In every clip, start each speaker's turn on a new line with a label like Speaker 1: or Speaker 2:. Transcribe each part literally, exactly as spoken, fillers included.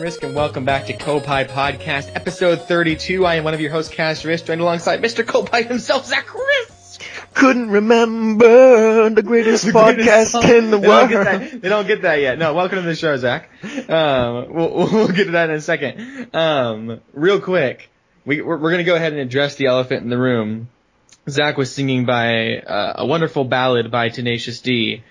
Speaker 1: Risk, and welcome back to Koppai Podcast, episode thirty-two. I am one of your hosts, Cass Risk, joined alongside Mister Koppai himself, Zach Risk.
Speaker 2: Couldn't remember the greatest the podcast greatest in the
Speaker 1: they
Speaker 2: world.
Speaker 1: Don't get that. They don't get that yet. No, welcome to the show, Zach. Um, we'll, we'll get to that in a second. Um, real quick, we, we're, we're going to go ahead and address the elephant in the room. Zach was singing by uh, a wonderful ballad by Tenacious D.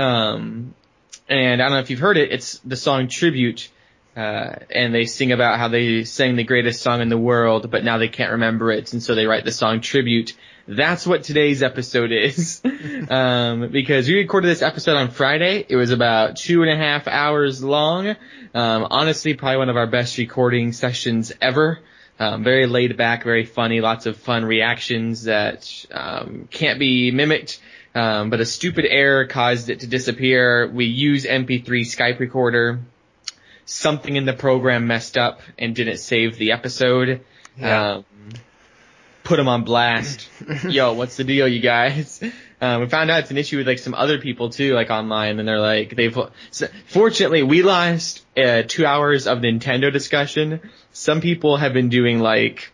Speaker 1: Um, and I don't know if you've heard it. It's the song Tribute. Uh, and they sing about how they sang the greatest song in the world, but now they can't remember it, and so they write the song Tribute. That's what today's episode is. um, because we recorded this episode on Friday. It was about two and a half hours long. Um, honestly, probably one of our best recording sessions ever. Um, very laid back, very funny, lots of fun reactions that, um, can't be mimicked. Um, but a stupid error caused it to disappear. We use M P three Skype recorder. Something in the program messed up and didn't save the episode.
Speaker 2: Yeah.
Speaker 1: Um, put them on blast. Yo, what's the deal, you guys? Um, we found out it's an issue with like some other people too, like online, and they're like, they've, so, fortunately we lost, uh, two hours of Nintendo discussion. Some people have been doing like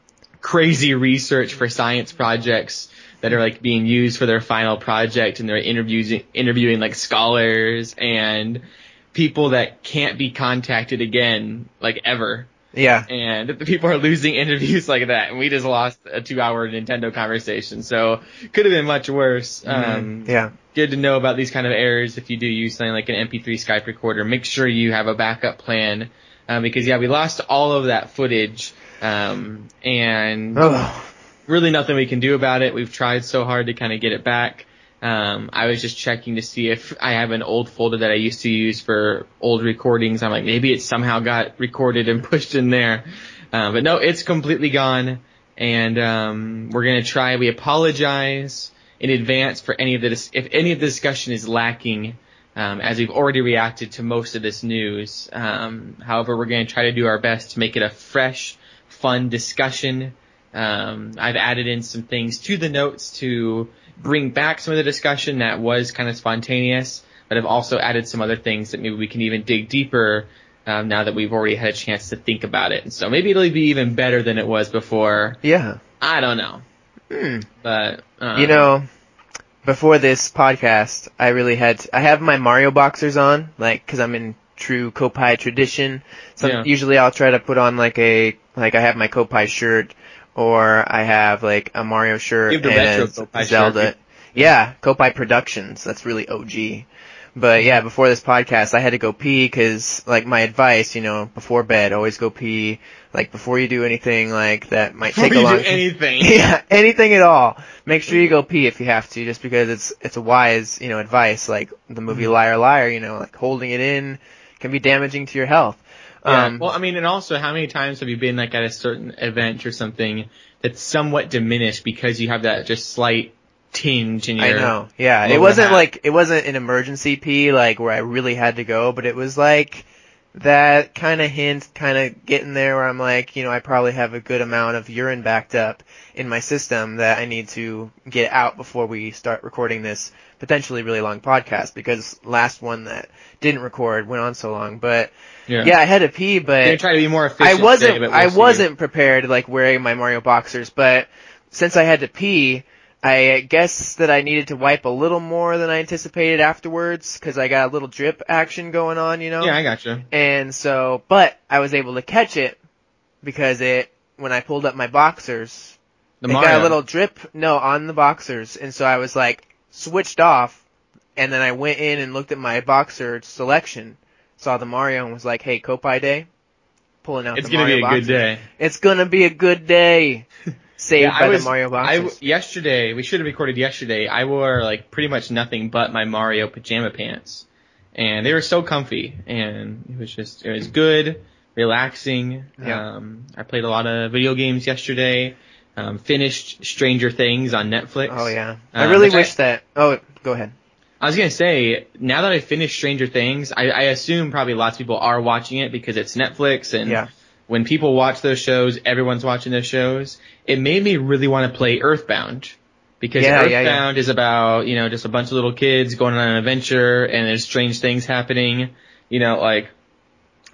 Speaker 1: crazy research for science projects that are like being used for their final project, and they're interviews, interviewing like scholars and people that can't be contacted again, like ever.
Speaker 2: Yeah.
Speaker 1: And the people are losing interviews like that, and we just lost a two-hour Nintendo conversation. So could have been much worse.
Speaker 2: Mm-hmm.
Speaker 1: Um,
Speaker 2: yeah.
Speaker 1: Good to know about these kind of errors. If you do use something like an M P three Skype recorder, make sure you have a backup plan, um, because yeah, we lost all of that footage, um, and
Speaker 2: oh.
Speaker 1: really nothing we can do about it. We've tried so hard to kind of get it back. Um, I was just checking to see if I have an old folder that I used to use for old recordings. I'm like, maybe it somehow got recorded and pushed in there. Uh, but no, it's completely gone. And, um, we're going to try. We apologize in advance for any of the, dis- if any of the discussion is lacking, um, as we've already reacted to most of this news. Um, however, we're going to try to do our best to make it a fresh, fun discussion. Um, I've added in some things to the notes to bring back some of the discussion that was kind of spontaneous, but I've also added some other things that maybe we can even dig deeper um, now that we've already had a chance to think about it. And so maybe it'll be even better than it was before.
Speaker 2: Yeah.
Speaker 1: I don't know.
Speaker 2: Hmm.
Speaker 1: But, um,
Speaker 2: you know, before this podcast, I really had to, I have my Mario boxers on, like, cause I'm in true Koppai tradition. So
Speaker 1: yeah.
Speaker 2: Usually I'll try to put on like a, like I have my Koppai shirt, or I have like a Mario shirt
Speaker 1: You have the
Speaker 2: and
Speaker 1: retro Koppai
Speaker 2: a Zelda.
Speaker 1: shirt.
Speaker 2: Yeah, Koppai Productions. That's really O G. But yeah, before this podcast, I had to go pee because, like, my advice, you know, before bed, always go pee. Like, before you do anything, like, that might
Speaker 1: Before
Speaker 2: take a
Speaker 1: you
Speaker 2: long
Speaker 1: do anything.
Speaker 2: Yeah, anything at all. Make sure you go pee if you have to, just because it's it's a wise, you know, advice. Like the movie Liar Liar, you know, like holding it in can be damaging to your health.
Speaker 1: Yeah.
Speaker 2: Um,
Speaker 1: well, I mean, and also, how many times have you been like at a certain event or something that's somewhat diminished because you have that just slight tinge in your
Speaker 2: I know. Yeah, it
Speaker 1: lower
Speaker 2: wasn't
Speaker 1: half?
Speaker 2: like it wasn't an emergency pee, like where I really had to go, but it was like that kind of hint, kind of getting there where I'm like, you know, I probably have a good amount of urine backed up in my system that I need to get out before we start recording this potentially really long podcast, because last one that didn't record went on so long. But yeah, yeah I had to pee, but
Speaker 1: You're trying to be more efficient
Speaker 2: I wasn't
Speaker 1: today, but we'll
Speaker 2: I
Speaker 1: see.
Speaker 2: wasn't prepared, like wearing my Mario boxers, but since I had to pee, I guess that I needed to wipe a little more than I anticipated afterwards, because I got a little drip action going on, you know?
Speaker 1: Yeah, I gotcha.
Speaker 2: And so, but I was able to catch it, because it, when I pulled up my boxers,
Speaker 1: The
Speaker 2: it
Speaker 1: Mario.
Speaker 2: got a little drip, no, on the boxers, and so I was like, switched off, and then I went in and looked at my boxer selection, saw the Mario, and was like, hey, Koppai Day, pulling out
Speaker 1: It's
Speaker 2: the
Speaker 1: gonna
Speaker 2: Mario
Speaker 1: be a
Speaker 2: boxers.
Speaker 1: good day.
Speaker 2: It's gonna be a good day. Saved
Speaker 1: Yeah, I
Speaker 2: by
Speaker 1: was,
Speaker 2: the Mario
Speaker 1: I,
Speaker 2: boxers.
Speaker 1: yesterday, we should have recorded yesterday, I wore like pretty much nothing but my Mario pajama pants. And they were so comfy, and it was just, it was good, relaxing.
Speaker 2: Yeah.
Speaker 1: Um, I played a lot of video games yesterday, um, finished Stranger Things on Netflix.
Speaker 2: Oh yeah.
Speaker 1: Uh,
Speaker 2: I really
Speaker 1: which
Speaker 2: wish that, oh, go ahead.
Speaker 1: I was gonna say, now that I finished Stranger Things, I, I assume probably lots of people are watching it because it's Netflix, and
Speaker 2: Yeah.
Speaker 1: when people watch those shows, everyone's watching those shows. It made me really want to play Earthbound. Because
Speaker 2: Yeah,
Speaker 1: Earthbound
Speaker 2: yeah, yeah.
Speaker 1: is about, you know, just a bunch of little kids going on an adventure, and there's strange things happening. You know, like,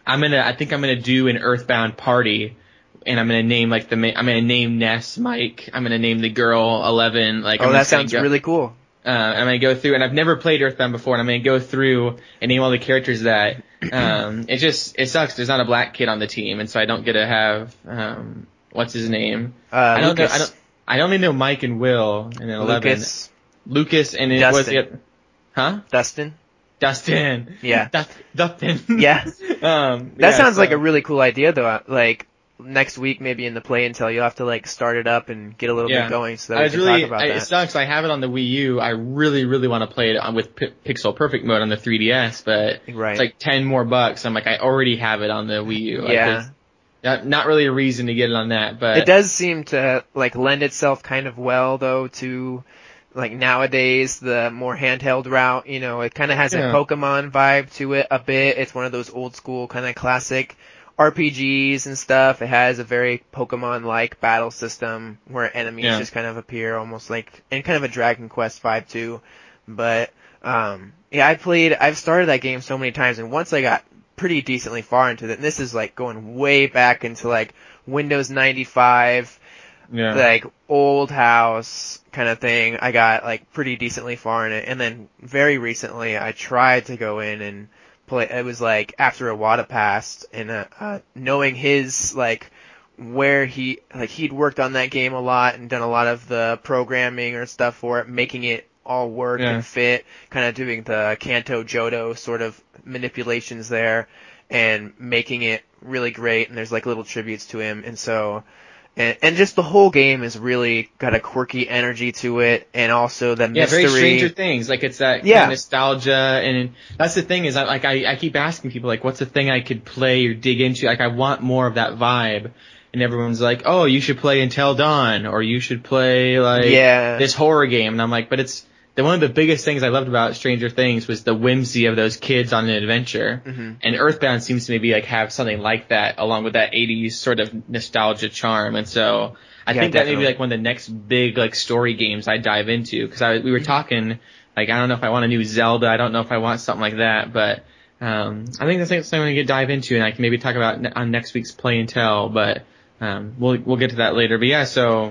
Speaker 1: I'm gonna, I think I'm gonna do an Earthbound party, and I'm gonna name like the, ma- I'm gonna name Ness Mike. I'm gonna name the girl Eleven. Like,
Speaker 2: Oh,
Speaker 1: I'm
Speaker 2: that
Speaker 1: just gonna
Speaker 2: sounds
Speaker 1: go-
Speaker 2: really cool.
Speaker 1: Uh, I'm gonna go through, and I've never played Earthbound before, and I'm gonna go through and name all the characters that, um, it just, it sucks. There's not a black kid on the team, and so I don't get to have, um, what's his name?
Speaker 2: Uh,
Speaker 1: I don't
Speaker 2: Lucas.
Speaker 1: know, I don't, I only know Mike and Will, and then Eleven.
Speaker 2: Lucas.
Speaker 1: Lucas, and it
Speaker 2: Dustin.
Speaker 1: was it, huh?
Speaker 2: Dustin.
Speaker 1: Dustin.
Speaker 2: Yeah.
Speaker 1: Dust, Dustin.
Speaker 2: Yeah.
Speaker 1: um,
Speaker 2: That
Speaker 1: yeah,
Speaker 2: sounds
Speaker 1: so.
Speaker 2: like a really cool idea, though. Like, next week, maybe in the play until you'll have to, like, start it up and get a little
Speaker 1: Yeah.
Speaker 2: bit going so that
Speaker 1: I
Speaker 2: we
Speaker 1: was
Speaker 2: can
Speaker 1: really,
Speaker 2: talk about
Speaker 1: I,
Speaker 2: that.
Speaker 1: it sucks. I have it on the Wii U. I really, really want to play it on with P- Pixel Perfect mode on the three D S, but
Speaker 2: Right.
Speaker 1: it's like ten more bucks. I'm like, I already have it on the Wii U. Like,
Speaker 2: Yeah.
Speaker 1: there's not, not really a reason to get it on that, but
Speaker 2: It does seem to, like, lend itself kind of well, though, to, like, nowadays, the more handheld route. You know, it kind of has
Speaker 1: Yeah.
Speaker 2: a Pokemon vibe to it a bit. It's one of those old school kind of classic R P Gs and stuff. It has a very Pokemon-like battle system where enemies
Speaker 1: Yeah.
Speaker 2: just kind of appear almost like, and kind of a Dragon Quest vibe too. But, um, yeah, I played, I've started that game so many times, and once I got pretty decently far into it, and this is like going way back into like Windows ninety-five,
Speaker 1: yeah.
Speaker 2: like old house kind of thing. I got like pretty decently far in it, and then very recently I tried to go in and play. It was like after Iwata passed, and uh, uh, knowing his like where he like he'd worked on that game a lot and done a lot of the programming or stuff for it, making it all work
Speaker 1: Yeah.
Speaker 2: and fit, kind of doing the Kanto Jodo sort of manipulations there and making it really great, and there's like little tributes to him, and so and, and just the whole game is really got a quirky energy to it, and also the
Speaker 1: Yeah,
Speaker 2: mystery.
Speaker 1: very Stranger Things. Like, it's that
Speaker 2: Yeah.
Speaker 1: kind of nostalgia, and that's the thing is, I, like, I, I keep asking people, like, what's the thing I could play or dig into? Like, I want more of that vibe. And everyone's like, oh, you should play Until Dawn, or you should play, like,
Speaker 2: Yeah.
Speaker 1: this horror game. And I'm like, but it's, the, one of the biggest things I loved about Stranger Things was the whimsy of those kids on an adventure.
Speaker 2: Mm-hmm.
Speaker 1: And Earthbound seems to maybe, like, have something like that, along with that eighties sort of nostalgia charm. And so, I
Speaker 2: Yeah,
Speaker 1: think that may
Speaker 2: definitely.
Speaker 1: be, like, one of the next big, like, story games I dive into. Cause I, we were talking, like, I don't know if I want a new Zelda, I don't know if I want something like that, but, um, I think that's something I'm gonna get dive into, and I can maybe talk about ne- on next week's Play and Tell, but, um, we'll, we'll get to that later. But yeah, so,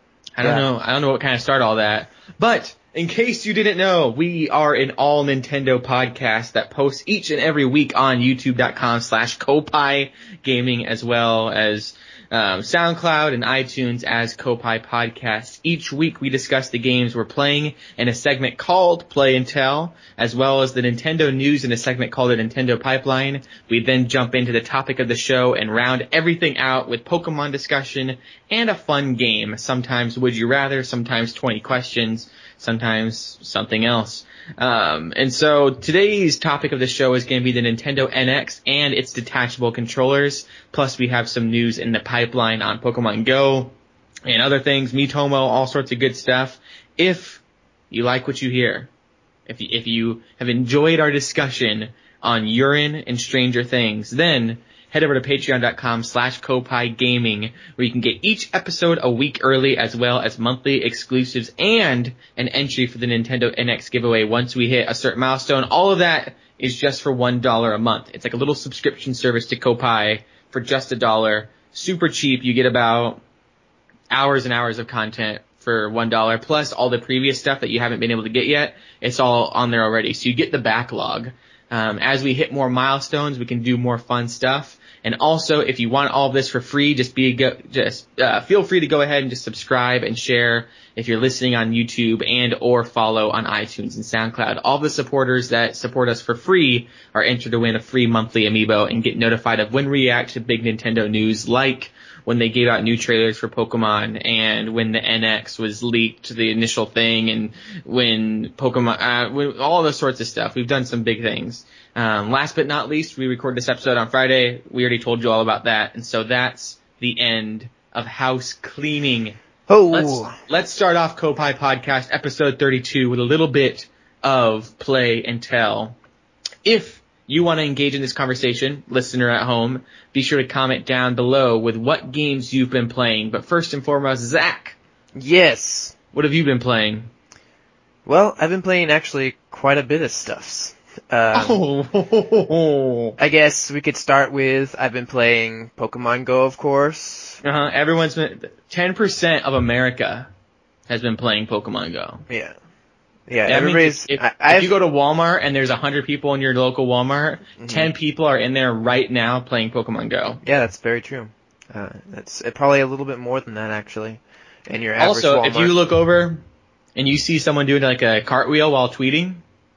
Speaker 1: I don't
Speaker 2: Yeah.
Speaker 1: know, I don't know what kind of start all that, but, in case you didn't know, we are an all Nintendo podcast that posts each and every week on youtube.com slash Koppai Gaming, as well as um, SoundCloud and iTunes as Koppai Podcast. Each week we discuss the games we're playing in a segment called Play and Tell, as well as the Nintendo news in a segment called the Nintendo Pipeline. We then jump into the topic of the show and round everything out with Pokemon discussion and a fun game. Sometimes Would You Rather, sometimes twenty questions, sometimes something else. Um, and so today's topic of the show is going to be the Nintendo N X and its detachable controllers. Plus we have some news in the pipeline on Pokemon Go and other things, Miitomo, all sorts of good stuff. If you like what you hear, if you, if you have enjoyed our discussion on urine and Stranger Things, then head over to patreon.com slash Koppai Gaming, where you can get each episode a week early, as well as monthly exclusives and an entry for the Nintendo N X giveaway once we hit a certain milestone. All of that is just for one dollar a month. It's like a little subscription service to Koppai for just a dollar. Super cheap. You get about hours and hours of content for one dollar, plus all the previous stuff that you haven't been able to get yet. It's all on there already. So you get the backlog. Um, as we hit more milestones, we can do more fun stuff. And also, if you want all of this for free, just be go, just uh, feel free to go ahead and just subscribe and share if you're listening on YouTube, and or follow on iTunes and SoundCloud. All the supporters that support us for free are entered to win a free monthly amiibo and get notified of when we react to big Nintendo news, like when they gave out new trailers for Pokemon, and when the N X was leaked, the initial thing, and when Pokemon, uh, when, all those sorts of stuff. We've done some big things. Um, last but not least, we recorded this episode on Friday. We already told you all about that, and so that's the end of house cleaning.
Speaker 2: Oh,
Speaker 1: Let's, let's start off Koppai Podcast episode thirty-two with a little bit of Play and Tell. If you want to engage in this conversation, listener at home, be sure to comment down below with what games you've been playing. But first and foremost, Zach,
Speaker 2: yes.
Speaker 1: what have you been playing?
Speaker 2: Well, I've been playing actually quite a bit of stuffs. Um,
Speaker 1: Oh.
Speaker 2: I guess we could start with, I've been playing Pokemon Go, of course.
Speaker 1: Uh-huh. Everyone's been, ten percent of America has been playing Pokemon Go.
Speaker 2: Yeah. Yeah,
Speaker 1: That
Speaker 2: everybody's...
Speaker 1: means if,
Speaker 2: I,
Speaker 1: if you go to Walmart and there's one hundred people in your local Walmart,
Speaker 2: mm-hmm.
Speaker 1: ten people are in there right now playing Pokemon Go.
Speaker 2: Yeah, that's very true. Uh, that's uh, probably a little bit more than that, actually. And your average
Speaker 1: Also,
Speaker 2: Walmart.
Speaker 1: if you look over and you see someone doing like a cartwheel while tweeting,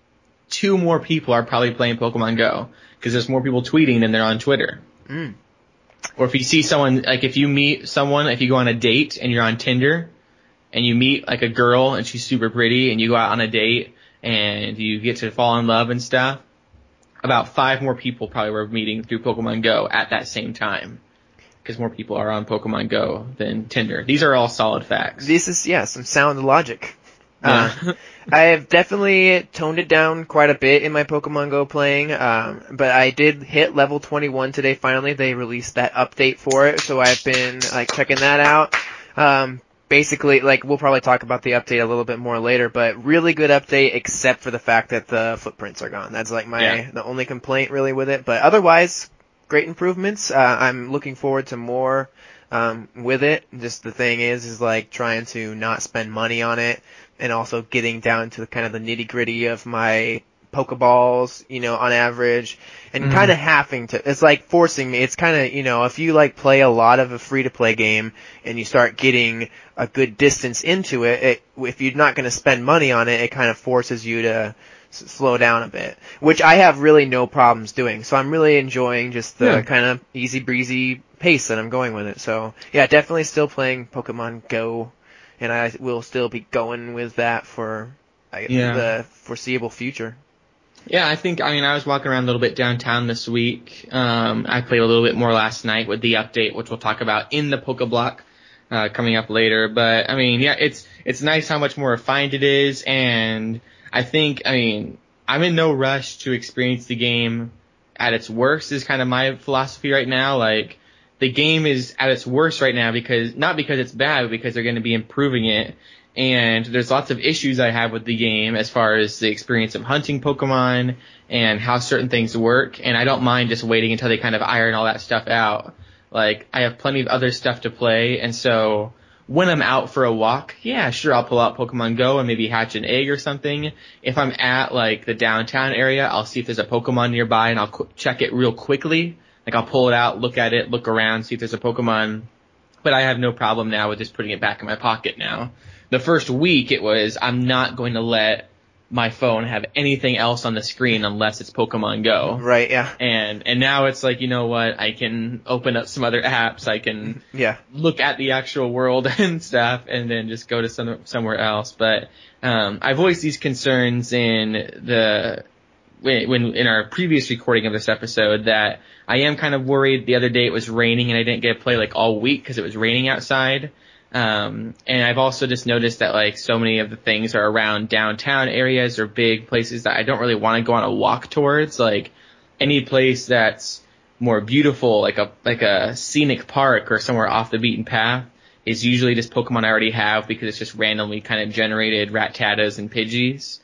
Speaker 1: two more people are probably playing Pokemon Go because there's more people tweeting than there are on Twitter.
Speaker 2: Mm.
Speaker 1: Or if you see someone, like if you meet someone, if you go on a date and you're on Tinder and you meet like a girl and she's super pretty and you go out on a date and you get to fall in love and stuff, about five more people probably were meeting through Pokemon Go at that same time. Because more people are on Pokemon Go than Tinder. These are all solid facts.
Speaker 2: This is, yeah, some sound logic.
Speaker 1: Yeah.
Speaker 2: Uh, I have definitely toned it down quite a bit in my Pokemon Go playing, um, but I did hit level twenty-one today finally. They released that update for it, so I've been, like, checking that out. Um, basically, like, we'll probably talk about the update a little bit more later, but really good update except for the fact that the footprints are gone. That's, like, my,
Speaker 1: yeah.
Speaker 2: the only complaint really with it, but otherwise, great improvements. Uh, I'm looking forward to more um, with it. Just the thing is, is like trying to not spend money on it, and also getting down to kind of the nitty gritty of my Pokeballs, you know, on average, and mm. kind of having to. It's like forcing me. It's kind of, you know, if you like play a lot of a free to play game and you start getting a good distance into it, it if you're not going to spend money on it, it kind of forces you to slow down a bit, which I have really no problems doing. So I'm really enjoying just the yeah. kind of easy breezy pace that I'm going with it. So yeah, definitely still playing Pokemon Go, and I will still be going with that for I, yeah. the foreseeable future.
Speaker 1: Yeah, I think, I mean, I was walking around a little bit downtown this week. Um, I played a little bit more last night with the update, which we'll talk about in the Pokeblock, uh, coming up later. But, I mean, yeah, it's, it's nice how much more refined it is, and I think, I mean, I'm in no rush to experience the game at its worst is kind of my philosophy right now. Like, the game is at its worst right now because, not because it's bad, but because they're going to be improving it. And there's lots of issues I have with the game as far as the experience of hunting Pokemon and how certain things work. And I don't mind just waiting until they kind of iron all that stuff out. Like, I have plenty of other stuff to play, and so when I'm out for a walk, yeah, sure, I'll pull out Pokemon Go and maybe hatch an egg or something. If I'm at, like, the downtown area, I'll see if there's a Pokemon nearby, and I'll qu- check it real quickly. Like, I'll pull it out, look at it, look around, see if there's a Pokemon. But I have no problem now with just putting it back in my pocket now. The first week, it was, I'm not going to let my phone have anything else on the screen unless it's Pokemon Go.
Speaker 2: Right, yeah.
Speaker 1: And and now it's like, you know what, I can open up some other apps, I can
Speaker 2: yeah.
Speaker 1: look at the actual world and stuff, and then just go to some somewhere else. But um I voiced these concerns in the when, when in our previous recording of this episode that I am kind of worried. The other day it was raining and I didn't get to play like all week because it was raining outside. Um, and I've also just noticed that like so many of the things are around downtown areas or big places that I don't really want to go on a walk towards. Like any place that's more beautiful, like a, like a scenic park or somewhere off the beaten path is usually just Pokemon I already have because it's just randomly kind of generated Rattatas and Pidgeys.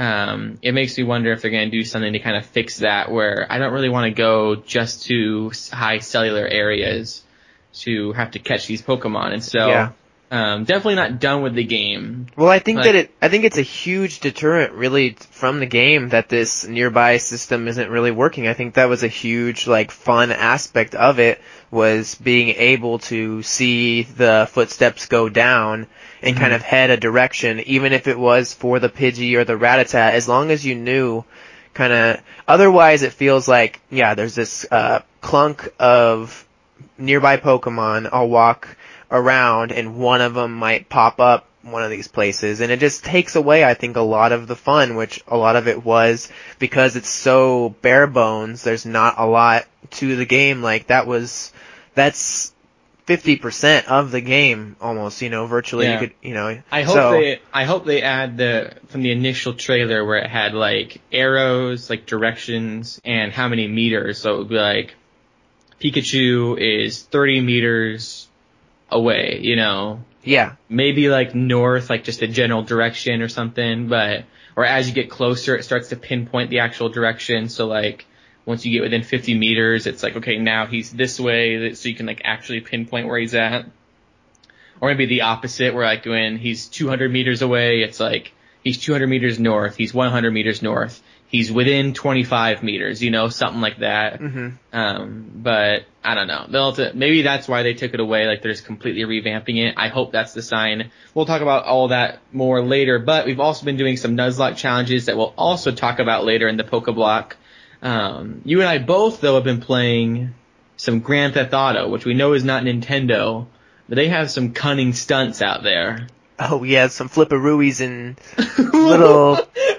Speaker 1: Um, it makes me wonder if they're going to do something to kind of fix that where I don't really want to go just to high cellular areas to have to catch these Pokemon. And so,
Speaker 2: yeah.
Speaker 1: um, definitely not done with the game.
Speaker 2: Well, I think
Speaker 1: but,
Speaker 2: that it, I think it's a huge deterrent really from the game that this nearby system isn't really working. I think that was a huge, like, fun aspect of it was being able to see the footsteps go down and mm-hmm. kind of head a direction, even if it was for the Pidgey or the Rattata, as long as you knew kind of, otherwise it feels like, yeah, there's this, uh, clunk of nearby Pokemon. I'll walk around and one of them might pop up one of these places, and it just takes away, I think, a lot of the fun, which a lot of it was because it's so bare bones. There's not a lot to the game. Like that was, that's fifty percent of the game almost, you know, virtually.
Speaker 1: Yeah.
Speaker 2: You could, you know.
Speaker 1: I hope
Speaker 2: so,
Speaker 1: they, I hope they add the, from the initial trailer where it had like arrows, like directions and how many meters. So it would be like, Pikachu is thirty meters away, you know,
Speaker 2: Yeah.
Speaker 1: Maybe like north, like just a general direction or something, but, or as you get closer, it starts to pinpoint the actual direction. So like, once you get within fifty meters, it's like, okay, now he's this way, so you can like actually pinpoint where he's at. Or maybe the opposite, where like when he's two hundred meters away, it's like, he's two hundred meters north, he's one hundred meters north, he's within twenty-five meters, you know, something like that.
Speaker 2: Mm-hmm.
Speaker 1: Um, but I don't know. They'll have to, maybe that's why they took it away, like they're just completely revamping it. I hope that's the sign. We'll talk about all that more later, but we've also been doing some Nuzlocke challenges that we'll also talk about later in the Pokeblock. Um, you and I both, though, have been playing some Grand Theft Auto, which we know is not Nintendo, but they have some cunning stunts out there.
Speaker 2: Oh yeah, some flipperoos and little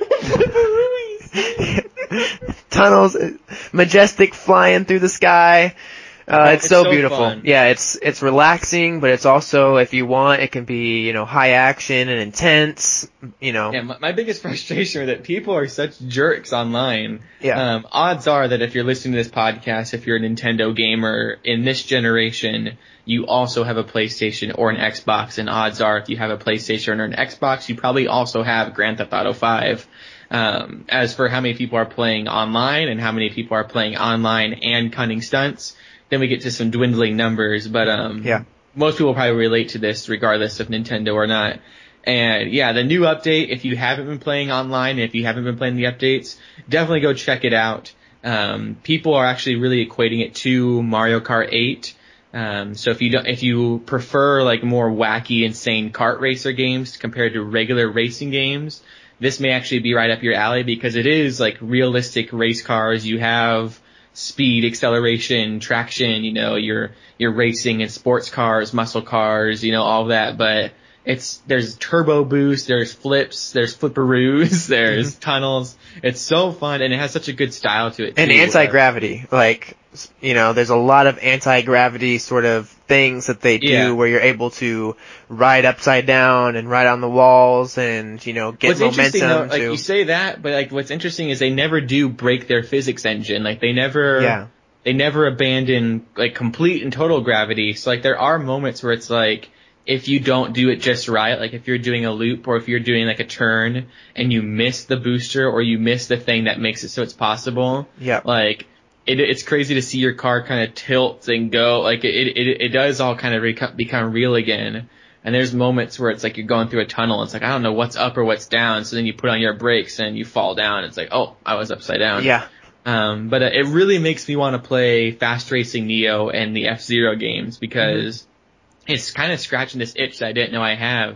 Speaker 2: tunnels, majestic flying through the sky. Uh, it's, it's so, so beautiful.
Speaker 1: Fun.
Speaker 2: Yeah, it's it's relaxing, but it's also, if you want, it can be, you know, high action and intense. You know.
Speaker 1: Yeah, my, my biggest frustration is that people are such jerks online.
Speaker 2: Yeah.
Speaker 1: Um, odds are that if you're listening to this podcast, if you're a Nintendo gamer in this generation, you also have a PlayStation or an Xbox, and odds are if you have a PlayStation or an Xbox, you probably also have Grand Theft Auto five. Um, as for how many people are playing online and how many people are playing online and cunning stunts, then we get to some dwindling numbers, but um,
Speaker 2: yeah.
Speaker 1: most people probably relate to this regardless of Nintendo or not. And yeah, the new update, if you haven't been playing online, if you haven't been playing the updates, definitely go check it out. Um, people are actually really equating it to Mario Kart eight. Um, so if you don't, if you prefer like more wacky, insane kart racer games compared to regular racing games, this may actually be right up your alley because it is like realistic race cars. You have speed, acceleration, traction, you know, you're, you're racing in sports cars, muscle cars, you know, all that, but it's, there's turbo boost, there's flips, there's flipperoos, there's mm-hmm. tunnels. It's so fun, and it has such a good style to it, too.
Speaker 2: And anti-gravity, like, you know, there's a lot of anti-gravity sort of things that they do yeah. where you're able to ride upside down and ride on the walls and, you know, get
Speaker 1: what's
Speaker 2: momentum.
Speaker 1: Interesting though, like,
Speaker 2: to...
Speaker 1: you say that, but like, what's interesting is they never do break their physics engine. Like, they never,
Speaker 2: yeah.
Speaker 1: they never abandon, like, complete and total gravity. So, like, there are moments where it's like, if you don't do it just right, like if you're doing a loop or if you're doing like a turn and you miss the booster or you miss the thing that makes it so it's possible,
Speaker 2: yeah.
Speaker 1: like, It, it's crazy to see your car kind of tilt and go. Like, it, it, it does all kind of rec- become real again. And there's moments where it's like you're going through a tunnel. It's like, I don't know what's up or what's down. So then you put on your brakes and you fall down. It's like, oh, I was upside down.
Speaker 2: Yeah.
Speaker 1: Um, but uh, it really makes me want to play Fast Racing Neo and the F-Zero games because mm-hmm. it's kind of scratching this itch that I didn't know I have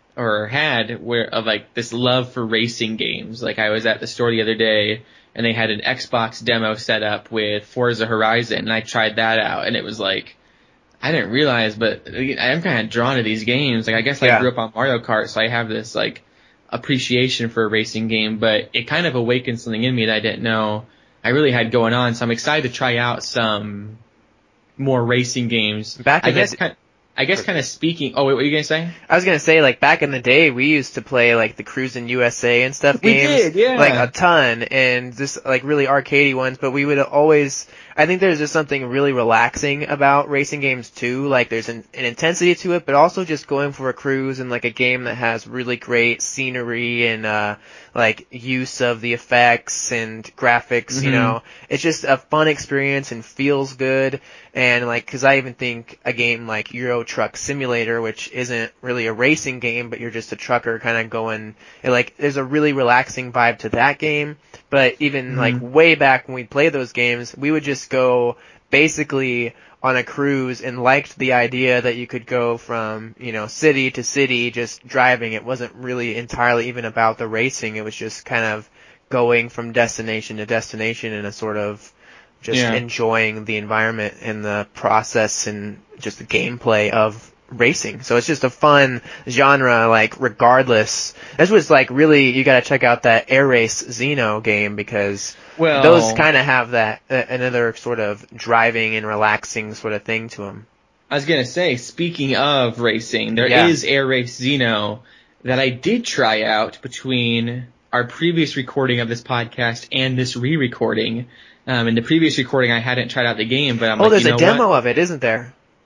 Speaker 1: or had where of like this love for racing games. Like, I was at the store the other day, and they had an Xbox demo set up with Forza Horizon, and I tried that out, and it was like, I didn't realize, but I'm kind of drawn to these games. Like, I guess
Speaker 2: yeah.
Speaker 1: I grew up on Mario Kart, so I have this, like, appreciation for a racing game, but it kind of awakened something in me that I didn't know I really had going on, so I'm excited to try out some more racing games.
Speaker 2: Back
Speaker 1: I
Speaker 2: in
Speaker 1: guess
Speaker 2: the...
Speaker 1: kind of, I guess kind of speaking, oh wait, what were you gonna say?
Speaker 2: I was gonna say, like, back in the day, we used to play, like, the Cruisin' U S A and stuff
Speaker 1: we
Speaker 2: games.
Speaker 1: Did, yeah.
Speaker 2: Like, a ton, and just, like, really arcadey ones, but we would always, I think there's just something really relaxing about racing games, too. Like, there's an, an intensity to it, but also just going for a cruise and, like, a game that has really great scenery and, uh, like, use of the effects and graphics, mm-hmm. you know. It's just a fun experience and feels good. And, like, cause I even think a game like Euro Truck Simulator, which isn't really a racing game, but you're just a trucker kind of going, and, like, there's a really relaxing vibe to that game. But even, mm-hmm. like, way back when we played those games, we would just go basically on a cruise and liked the idea that you could go from, you know, city to city just driving. It wasn't really entirely even about the racing. It was just kind of going from destination to destination in a sort of just
Speaker 1: yeah.
Speaker 2: enjoying the environment and the process and just the gameplay of racing. So it's just a fun genre, like, regardless. This was, like, really, you gotta check out that Air Race Xeno game because
Speaker 1: well,
Speaker 2: those kind of have that, uh, another sort of driving and relaxing sort of thing to them.
Speaker 1: I was gonna say, speaking of racing, there
Speaker 2: yeah.
Speaker 1: is Air Race Xeno that I did try out between our previous recording of this podcast and this re-recording. Um, in the previous recording, I hadn't tried out the game, but I'm
Speaker 2: oh,
Speaker 1: like,
Speaker 2: there's
Speaker 1: you know
Speaker 2: a demo
Speaker 1: what?
Speaker 2: of it, isn't there?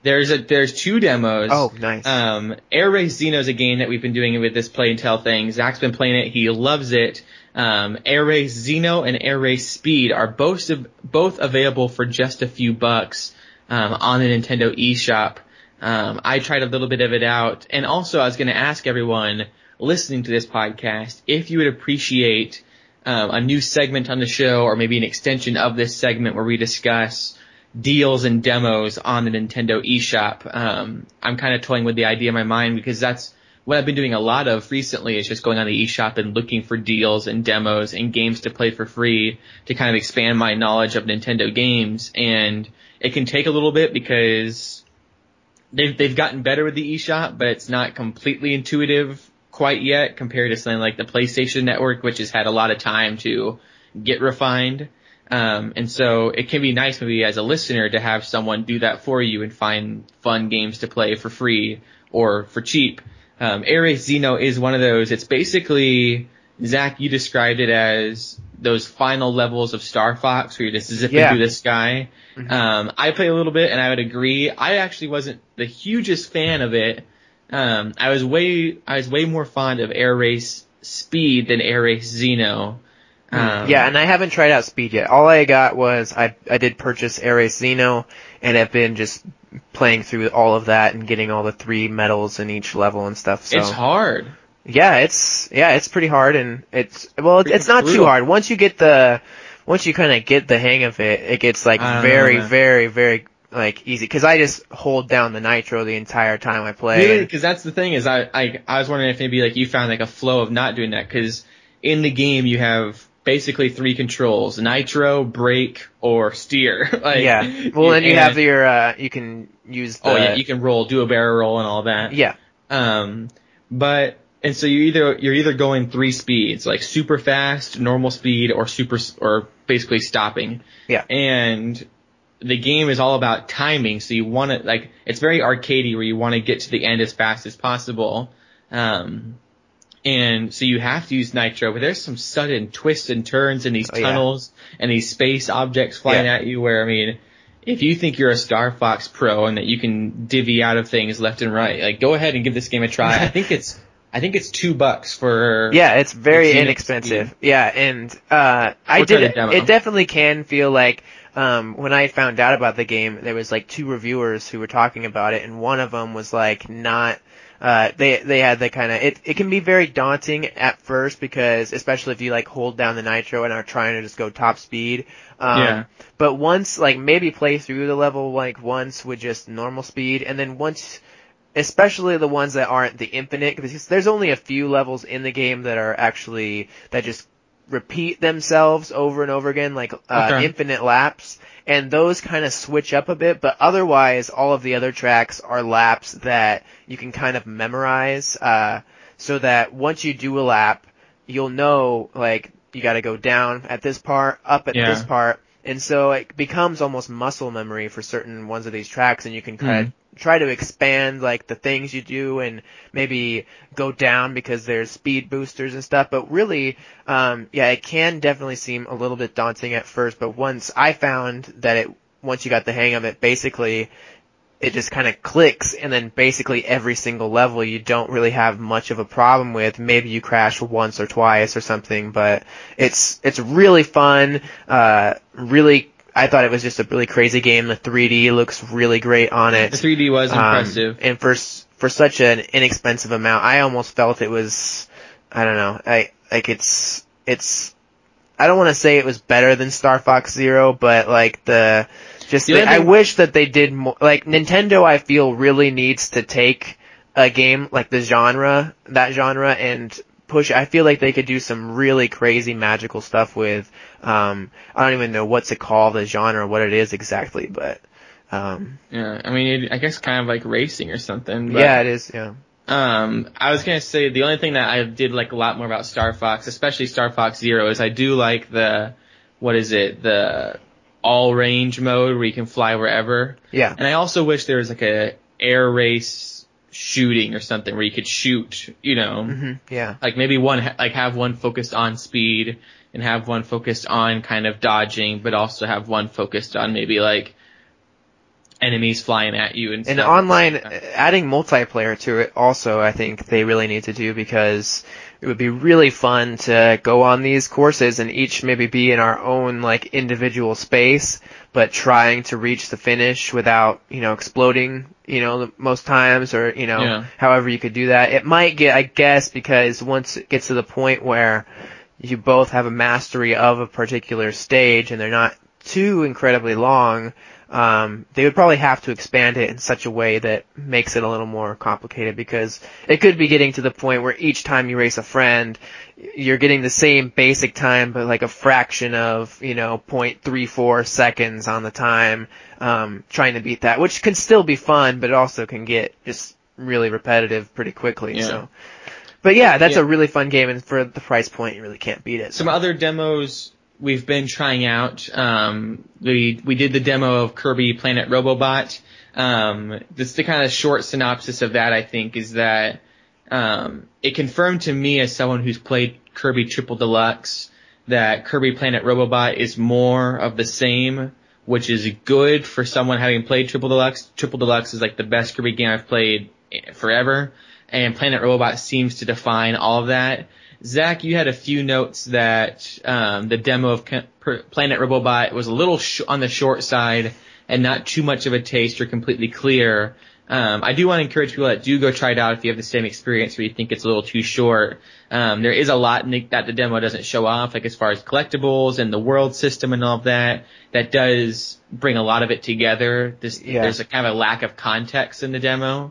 Speaker 1: There's a there's two demos.
Speaker 2: Oh, nice.
Speaker 1: Um, Air Race Xeno is a game that we've been doing with this play and tell thing. Zach's been playing it. He loves it. Um, Air Race Xeno and Air Race Speed are both both available for just a few bucks um, on the Nintendo eShop. Um, I tried a little bit of it out, and also I was going to ask everyone listening to this podcast if you would appreciate um, a new segment on the show, or maybe an extension of this segment where we discuss deals and demos on the Nintendo eShop. Um, I'm kind of toying with the idea in my mind because that's what I've been doing a lot of recently, is just going on the eShop and looking for deals and demos and games to play for free to kind of expand my knowledge of Nintendo games. And it can take a little bit because they've, they've gotten better with the eShop, but it's not completely intuitive quite yet compared to something like the PlayStation Network, which has had a lot of time to get refined. Um, and so it can be nice maybe as a listener to have someone do that for you and find fun games to play for free or for cheap. Um, Air Race Xeno is one of those. It's basically, Zach, you described it as those final levels of Star Fox where you're just zipping
Speaker 2: Yeah.
Speaker 1: through the sky.
Speaker 2: Mm-hmm.
Speaker 1: Um, I played a little bit and I would agree. I actually wasn't the hugest fan of it. Um, I was way, I was way more fond of Air Race Speed than Air Race Xeno. Um,
Speaker 2: yeah, and I haven't tried out Speed yet. All I got was I I did purchase Air Race Xeno, and have been just playing through all of that and getting all the three medals in each level and stuff. So
Speaker 1: it's hard.
Speaker 2: Yeah, it's yeah, it's pretty hard, and it's well, it's, it's not
Speaker 1: brutal.
Speaker 2: too hard. Once you get the once you kind of get the hang of it, it gets like very,
Speaker 1: know,
Speaker 2: very, very like easy. Because I just hold down the nitro the entire time I play.
Speaker 1: Really? Because that's the thing is I, I I was wondering if maybe like you found like a flow of not doing that, because in the game you have basically three controls: nitro, brake, or steer. Like,
Speaker 2: yeah. Well, then you
Speaker 1: and,
Speaker 2: have your uh, you can use the
Speaker 1: oh yeah, you can roll, do a barrel roll, and all that.
Speaker 2: yeah.
Speaker 1: Um, but and so you either you're either going three speeds, like super fast, normal speed, or super or basically stopping.
Speaker 2: Yeah.
Speaker 1: And the game is all about timing, so you want to like it's very arcadey where you want to get to the end as fast as possible. Um, and so you have to use nitro, but there's some sudden twists and turns in these
Speaker 2: Oh, yeah.
Speaker 1: tunnels and these space objects flying
Speaker 2: Yeah.
Speaker 1: at you. Where I mean, if you think you're a Star Fox pro and that you can divvy out of things left and right, like go ahead and give this game a try. I think it's I think it's two bucks for
Speaker 2: Yeah, it's very
Speaker 1: It's
Speaker 2: inexpensive. Yeah, and uh I
Speaker 1: We'll try
Speaker 2: did
Speaker 1: the demo.
Speaker 2: it definitely can feel like um when I found out about the game, there was like two reviewers who were talking about it, and one of them was like not uh they they had the kind of it it can be very daunting at first, because especially if you like hold down the nitro and are trying to just go top speed. Um
Speaker 1: Yeah.
Speaker 2: But once like maybe play through the level like once with just normal speed, and then once especially the ones that aren't the infinite, because there's only a few levels in the game that are actually, that just repeat themselves over and over again, like uh,
Speaker 1: Okay.
Speaker 2: infinite laps, and those kind of switch up a bit, but otherwise all of the other tracks are laps that you can kind of memorize, uh, so that once you do a lap, you'll know, like, you gotta go down at this part, up at
Speaker 1: Yeah.
Speaker 2: this part, and so it becomes almost muscle memory for certain ones of these tracks, and you can kind of
Speaker 1: Mhm.
Speaker 2: try to expand like the things you do and maybe go down because there's speed boosters and stuff. But really, um, yeah, it can definitely seem a little bit daunting at first. But once I found that it, once you got the hang of it, basically it just kind of clicks, and then basically every single level you don't really have much of a problem with. Maybe you crash once or twice or something, but it's it's really fun. Uh, really. I thought it was just a really crazy game. The three D looks really great on it.
Speaker 1: The three D was impressive.
Speaker 2: Um, and for for such an inexpensive amount, I almost felt it was, I don't know, I like it's it's. I don't want to say it was better than Star Fox Zero, but like the just
Speaker 1: The
Speaker 2: the,
Speaker 1: only
Speaker 2: I
Speaker 1: thing-
Speaker 2: wish that they did more. Like Nintendo, I feel really needs to take a game like the genre, that genre, and push. I feel like they could do some really crazy magical stuff with. Um, I don't even know what to call the genre, what it is exactly, but um,
Speaker 1: Yeah, I mean, it, I guess kind of like racing or something. But,
Speaker 2: yeah, it is. Yeah.
Speaker 1: Um, I was gonna say the only thing that I did like a lot more about Star Fox, especially Star Fox Zero, is I do like the, what is it, the all range mode where you can fly wherever.
Speaker 2: Yeah.
Speaker 1: And I also wish there was like a air race shooting or something where you could shoot, you know,
Speaker 2: hmm Yeah.
Speaker 1: like maybe one, like have one focused on speed and have one focused on kind of dodging, but also have one focused on maybe like enemies flying at you and
Speaker 2: And
Speaker 1: stuff.
Speaker 2: online, adding multiplayer to it also, I think they really need to do, because it would be really fun to go on these courses and each maybe be in our own like individual space, but trying to reach the finish without, you know, exploding, you know, most times, or, you know,
Speaker 1: Yeah.
Speaker 2: however you could do that. It might get, I guess, because once it gets to the point where you both have a mastery of a particular stage and they're not too incredibly long, Um, they would probably have to expand it in such a way that makes it a little more complicated, because it could be getting to the point where each time you race a friend, you're getting the same basic time, but like a fraction of, you know, zero point three four seconds on the time, um, trying to beat that, which can still be fun, but it also can get just really repetitive pretty quickly,
Speaker 1: Yeah.
Speaker 2: so. But yeah, that's
Speaker 1: Yeah.
Speaker 2: a really fun game, and for the price point, you really can't beat it.
Speaker 1: Some
Speaker 2: so.
Speaker 1: other demos we've been trying out. Um, we we did the demo of Kirby Planet Robobot. Um, this the kind of short synopsis of that, I think, is that um, it confirmed to me, as someone who's played Kirby Triple Deluxe, that Kirby Planet Robobot is more of the same, which is good for someone having played Triple Deluxe. Triple Deluxe is like the best Kirby game I've played forever, and Planet Robobot seems to define all of that. Zach, you had a few notes that um, the demo of Planet Robobot was a little sh- on the short side and not too much of a taste or completely clear. Um, I do want to encourage people that do go try it out if you have the same experience where you think it's a little too short. Um, there is a lot in the, that the demo doesn't show off, like as far as collectibles and the world system and all of that. That does bring a lot of it together. This,
Speaker 2: Yeah.
Speaker 1: There's a kind of a lack of context in the demo.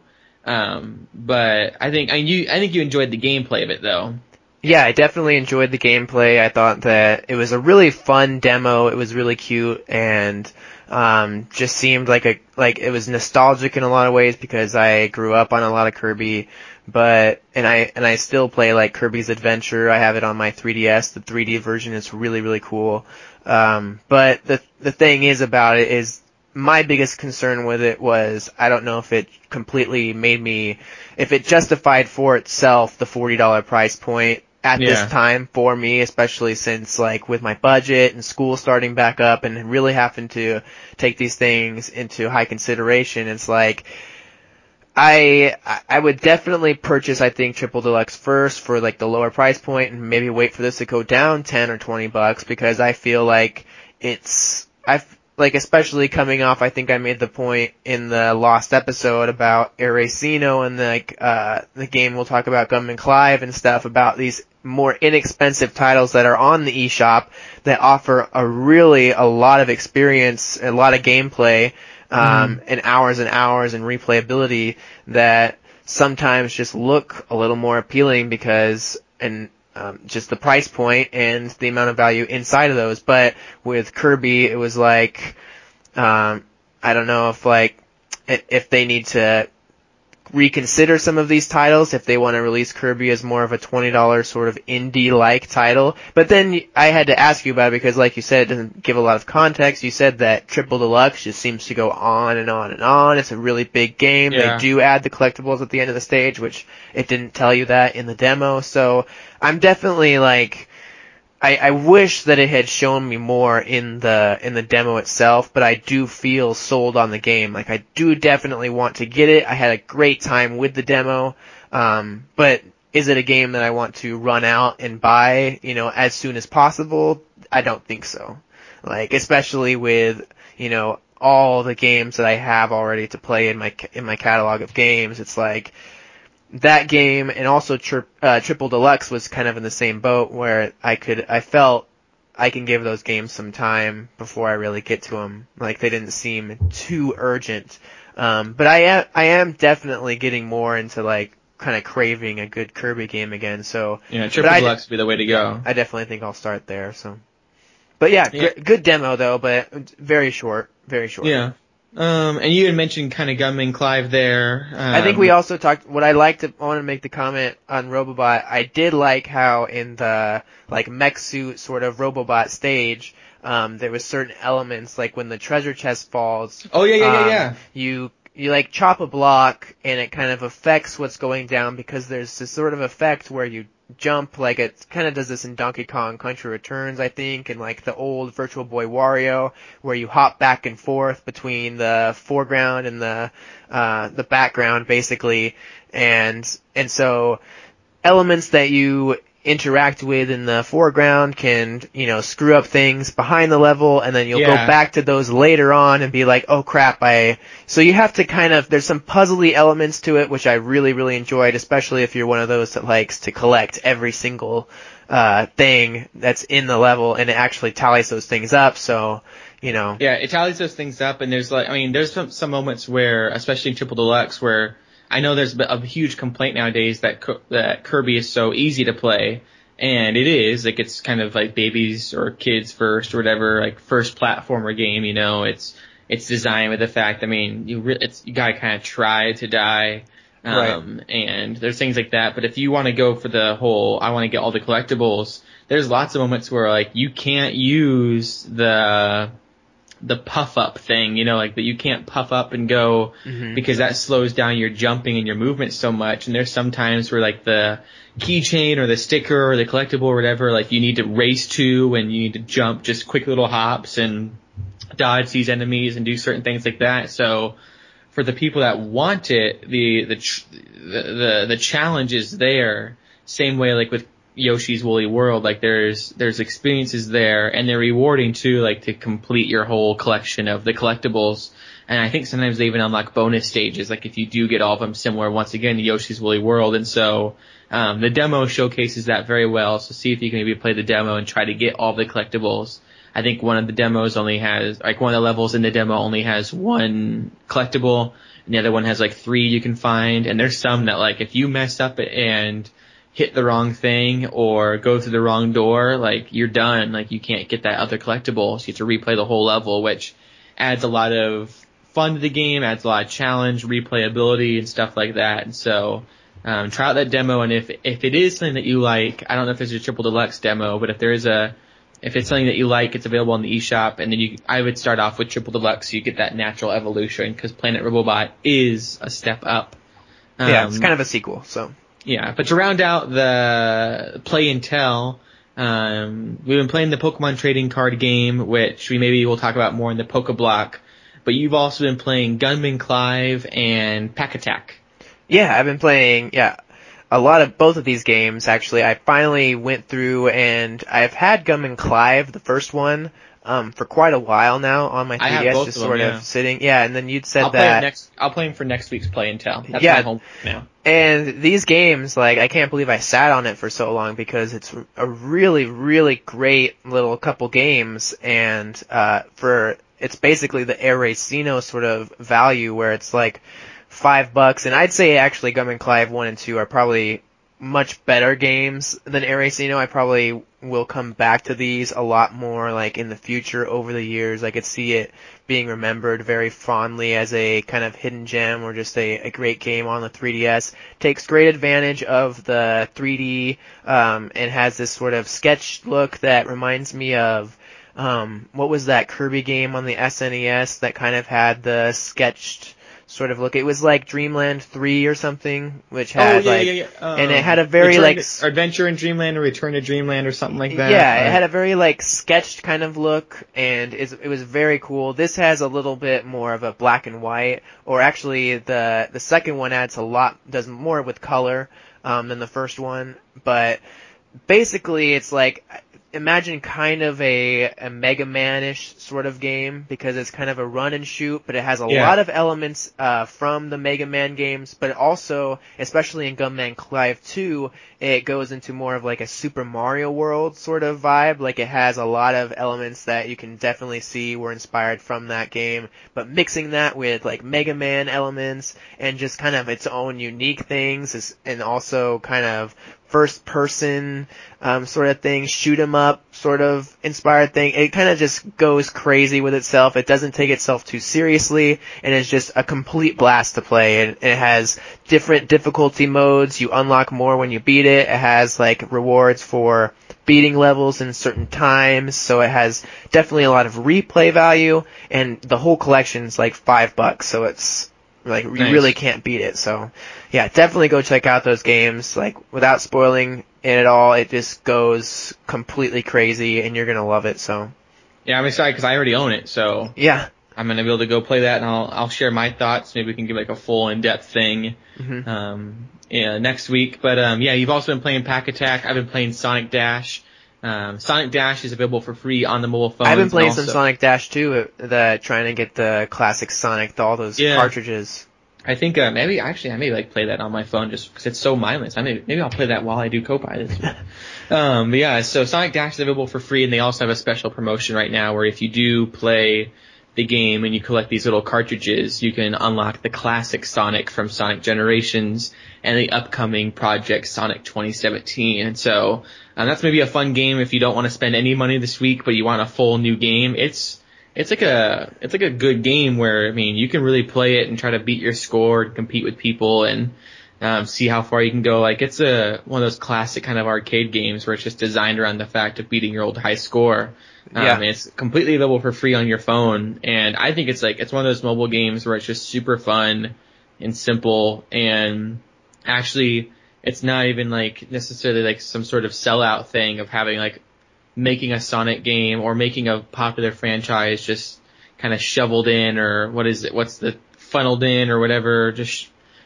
Speaker 1: Um, but I think I, you, I think you enjoyed the gameplay of it, though.
Speaker 2: Yeah, I definitely enjoyed the gameplay. I thought that it was a really fun demo. It was really cute, and um, just seemed like a like it was nostalgic in a lot of ways, because I grew up on a lot of Kirby. But and I and I still play like Kirby's Adventure. I have it on my three D S. The three D version is really really cool. Um, but the the thing is about it is, my biggest concern with it was, I don't know if it completely made me, if it justified for itself the forty dollars price point at
Speaker 1: Yeah.
Speaker 2: this time for me, especially since, like, with my budget and school starting back up and really having to take these things into high consideration. It's like, I I would definitely purchase, I think, Triple Deluxe first for like the lower price point, and maybe wait for this to go down ten or twenty bucks, because I feel like it's, I like, especially coming off, I think I made the point in the Lost episode about Air Racino and the, uh, the game we'll talk about, Gunman Clive and stuff, about these more inexpensive titles that are on the eShop that offer a really, a lot of experience, a lot of gameplay, um, mm. and hours and hours and replayability that sometimes just look a little more appealing because, and, Um, just the price point and the amount of value inside of those. But with Kirby, it was like, um, I don't know if like, if they need to reconsider some of these titles, if they want to release Kirby as more of a twenty dollars sort of indie-like title. But then I had to ask you about it, because like you said, it doesn't give a lot of context. You said that Triple Deluxe just seems to go on and on and on. It's a really big game.
Speaker 1: Yeah.
Speaker 2: They do add the collectibles at the end of the stage, which it didn't tell you that in the demo. So I'm definitely like, I, I wish that it had shown me more in the in the demo itself, but I do feel sold on the game. Like, I do definitely want to get it. I had a great time with the demo, um, but is it a game that I want to run out and buy, you know, as soon as possible? I don't think so. Like, especially with, you know, all the games that I have already to play in my in my catalog of games. It's like, that game and also tri- uh, Triple Deluxe was kind of in the same boat, where I could, I felt I can give those games some time before I really get to them. Like, they didn't seem too urgent. Um, but I am, I am definitely getting more into like kind of craving a good Kirby game again. So
Speaker 1: yeah, Triple Deluxe would be the way to go.
Speaker 2: I definitely think I'll start there. So, but yeah,
Speaker 1: yeah.
Speaker 2: G- good demo though, but very short, very short.
Speaker 1: Yeah. Um, and you had mentioned kind of Gunman Clive there. Um,
Speaker 2: I think we also talked, what I liked, I want to make the comment on Robobot, I did like how in the, like, mech suit sort of Robobot stage, um, there was certain elements, like when the treasure chest falls.
Speaker 1: Oh, yeah, yeah,
Speaker 2: um,
Speaker 1: yeah, yeah.
Speaker 2: You, you, like, chop a block, and it kind of affects what's going down, because there's this sort of effect where you jump, like it kind of does this in Donkey Kong Country Returns, I think, and like the old Virtual Boy Wario, where you hop back and forth between the foreground and the uh, the background, basically, and and so elements that you interact with in the foreground can, you know, screw up things behind the level, and then you'll
Speaker 1: Yeah.
Speaker 2: go back to those later on and be like, oh crap, I, so you have to kind of, there's some puzzly elements to it, which I really, really enjoyed, especially if you're one of those that likes to collect every single, uh, thing that's in the level, and it actually tallies those things up, so, you know.
Speaker 1: Yeah, it tallies those things up, and there's like, I mean, there's some, some moments where, especially in Triple Deluxe, where I know there's a huge complaint nowadays that that Kirby is so easy to play, and it is. Like, it's kind of like babies or kids first or whatever, like first platformer game. You know, it's it's designed with the fact. I mean, you re- it's you gotta kind of try to die, um, right. And there's things like that. But if you want to go for the whole, I want to get all the collectibles. There's lots of moments where like you can't use the the puff up thing, you know, like that you can't puff up and go mm-hmm. because that slows down your jumping and your movement so much. And there's some times where like the keychain or the sticker or the collectible or whatever, like you need to race to and you need to jump just quick little hops and dodge these enemies and do certain things like that. So for the people that want it, the the the the, the challenge is there. Same way like with Yoshi's Woolly World, like there's there's experiences there, and they're rewarding too, like to complete your whole collection of the collectibles. And I think sometimes they even unlock bonus stages, like if you do get all of them similar once again to Yoshi's Woolly World. And so um, the demo showcases that very well. So see if you can maybe play the demo and try to get all the collectibles. I think one of the demos only has, like one of the levels in the demo only has one collectible, and the other one has like three you can find. And there's some that like if you mess up and hit the wrong thing or go through the wrong door, like you're done. Like you can't get that other collectible, so you have to replay the whole level, which adds a lot of fun to the game, adds a lot of challenge, replayability, and stuff like that. And so um, try out that demo, and if if it is something that you like, I don't know if there's a Triple Deluxe demo, but if there is a, if it's something that you like, it's available on the eShop, and then you, I would start off with Triple Deluxe so you get that natural evolution, because Planet Robobot is a step up.
Speaker 2: Um, yeah, it's kind of a sequel, so.
Speaker 1: Yeah, but to round out the play and tell, um, we've been playing the Pokemon trading card game, which we maybe will talk about more in the Pokeblock, but you've also been playing Gunman Clive and Pack Attack.
Speaker 2: Yeah, I've been playing, yeah, a lot of both of these games, actually. I finally went through, and I've had Gunman Clive, the first one, um, for quite a while now on my three D S, just sort of, yeah. sitting. Yeah, and then you'd said
Speaker 1: I'll
Speaker 2: that.
Speaker 1: Play next, I'll play him for next week's play and tell. That's
Speaker 2: yeah,
Speaker 1: my home now.
Speaker 2: And these games, like, I can't believe I sat on it for so long, because it's a really, really great little couple games, and uh for it's basically the Air Racino sort of value, where it's like five bucks, and I'd say actually Gunman Clive one and two are probably much better games than Air Racino. I probably will come back to these a lot more, like, in the future over the years. I could see it being remembered very fondly as a kind of hidden gem, or just a, a great game on the three D S. Takes great advantage of the three D, um, and has this sort of sketch look that reminds me of, um, what was that Kirby game on the S N E S that kind of had the sketched sort of look? It was like Dreamland three or something, which had
Speaker 1: oh, yeah,
Speaker 2: like,
Speaker 1: yeah, yeah. Um,
Speaker 2: and it had a very
Speaker 1: Return
Speaker 2: like
Speaker 1: to, Adventure in Dreamland or Return to Dreamland or something like that.
Speaker 2: Yeah,
Speaker 1: or,
Speaker 2: it had a very like sketched kind of look, and it, it was very cool. This has a little bit more of a black and white, or actually the the second one adds a lot, does more with color um, than the first one, but basically it's like, imagine kind of a, a Mega Man-ish sort of game, because it's kind of a run and shoot, but it has a
Speaker 1: yeah.
Speaker 2: lot of elements uh, from the Mega Man games, but also, especially in Gunman Clive two, it goes into more of like a Super Mario World sort of vibe. Like, it has a lot of elements that you can definitely see were inspired from that game, but mixing that with like Mega Man elements and just kind of its own unique things, is, and also kind of first person um, sort of thing, shoot 'em up sort of inspired thing. It kind of just goes crazy with itself. It doesn't take itself too seriously, and it's just a complete blast to play. And it has different difficulty modes. You unlock more when you beat it. It has like rewards for beating levels in certain times, so it has definitely a lot of replay value, and the whole collection's like five bucks, so it's like, you
Speaker 1: nice.
Speaker 2: really can't beat it. So, yeah, definitely go check out those games. Like, without spoiling and it all, it just goes completely crazy, and you're gonna love it, so.
Speaker 1: Yeah, I'm excited because I already own it, so.
Speaker 2: Yeah.
Speaker 1: I'm gonna be able to go play that, and I'll I'll share my thoughts. Maybe we can give like a full in-depth thing
Speaker 2: Mm-hmm.
Speaker 1: um, yeah, next week. But um, yeah, you've also been playing Pack Attack. I've been playing Sonic Dash. Um, Sonic Dash is available for free on the mobile phone.
Speaker 2: I've been playing some Sonic Dash too. The trying to get the classic Sonic, all those
Speaker 1: yeah.
Speaker 2: cartridges.
Speaker 1: I think uh, maybe actually I may like play that on my phone just because it's so mindless. I may maybe I'll play that while I do Koppai this week. um, but yeah, so Sonic Dash is available for free, and they also have a special promotion right now where if you do play the game and you collect these little cartridges, you can unlock the classic Sonic from Sonic Generations and the upcoming Project Sonic twenty seventeen. And so um, that's maybe a fun game if you don't want to spend any money this week, but you want a full new game. It's it's like a it's like a good game where I mean you can really play it and try to beat your score and compete with people and um, see how far you can go. Like it's a one of those classic kind of arcade games where it's just designed around the fact of beating your old high score. Um,
Speaker 2: Yeah.
Speaker 1: It's completely available for free on your phone, and I think it's like it's one of those mobile games where it's just super fun and simple, and actually it's not even like necessarily like some sort of sellout thing of having like making a Sonic game or making a popular franchise just kind of shoveled in, or what is it? What's the funneled in or whatever? Just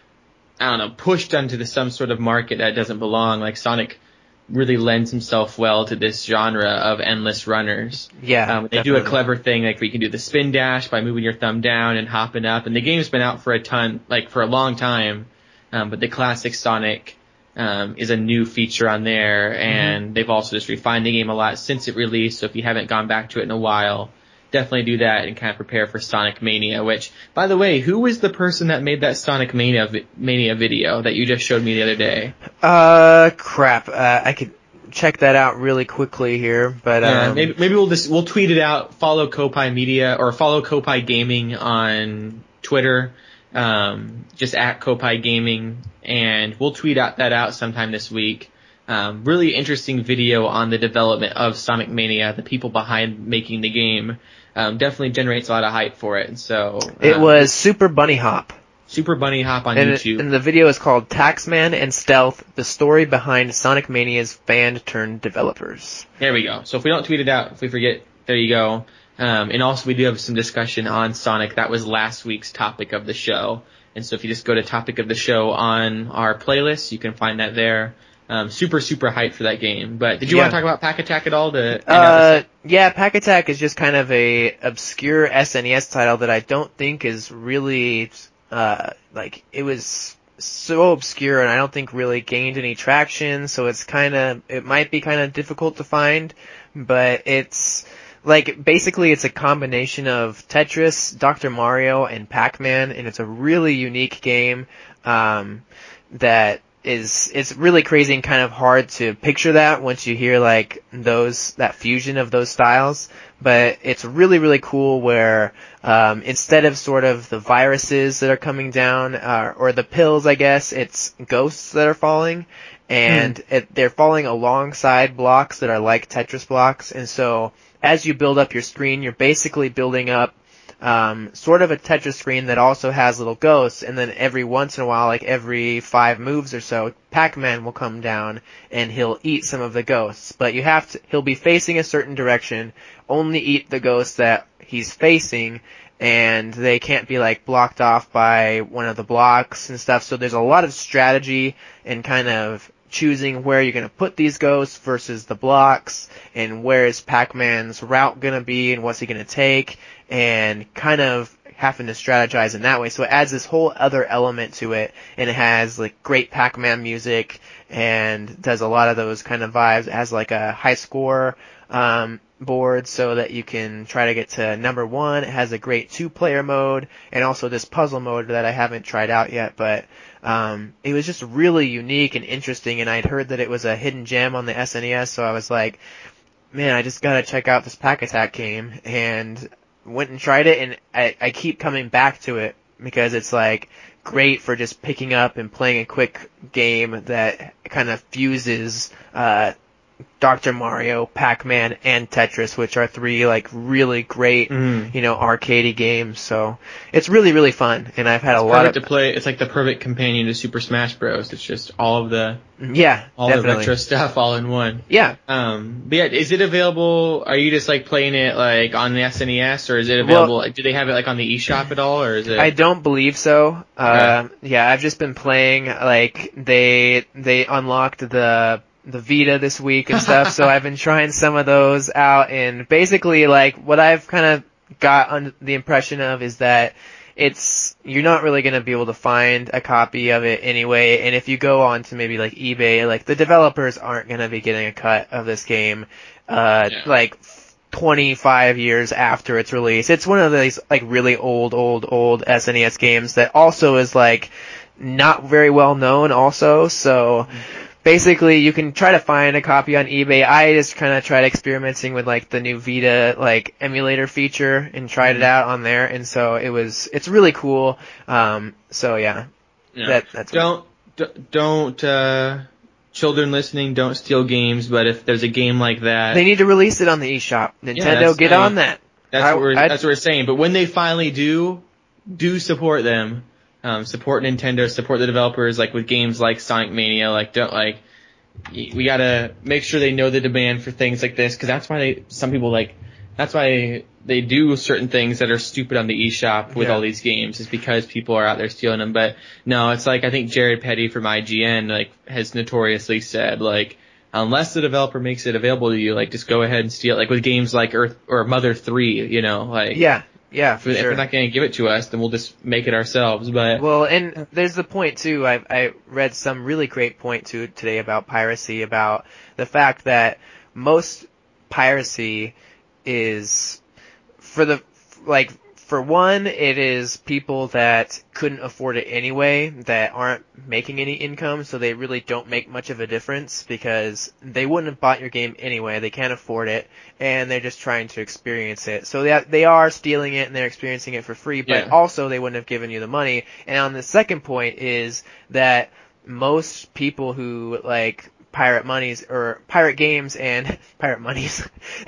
Speaker 1: I don't know, pushed onto the some sort of market that doesn't belong. Like Sonic really lends himself well to this genre of endless runners.
Speaker 2: Yeah,
Speaker 1: um, they
Speaker 2: definitely.
Speaker 1: do a clever thing, like where you can do the spin dash by moving your thumb down and hopping up. And the game's been out for a ton, like for a long time. Um, but the classic Sonic um, is a new feature on there, and mm-hmm. they've also just refined the game a lot since it released. So if you haven't gone back to it in a while, definitely do that and kind of prepare for Sonic Mania. Which, by the way, who was the person that made that Sonic Mania vi- Mania video that you just showed me the other day?
Speaker 2: Uh, crap. Uh, I could check that out really quickly here, but um,
Speaker 1: yeah, maybe maybe we'll just we'll tweet it out. Follow Koppai Media or follow Koppai Gaming on Twitter. Um, just at Koppai Gaming, and we'll tweet out that out sometime this week. Um, really interesting video on the development of Sonic Mania, the people behind making the game. Um, definitely generates a lot of hype for it. And so um,
Speaker 2: it was Super Bunny Hop.
Speaker 1: Super Bunny Hop on
Speaker 2: and
Speaker 1: YouTube.
Speaker 2: It, and the video is called Taxman and Stealth, the story behind Sonic Mania's band-turned-developers.
Speaker 1: There we go. So if we don't tweet it out, if we forget, there you go. Um, and also we do have some discussion on Sonic. That was last week's topic of the show. And so if you just go to topic of the show on our playlist, you can find that there. Um, super, super hyped for that game. But did you
Speaker 2: yeah.
Speaker 1: want to talk about Pack Attack at all? To end
Speaker 2: uh,
Speaker 1: out the
Speaker 2: yeah, Pack Attack is just kind of a obscure S N E S title that I don't think is really, uh, like, it was so obscure and I don't think really gained any traction, so it's kind of, it might be kind of difficult to find, but it's, like, basically it's a combination of Tetris, Doctor Mario, and Pac-Man, and it's a really unique game, um, that is, it's really crazy and kind of hard to picture that once you hear, like, those, that fusion of those styles. But it's really, really cool where, um, instead of sort of the viruses that are coming down, uh, or the pills, I guess, it's ghosts that are falling. And mm. it, they're falling alongside blocks that are like Tetris blocks. And so, as you build up your screen, you're basically building up Um, sort of a Tetris screen that also has little ghosts, and then every once in a while, like every five moves or so, Pac-Man will come down and he'll eat some of the ghosts. But you have to, he'll be facing a certain direction, only eat the ghosts that he's facing, and they can't be like blocked off by one of the blocks and stuff. So there's a lot of strategy and kind of choosing where you're going to put these ghosts versus the blocks, and where is Pac-Man's route going to be, and what's he going to take, and kind of having to strategize in that way. So it adds this whole other element to it, and it has like great Pac-Man music, and does a lot of those kind of vibes. It has like a high score um, board so that you can try to get to number one. It has a great two-player mode, and also this puzzle mode that I haven't tried out yet, but Um, it was just really unique and interesting, and I'd heard that it was a hidden gem on the S N E S, so I was like, man, I just gotta check out this Pack Attack game, and went and tried it, and I, I keep coming back to it, because it's like, great for just picking up and playing a quick game that kind of fuses, uh, Doctor Mario, Pac-Man, and Tetris, which are three like really great,
Speaker 1: Mm.
Speaker 2: you know, arcadey games. So it's really really fun, and I've had
Speaker 1: It's
Speaker 2: a lot of
Speaker 1: perfect to play. It's like the perfect companion to Super Smash Bros. It's just all of the
Speaker 2: yeah,
Speaker 1: all
Speaker 2: definitely.
Speaker 1: the retro stuff all in one.
Speaker 2: Yeah.
Speaker 1: Um, but yeah, is it available? Are you just like playing it like on the S N E S, or is it available?
Speaker 2: Well,
Speaker 1: do they have it like on the eShop at all, or is it?
Speaker 2: I don't believe so. Uh, yeah, I've just been playing. Like they they unlocked the the Vita this week and stuff, so I've been trying some of those out. And basically, like what I've kind of got on the impression of is that it's you're not really going to be able to find a copy of it anyway. And if you go on to maybe like eBay, like the developers aren't going to be getting a cut of this game. Uh,
Speaker 1: Yeah.
Speaker 2: like. twenty-five years after its release. It's one of these like really old, old, old S N E S games that also is like not very well known also. So basically you can try to find a copy on eBay. I just kind of tried experimenting with like the new Vita like emulator feature and tried it out on there. And so it was, it's really cool. Um, so yeah,
Speaker 1: Yeah.
Speaker 2: that, that's
Speaker 1: don't d- don't uh, children listening, don't steal games. But if there's a game like that,
Speaker 2: they need to release it on the eShop. Nintendo,
Speaker 1: that's-
Speaker 2: get
Speaker 1: I mean,
Speaker 2: on that.
Speaker 1: That's
Speaker 2: I-
Speaker 1: what we're
Speaker 2: I'd-
Speaker 1: that's what we're saying. But when they finally do, do support them. Um, support Nintendo, support the developers. Like with games like Sonic Mania, like don't like. y- We gotta make sure they know the demand for things like this, because that's why they, some people like. That's why they do certain things that are stupid on the eShop with
Speaker 2: Yeah.
Speaker 1: all these games, is because people are out there stealing them. But no, it's like I think Jared Petty from I G N like has notoriously said like. Unless the developer makes it available to you, like just go ahead and steal it. Like with games like Earth or Mother three, you know, like
Speaker 2: yeah, yeah,
Speaker 1: if,
Speaker 2: for
Speaker 1: if
Speaker 2: sure.
Speaker 1: they're not going to give it to us, then we'll just make it ourselves. But
Speaker 2: Well, and there's the point too. I I read some really great point too today about piracy, about the fact that most piracy is for the like for one, it is people that couldn't afford it anyway, that aren't making any income, so they really don't make much of a difference because they wouldn't have bought your game anyway. They can't afford it, and they're just trying to experience it. So they they are stealing it and they're experiencing it for free, but
Speaker 1: Yeah.
Speaker 2: also they wouldn't have given you the money. And on the second point is that most people who like pirate monies or pirate games and pirate monies,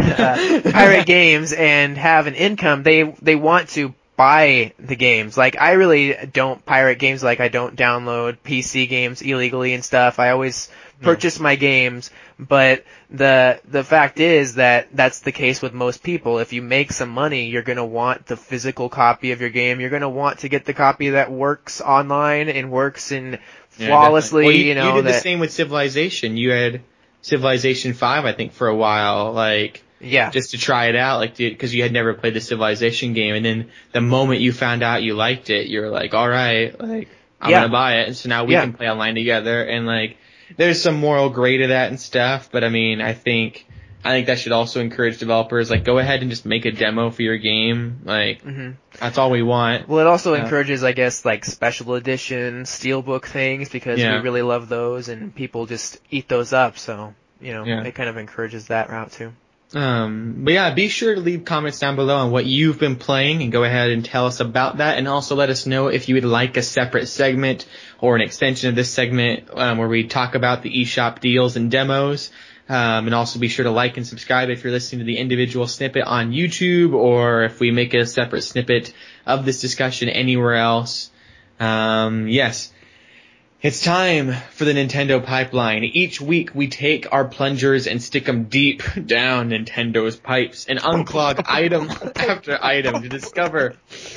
Speaker 2: uh, pirate games and have an income, they they want to buy the games. Like I really don't pirate games. Like I don't download P C games illegally and stuff. I always purchase my games, but the the fact is that that's the case with most people. If you make some money, you're going to want the physical copy of your game. You're going to want to get the copy that works online and works in flawlessly,
Speaker 1: well, you,
Speaker 2: you know.
Speaker 1: you did
Speaker 2: that,
Speaker 1: the same with Civilization. You had Civilization five, I think, for a while, like
Speaker 2: yeah.
Speaker 1: just to try it out, like because you had never played the Civilization game, and then the moment you found out you liked it, you're like, all right, like I'm
Speaker 2: Yeah.
Speaker 1: gonna buy it, and so now we
Speaker 2: Yeah.
Speaker 1: can play online together, and like there's some moral gray to that and stuff, but I mean, I think. I think that should also encourage developers, like, go ahead and just make a demo for your game. Like,
Speaker 2: hmm
Speaker 1: that's all we want.
Speaker 2: Well, it also
Speaker 1: Yeah.
Speaker 2: encourages, I guess, like special edition steelbook things because
Speaker 1: Yeah.
Speaker 2: we really love those and people just eat those up. So, you know,
Speaker 1: Yeah.
Speaker 2: it kind of encourages that route too.
Speaker 1: Um, but yeah, be sure to leave comments down below on what you've been playing and go ahead and tell us about that. And also let us know if you would like a separate segment or an extension of this segment um, where we talk about the eShop deals and demos. Um, and also be sure to like and subscribe if you're listening to the individual snippet on YouTube, or if we make a separate snippet of this discussion anywhere else. Um, yes. It's time for the Nintendo pipeline. Each week we take our plungers and stick them deep down Nintendo's pipes and unclog item after item to discover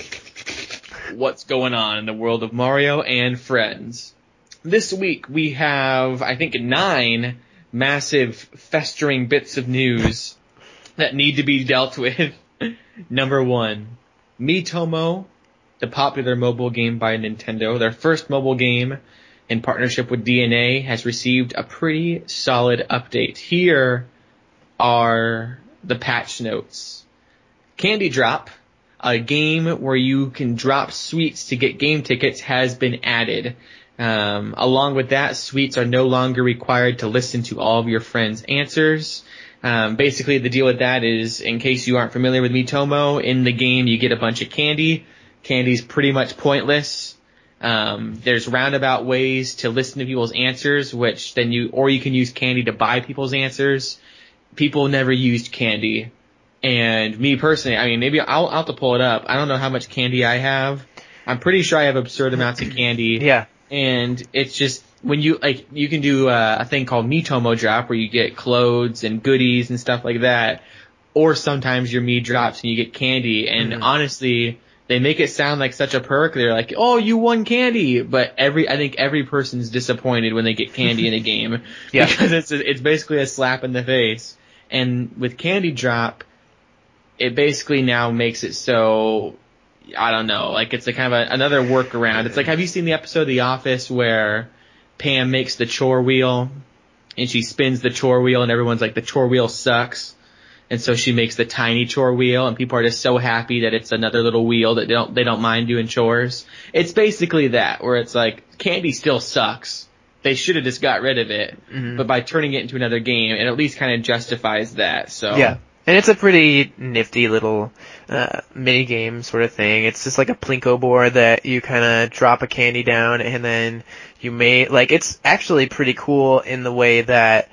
Speaker 1: what's going on in the world of Mario and friends. This week we have, I think, nine massive festering bits of news that need to be dealt with. Number one, Miitomo, the popular mobile game by Nintendo, their first mobile game in partnership with D N A, has received a pretty solid update. Here are the patch notes. Candy Drop, a game where you can drop sweets to get game tickets, has been added. Um, along with that, sweets are no longer required to listen to all of your friends' answers. Um, basically, the deal with that is, in case you aren't familiar with Miitomo, in the game you get a bunch of candy. Candy's pretty much pointless. Um, there's roundabout ways to listen to people's answers, which then you, or you can use candy to buy people's answers. People never used candy. And me personally, I mean, maybe I'll, I'll have to pull it up. I don't know how much candy I have. I'm pretty sure I have absurd amounts of candy.
Speaker 2: Yeah.
Speaker 1: And it's just, when you, like, you can do uh, a thing called Mitomo Drop where you get clothes and goodies and stuff like that. Or sometimes your me drops and you get candy. And mm-hmm. honestly, they make it sound like such a perk. They're like, oh, you won candy. But every, I think every person's disappointed when they get candy in a game.
Speaker 2: Yeah.
Speaker 1: Because it's, a, it's basically a slap in the face. And with Candy Drop, it basically now makes it so, I don't know, like it's a kind of a, another workaround. It's like, have you seen the episode of The Office where Pam makes the chore wheel and she spins the chore wheel and everyone's like, the chore wheel sucks. And so she makes the tiny chore wheel and people are just so happy that it's another little wheel that they don't, they don't mind doing chores. It's basically that, where it's like, candy still sucks. They should have just got rid of it. Mm-hmm. But by turning it into another game, it at least kind of justifies that, so.
Speaker 2: Yeah. And it's a pretty nifty little uh mini game sort of thing. It's just like a plinko board that you kind of drop a candy down and then you may, like, it's actually pretty cool in the way that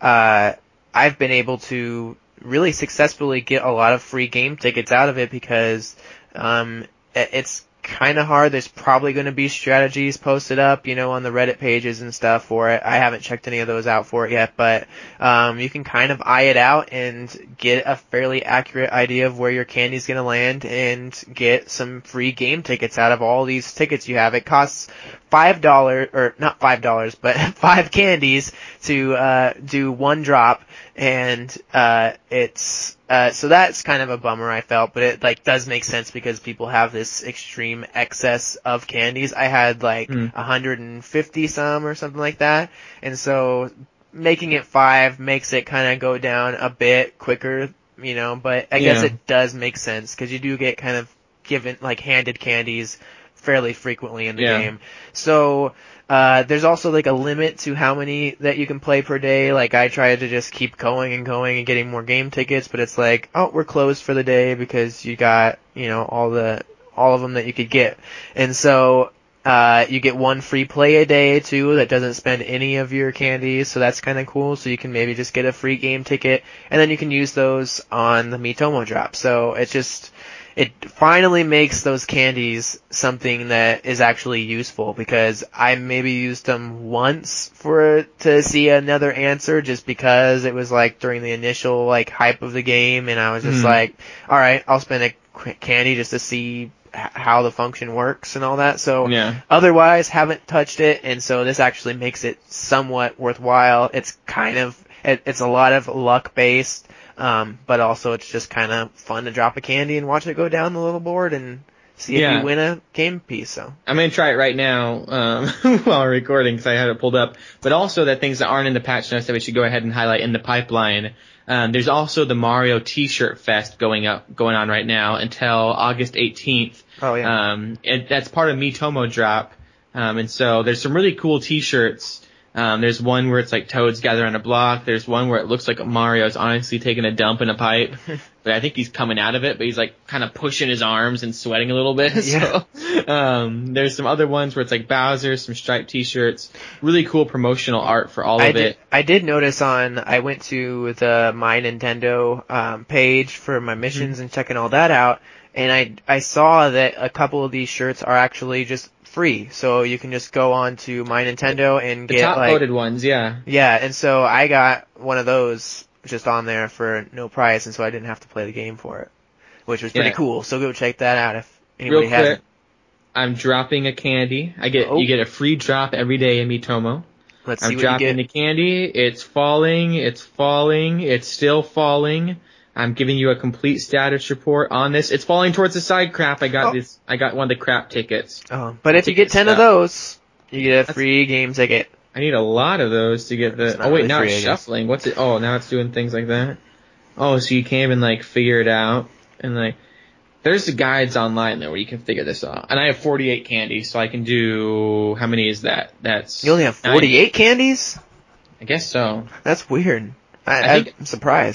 Speaker 2: uh I've been able to really successfully get a lot of free game tickets out of it because um it's kind of hard. There's probably going to be strategies posted up, you know, on the Reddit pages and stuff for it. I haven't checked any of those out for it yet, but um you can kind of eye it out and get a fairly accurate idea of where your candy's going to land and get some free game tickets out of all these tickets you have. It costs five dollars, or not five dollars, but five candies to uh do one drop, and uh it's Uh, so that's kind of a bummer, I felt, but it, like, does make sense because people have this extreme excess of candies. I had, like, mm. one hundred fifty some or something like that, and so making it five makes it kind of go down a bit quicker, you know, but I yeah. guess it does make sense because you do get kind of given, like, handed candies fairly frequently in the yeah. game. So, Uh, there's also like a limit to how many that you can play per day. Like I try to just keep going and going and getting more game tickets, but it's like, oh, we're closed for the day because you got, you know, all the, all of them that you could get. And so, uh, you get one free play a day too that doesn't spend any of your candies. So that's kind of cool. So you can maybe just get a free game ticket and then you can use those on the Mitomo drop. So it's just, it finally makes those candies something that is actually useful because I maybe used them once for to see another answer just because it was like during the initial like hype of the game and I was just mm. like, all right, I'll spend a candy just to see how the function works and all that. So
Speaker 1: yeah.
Speaker 2: otherwise haven't touched it, and so this actually makes it somewhat worthwhile. It's kind of it, it's a lot of luck based. Um, but also it's just kind of fun to drop a candy and watch it go down the little board and see if
Speaker 1: yeah.
Speaker 2: you win a game piece. So
Speaker 1: I'm going to try it right now um, while we're recording because I had it pulled up. But also that things that aren't in the patch notes that we should go ahead and highlight in the pipeline. Um, there's also the Mario T-shirt fest going up, going on right now until August eighteenth.
Speaker 2: Oh yeah.
Speaker 1: Um, and that's part of Mitomo Drop. Um, and so there's some really cool T-shirts. Um, there's one where it's like Toads gather on a block. There's one where it looks like Mario's honestly taking a dump in a pipe. But I think he's coming out of it, but he's like kind of pushing his arms and sweating a little bit.
Speaker 2: Yeah.
Speaker 1: So, um, there's some other ones where it's like Bowser, some striped t-shirts, really cool promotional art for all
Speaker 2: I
Speaker 1: of
Speaker 2: did,
Speaker 1: it.
Speaker 2: I did notice on, I went to the My Nintendo, um, page for my missions mm-hmm. and checking all that out. And I, I saw that a couple of these shirts are actually just free, so you can just go on to My Nintendo and
Speaker 1: the
Speaker 2: get
Speaker 1: top
Speaker 2: like
Speaker 1: voted ones, yeah,
Speaker 2: yeah. And so I got one of those just on there for no price, and so I didn't have to play the game for it, which was pretty
Speaker 1: yeah.
Speaker 2: cool. So go check that out if anybody
Speaker 1: Real quick,
Speaker 2: hasn't.
Speaker 1: I'm dropping a candy. I get
Speaker 2: oh.
Speaker 1: you get a free drop every day in Mitomo.
Speaker 2: Let's
Speaker 1: I'm
Speaker 2: see what
Speaker 1: dropping
Speaker 2: you
Speaker 1: the
Speaker 2: get.
Speaker 1: candy. It's falling. It's falling. It's still falling. I'm giving you a complete status report on this. It's falling towards the side crap. I got
Speaker 2: oh.
Speaker 1: this. I got one of the crap tickets.
Speaker 2: Oh, but if you get ten
Speaker 1: stuff.
Speaker 2: of those, you get a free That's, game ticket.
Speaker 1: I need a lot of those to get the. Oh wait, really now free, it's shuffling. What's it? Oh, now it's doing things like that. Oh, so you can't even like figure it out and like. There's the guides online though where you can figure this out. And I have forty-eight candies, so I can do. How many is that? That's.
Speaker 2: You only have forty-eight candies?
Speaker 1: I guess so.
Speaker 2: That's weird. I,
Speaker 1: I think,
Speaker 2: I'm surprised.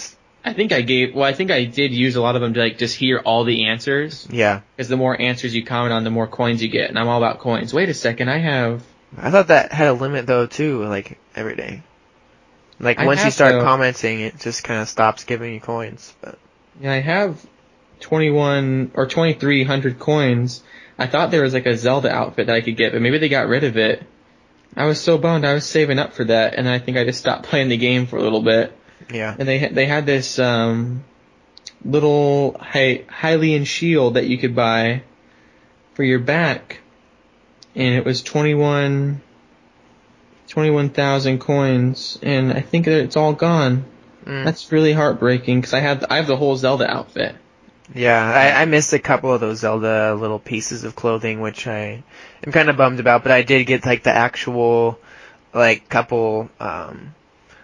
Speaker 1: I think I gave, well, I think I did use a lot of them to like just hear all the answers.
Speaker 2: Yeah.
Speaker 1: Because the more answers you comment on, the more coins you get. And I'm all about coins. Wait a second, I have...
Speaker 2: I thought that had a limit though too, like every day. Like
Speaker 1: I
Speaker 2: once you
Speaker 1: have,
Speaker 2: start
Speaker 1: though.
Speaker 2: commenting, it just kind of stops giving you coins. But
Speaker 1: Yeah, I have twenty-one or twenty-three hundred coins. I thought there was like a Zelda outfit that I could get, but maybe they got rid of it. I was so bummed. I was saving up for that, and I think I just stopped playing the game for a little bit.
Speaker 2: yeah.
Speaker 1: And they they had this um, little Hy- Hylian shield that you could buy for your back, and it was twenty-one twenty-one thousand coins, and I think that it's all gone.
Speaker 2: Mm.
Speaker 1: That's really heartbreaking because I have I have the whole Zelda outfit.
Speaker 2: Yeah, I, I missed a couple of those Zelda little pieces of clothing, which I am kind of bummed about. But I did get like the actual, like couple um,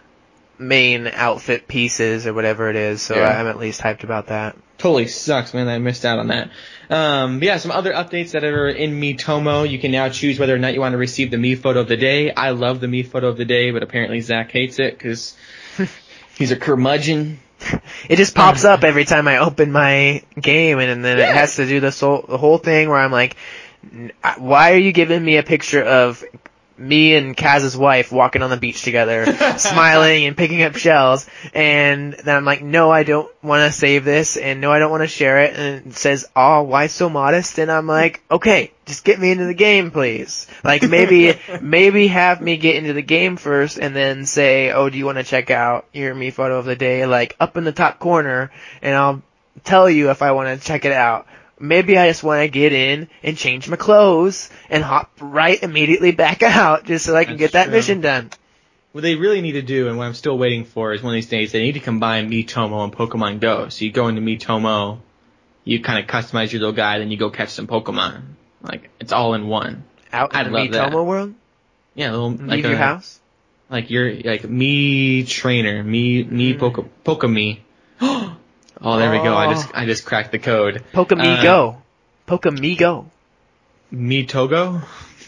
Speaker 2: main outfit pieces or whatever it is. So
Speaker 1: Yeah.
Speaker 2: I'm at least hyped about that.
Speaker 1: Totally sucks, man, that I missed out on that. Um, but yeah, some other updates that are in Miitomo. You can now choose whether or not you want to receive the me photo of the day. I love the me photo of the day, but apparently Zach hates it because he's a curmudgeon.
Speaker 2: It just pops up every time I open my game, and then
Speaker 1: Yeah.
Speaker 2: it has to do this whole, the whole thing where I'm like, "N- why are you giving me a picture of me and Kaz's wife walking on the beach together, smiling and picking up shells?" And then I'm like, no, I don't want to save this, and no, I don't want to share it. And it says, oh, why so modest? And I'm like, okay, just get me into the game, please. Like maybe, maybe have me get into the game first, and then say, oh, do you want to check out your me photo of the day, like up in the top corner, and I'll tell you if I want to check it out. Maybe I just want to get in and change my clothes and hop right immediately back out just so I can
Speaker 1: That's
Speaker 2: get that
Speaker 1: true.
Speaker 2: mission done.
Speaker 1: What they really need to do, and what I'm still waiting for, is one of these days they need to combine Miitomo and Pokemon Go. So you go into Miitomo, you kind of customize your little guy, then you go catch some Pokemon. Like, it's all in one.
Speaker 2: Out in
Speaker 1: I'd
Speaker 2: the
Speaker 1: love that.
Speaker 2: Miitomo world?
Speaker 1: Yeah, a little,
Speaker 2: Leave
Speaker 1: like
Speaker 2: your
Speaker 1: a,
Speaker 2: house?
Speaker 1: Like you're, like me trainer, me, me
Speaker 2: Mm.
Speaker 1: Poke, Pokemi. Oh, there we go. I just, I just cracked the code.
Speaker 2: Pokemi
Speaker 1: Uh,
Speaker 2: Go. Pokemi Go.
Speaker 1: Me Togo.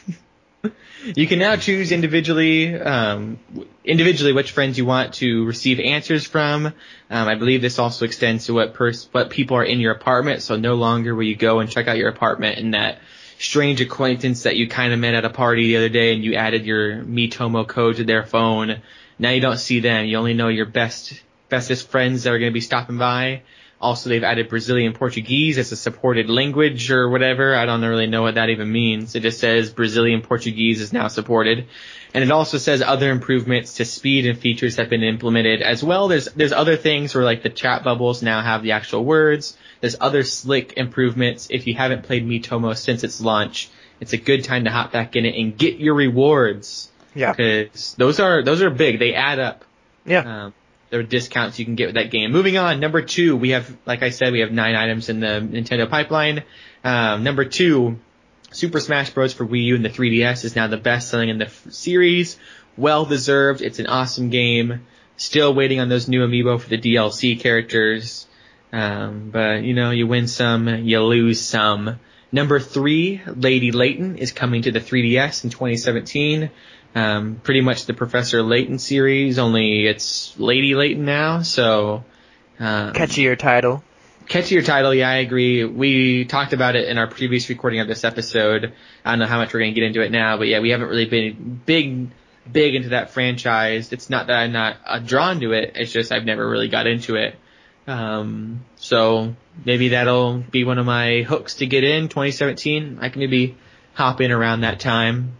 Speaker 1: You can now choose individually, um, individually which friends you want to receive answers from. Um, I believe this also extends to what pers- what people are in your apartment. So no longer will you go and check out your apartment and that strange acquaintance that you kind of met at a party the other day and you added your Miitomo code to their phone. Now you don't see them. You only know your best bestest friends that are going to be stopping by. Also, they've added Brazilian Portuguese as a supported language or whatever. I don't really know what that even means. It just says Brazilian Portuguese is now supported. And it also says other improvements to speed and features have been implemented as well. There's there's other things where like the chat bubbles now have the actual words. There's other slick improvements. If you haven't played Miitomo since its launch, it's a good time to hop back in it and get your rewards.
Speaker 2: Yeah.
Speaker 1: Because those are those are big. They add up.
Speaker 2: Yeah.
Speaker 1: Um, there are discounts you can get with that game. Moving on, number two, we have, like I said, we have nine items in the Nintendo pipeline. Um, number two, Super Smash Bros. For Wii U and the three D S is now the best selling in the f- series. Well deserved. It's an awesome game. Still waiting on those new amiibo for the D L C characters. Um, but, you know, you win some, you lose some. Number three, Lady Layton is coming to the three D S in twenty seventeen. Um, pretty much the Professor Layton series, only it's Lady Layton now, so... Um,
Speaker 2: Catchier title.
Speaker 1: Catchier title, yeah, I agree. We talked about it in our previous recording of this episode. I don't know how much we're going to get into it now, but yeah, we haven't really been big, big into that franchise. It's not that I'm not uh, drawn to it, it's just I've never really got into it. Um, so maybe that'll be one of my hooks to get in, twenty seventeen. I can maybe hop in around that time.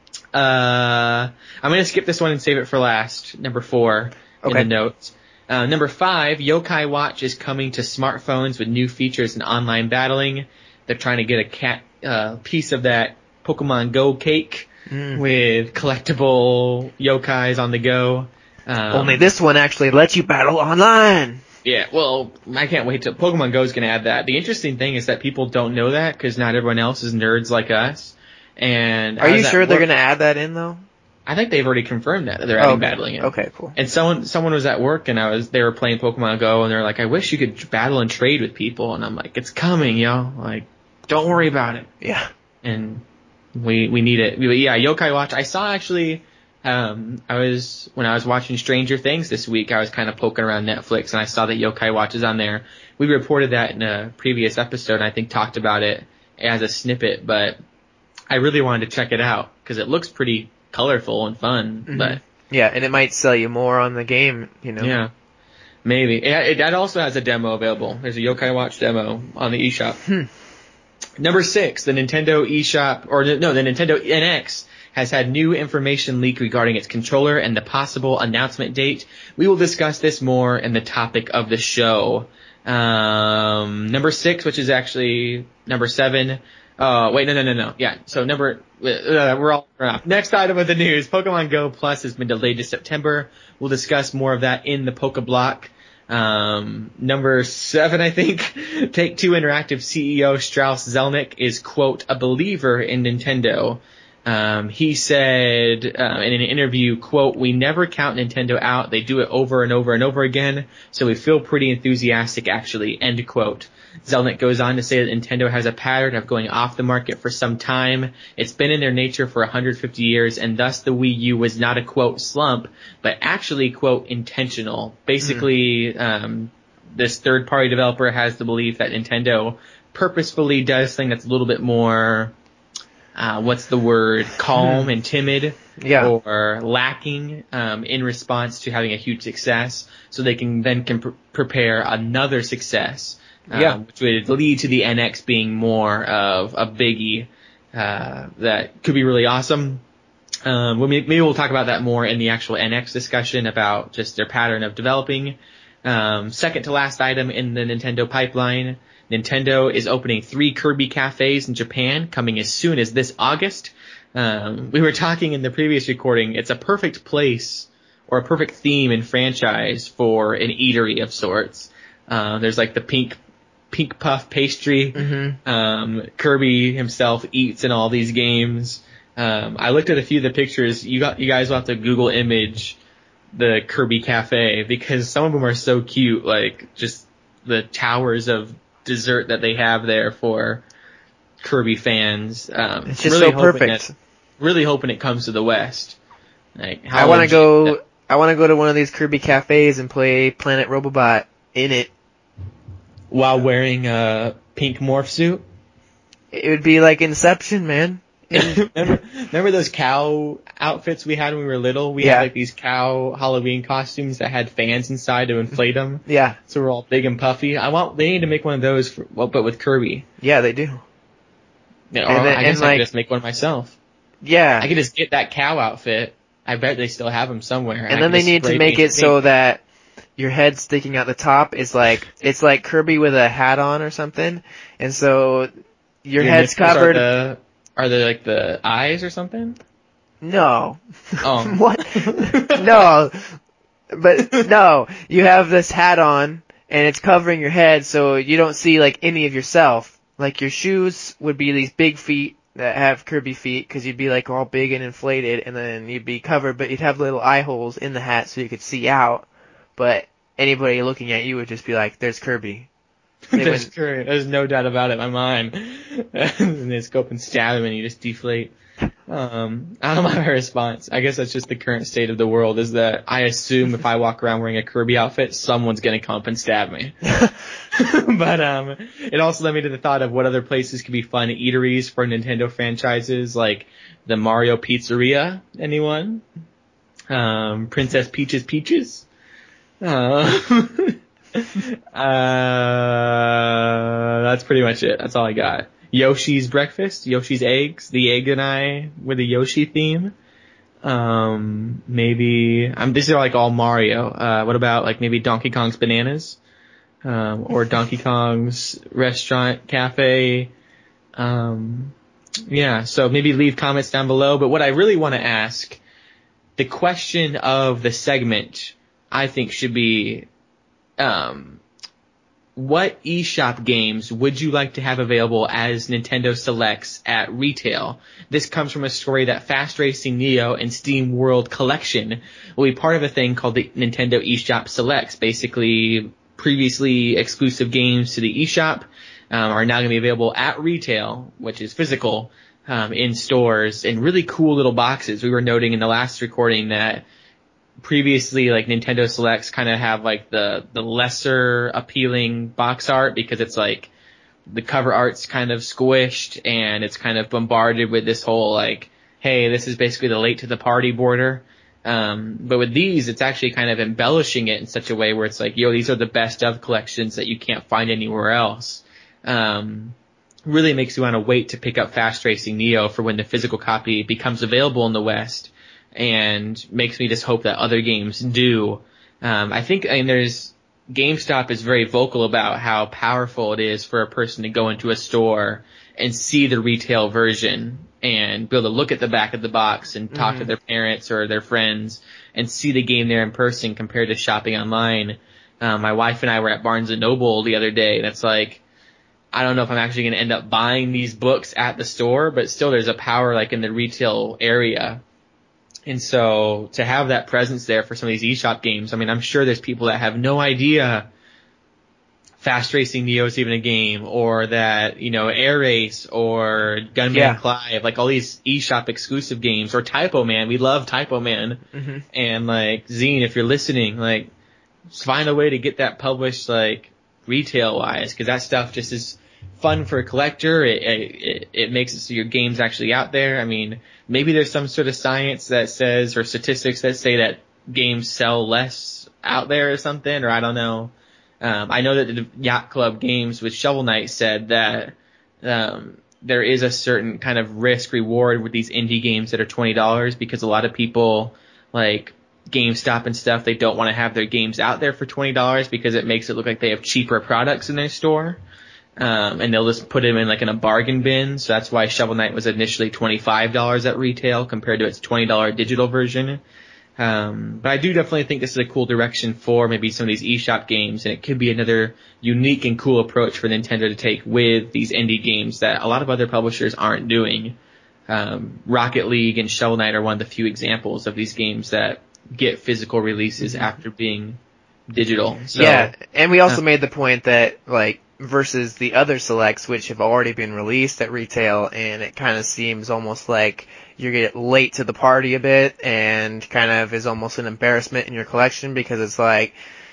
Speaker 1: Uh, I'm going to skip this one and save it for last, number four
Speaker 2: Okay.
Speaker 1: in the notes. Uh, number five, Yokai Watch is coming to smartphones with new features and online battling. They're trying to get a cat, uh, piece of that Pokemon Go cake
Speaker 2: Mm.
Speaker 1: with collectible yokais on the go. Um,
Speaker 2: Only this one actually lets you battle online.
Speaker 1: Yeah, well, I can't wait till Pokemon Go is going to add that. The interesting thing is that people don't know that because not everyone else is nerds like us. And
Speaker 2: Are
Speaker 1: how
Speaker 2: you
Speaker 1: does that
Speaker 2: sure they're
Speaker 1: work?
Speaker 2: going to add that in though?
Speaker 1: I think they've already confirmed that they're adding
Speaker 2: okay.
Speaker 1: battling in.
Speaker 2: Okay, cool.
Speaker 1: And someone someone was at work and I was they were playing Pokemon Go and they're like, I wish you could battle and trade with people, and I'm like, it's coming, yo. Like, don't worry about it.
Speaker 2: Yeah.
Speaker 1: And we we need it. But yeah, Yokai Watch. I saw actually Um, I was, when I was watching Stranger Things this week, I was kind of poking around Netflix and I saw that Yokai Watch is on there. We reported that in a previous episode and I think talked about it as a snippet, but I really wanted to check it out because it looks pretty colorful and fun,
Speaker 2: Mm-hmm.
Speaker 1: but.
Speaker 2: Yeah, and it might sell you more on the game, you know?
Speaker 1: Yeah. Maybe. It, it, that also has a demo available. There's a Yokai Watch demo on the eShop.
Speaker 2: Hmm.
Speaker 1: Number six, the Nintendo eShop, or no, the Nintendo N X has had new information leak regarding its controller and the possible announcement date. We will discuss this more in the topic of the show. Um, number six, which is actually number seven. Uh, wait, no, no, no, no. Yeah, so number, uh, we're all off. Next item of the news, Pokemon Go Plus has been delayed to September. We'll discuss more of that in the Poke Block. Um, number seven, I think, Take-Two Interactive C E O Strauss Zelnick is, quote, a believer in Nintendo. Um, he said uh, in an interview, quote, we never count Nintendo out. They do it over and over and over again, so we feel pretty enthusiastic, actually, end quote. Zelnick goes on to say that Nintendo has a pattern of going off the market for some time. It's been in their nature for one hundred fifty years, and thus the Wii U was not a, quote, slump, but actually, quote, intentional. Basically, mm. um, this third-party developer has the belief that Nintendo purposefully does something that's a little bit more... Uh, what's the word, calm and timid,
Speaker 2: yeah.
Speaker 1: or lacking um, in response to having a huge success, so they can then can pr- prepare another success, um,
Speaker 2: yeah.
Speaker 1: which would lead to the N X being more of a biggie uh, that could be really awesome. Um, we'll, maybe we'll talk about that more in the actual N X discussion about just their pattern of developing. Um, second to last item in the Nintendo pipeline. Nintendo is opening three Kirby cafes in Japan, coming as soon as this August. Um, we were talking in the previous recording, it's a perfect place or a perfect theme and franchise for an eatery of sorts. Uh, there's like the pink, pink puff pastry.
Speaker 2: Mm-hmm.
Speaker 1: Um, Kirby himself eats in all these games. Um, I looked at a few of the pictures. You got, you guys will have to Google image the Kirby cafe because some of them are so cute, like just the towers of dessert that they have there for Kirby fans. Um,
Speaker 2: it's just
Speaker 1: really
Speaker 2: so perfect.
Speaker 1: That, really hoping it comes to the West. Like, how
Speaker 2: I want to go.
Speaker 1: that,
Speaker 2: I want to go to one of these Kirby cafes and play Planet Robobot in it
Speaker 1: while wearing a pink morph suit.
Speaker 2: It would be like Inception, man.
Speaker 1: remember, remember those cow outfits we had when we were little? We
Speaker 2: yeah.
Speaker 1: had like these cow Halloween costumes that had fans inside to inflate them.
Speaker 2: Yeah.
Speaker 1: So we're all big and puffy. I want. They need to make one of those, for, well, but with Kirby.
Speaker 2: Yeah, they do.
Speaker 1: Yeah, or
Speaker 2: and then,
Speaker 1: I guess
Speaker 2: and
Speaker 1: I
Speaker 2: like,
Speaker 1: could just make one myself.
Speaker 2: Yeah.
Speaker 1: I could just get that cow outfit. I bet they still have them somewhere.
Speaker 2: And,
Speaker 1: and
Speaker 2: then they need to make it so that your head sticking out the top is like it's like Kirby with a hat on or something, and so your, your head's covered.
Speaker 1: Are the, are they like the eyes or something?
Speaker 2: No.
Speaker 1: Oh.
Speaker 2: What? No. But no, you have this hat on and it's covering your head so you don't see like any of yourself. Like your shoes would be these big feet that have Kirby feet because you'd be like all big and inflated and then you'd be covered, but you'd have little eye holes in the hat so you could see out. But anybody looking at you would just be like, there's Kirby.
Speaker 1: There's Kirby. There's no doubt about it in my mind. And they scope and stab him and you just deflate. Um, I don't have a response. I guess that's just the current state of the world, is that I assume if I walk around wearing a Kirby outfit, someone's gonna come up and stab me. But, um, it also led me to the thought of what other places could be fun eateries for Nintendo franchises, like the Mario Pizzeria. Anyone? Um, Princess Peach's Peaches? Uh, uh, that's pretty much it. That's all I got. Yoshi's Breakfast, Yoshi's Eggs, the egg and I with a Yoshi theme. Um, maybe, um, these are like all Mario. Uh, what about like maybe Donkey Kong's Bananas? Um, or Donkey Kong's Restaurant Cafe. Um, yeah, so maybe leave comments down below. But what I really want to ask, the question of the segment, I think should be, um, what eShop games would you like to have available as Nintendo Selects at retail? This comes from a story that Fast Racing Neo and Steam World Collection will be part of a thing called the Nintendo eShop Selects. Basically, previously exclusive games to the eShop um, are now going to be available at retail, which is physical, um, in stores in really cool little boxes. We were noting in the last recording that previously, like, Nintendo Selects kind of have like the the lesser appealing box art because it's like the cover art's kind of squished and it's kind of bombarded with this whole like, hey, this is basically the late to the party border. Um, but with these, it's actually kind of embellishing it in such a way where it's like, yo, these are the best of collections that you can't find anywhere else. Um, really makes you want to wait to pick up Fast Racing Neo for when the physical copy becomes available in the West, and makes me just hope that other games do. Um, I think, I mean, there's, GameStop is very vocal about how powerful it is for a person to go into a store and see the retail version and be able to look at the back of the box and talk mm-hmm. to their parents or their friends and see the game there in person compared to shopping online. Um, my wife and I were at Barnes and Noble the other day, and it's like, I don't know if I'm actually going to end up buying these books at the store, but still there's a power like in the retail area. And so to have that presence there for some of these eShop games, I mean, I'm sure there's people that have no idea Fast Racing Neo is even a game, or that, you know, Air Race or Gunman
Speaker 2: yeah.
Speaker 1: Clive, like all these eShop exclusive games, or Typo Man. We love Typo Man.
Speaker 2: Mm-hmm.
Speaker 1: And like, Zine, if you're listening, like, just find a way to get that published, like, retail wise, because that stuff just is fun for a collector. It, it, it makes it so your game's actually out there. I mean, maybe there's some sort of science that says, or statistics that say that games sell less out there or something, or I don't know. Um, I know that the Yacht Club Games with Shovel Knight said that um, there is a certain kind of risk reward with these indie games that are twenty dollars, because a lot of people, like GameStop and stuff, they don't want to have their games out there for twenty dollars because it makes it look like they have cheaper products in their store. Um, and they'll just put them in like in a bargain bin. So that's why Shovel Knight was initially twenty-five dollars at retail compared to its twenty dollars digital version. Um, but I do definitely think this is a cool direction for maybe some of these eShop games, and it could be another unique and cool approach for Nintendo to take with these indie games that a lot of other publishers aren't doing. Um, Rocket League and Shovel Knight are one of the few examples of these games that get physical releases mm-hmm. after being digital. So,
Speaker 2: yeah, and we also
Speaker 1: uh,
Speaker 2: made the point that, like, versus the other selects, which have already been released at retail, and it kind of seems almost like you get late to the party a bit, and kind of is almost an embarrassment in your collection, because it's like,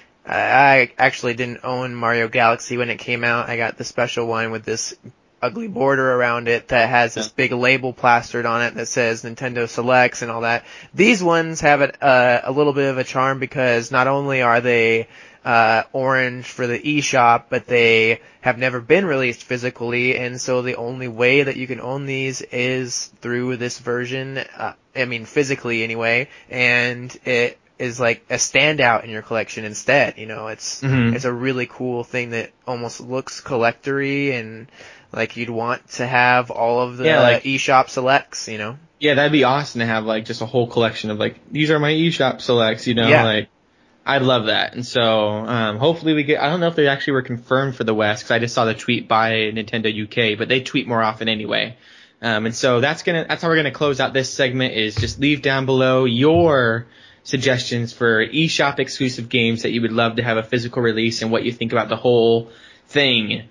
Speaker 2: I actually didn't own Mario Galaxy when it came out. I got the special one with this ugly border around it that has this big label plastered on it that says Nintendo Selects and all that. These ones have it, uh, a little bit of a charm, because not only are they uh orange for the eShop, but they have never been released physically, and so the only way that you can own these is through this version, uh, I mean physically anyway, and it is like a standout in your collection instead. You know, it's mm-hmm. it's a really cool thing that almost looks collector-y, and like you'd want to have all of the
Speaker 1: yeah, like,
Speaker 2: eShop selects, you know?
Speaker 1: Yeah, that'd be awesome to have like just a whole collection of like, these are my eShop selects, you know,
Speaker 2: yeah.
Speaker 1: like, I'd love that. And so, um, hopefully we get, I don't know if they actually were confirmed for the West, because I just saw the tweet by Nintendo U K, but they tweet more often anyway. Um, and so that's gonna, that's how we're gonna close out this segment, is just leave down below your suggestions for eShop exclusive games that you would love to have a physical release, and what you think about the whole thing.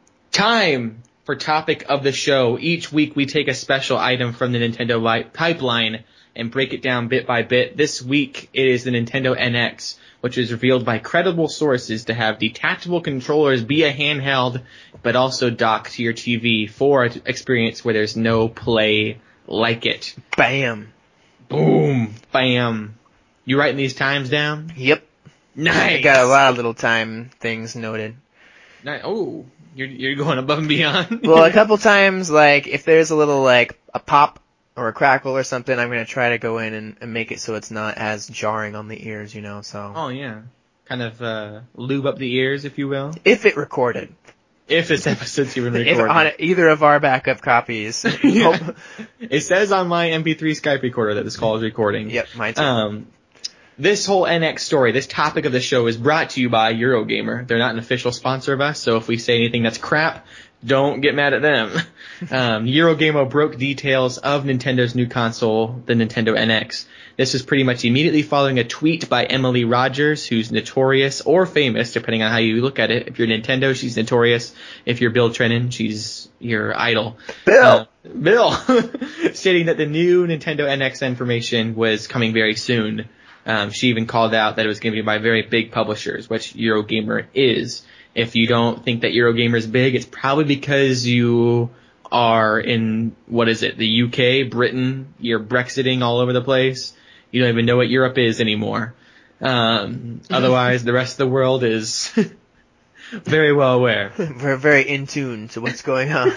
Speaker 1: Time for topic of the show. Each week we take a special item from the Nintendo li- pipeline and break it down bit by bit. This week it is the Nintendo N X, which is revealed by credible sources to have detachable controllers, be a handheld, but also dock to your T V for an experience where there's no play like it.
Speaker 2: Bam.
Speaker 1: Boom. Bam. You writing these times down?
Speaker 2: Yep.
Speaker 1: Nice.
Speaker 2: I got a lot of little time things noted.
Speaker 1: Nice. Oh, you're you're going above and beyond.
Speaker 2: Well, a couple times, like, if there's a little, like, a pop or a crackle or something, I'm going to try to go in and, and make it so it's not as jarring on the ears, you know, so.
Speaker 1: Oh, yeah. Kind of uh, lube up the ears, if you will.
Speaker 2: If it recorded.
Speaker 1: If this episode's even recorded.
Speaker 2: If on either of our backup copies.
Speaker 1: Yeah. It says on my M P three Skype recorder that this call is recording.
Speaker 2: Yep, mine too.
Speaker 1: Um, this whole N X story, this topic of the show, is brought to you by Eurogamer. They're not an official sponsor of us, so if we say anything that's crap, Don't get mad at them. um, Eurogamer broke details of Nintendo's new console, the Nintendo N X. This was pretty much immediately following a tweet by Emily Rogers, who's notorious or famous, depending on how you look at it. If you're Nintendo, she's notorious. If you're Bill Trinen, she's your idol.
Speaker 2: Bill!
Speaker 1: Uh, Bill! Stating that the new Nintendo N X information was coming very soon. Um, she even called out that it was going to be by very big publishers, which Eurogamer is. If you don't think that Eurogamer is big, it's probably because you are in, what is it, the U K, Britain, you're Brexiting all over the place. You don't even know what Europe is anymore. Um, otherwise, the rest of the world is very well aware.
Speaker 2: We're very in tune to what's going on.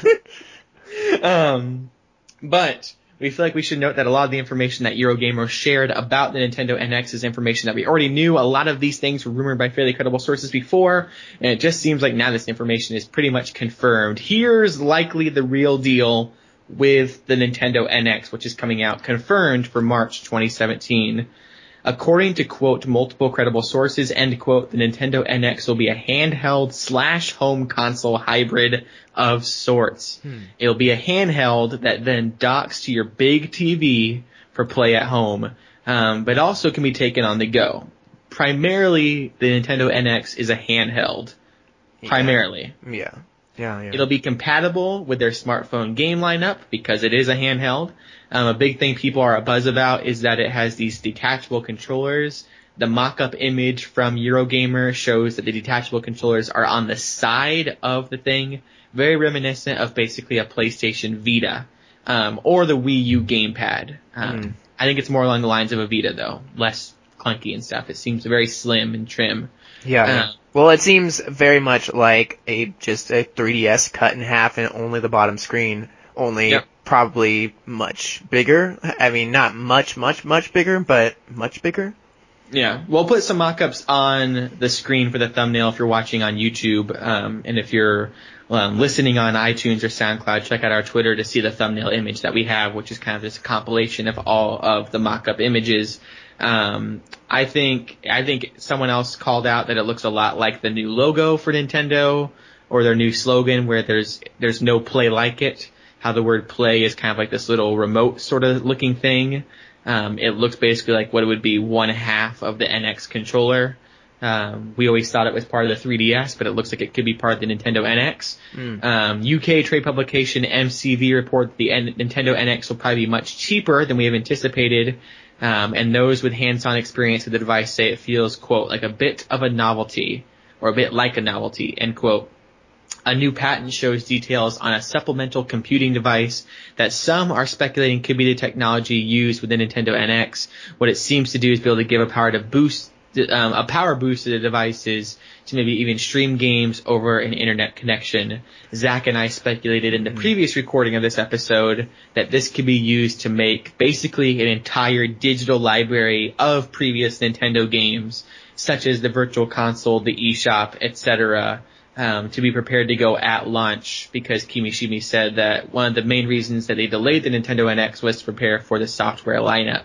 Speaker 1: um, but we feel like we should note that a lot of the information that Eurogamer shared about the Nintendo N X is information that we already knew. A lot of these things were rumored by fairly credible sources before, and it just seems like now this information is pretty much confirmed. Here's likely the real deal with the Nintendo N X, which is coming out confirmed for March twenty seventeen. According to, quote, multiple credible sources, end quote, the Nintendo N X will be a handheld slash home console hybrid of sorts. Hmm. It'll be a handheld that then docks to your big T V for play at home, um, but also can be taken on the go. Primarily, the Nintendo N X is a handheld.
Speaker 2: Yeah.
Speaker 1: Primarily.
Speaker 2: Yeah. Yeah, yeah.
Speaker 1: It'll be compatible with their smartphone game lineup because it is a handheld. Um, a big thing people are abuzz about is that it has these detachable controllers. The mock-up image from Eurogamer shows that the detachable controllers are on the side of the thing, very reminiscent of basically a PlayStation Vita, um, or the Wii U gamepad. Um, mm. I think it's more along the lines of a Vita, though, less clunky and stuff. It seems very slim and trim.
Speaker 2: Yeah, yeah. Um, well, it seems very much like a just a three D S cut in half and only the bottom screen, only yep. probably much bigger. I mean, not much, much, much bigger, but much bigger.
Speaker 1: Yeah, we'll put some mock-ups on the screen for the thumbnail if you're watching on YouTube, um, and if you're um, listening on iTunes or SoundCloud, check out our Twitter to see the thumbnail image that we have, which is kind of just a compilation of all of the mock-up images. Um, I think, I think someone else called out that it looks a lot like the new logo for Nintendo or their new slogan where there's, there's no play like it. How the word play is kind of like this little remote sort of looking thing. Um, it looks basically like what it would be one half of the N X controller. Um, we always thought it was part of the three D S, but it looks like it could be part of the Nintendo N X. Mm. Um, U K trade publication M C V report that the N- Nintendo N X will probably be much cheaper than we have anticipated. Um, and those with hands-on experience with the device say it feels, quote, like a bit of a novelty, or a bit like a novelty, end quote. A new patent shows details on a supplemental computing device that some are speculating could be the technology used with the Nintendo N X. What it seems to do is be able to give a power to boost, um, a power boost to the devices to maybe even stream games over an internet connection. Zach and I speculated in the previous recording of this episode that this could be used to make basically an entire digital library of previous Nintendo games, such as the Virtual Console, the eShop, et cetera, Um, to be prepared to go at launch, because Kimishimi said that one of the main reasons that they delayed the Nintendo N X was to prepare for the software lineup.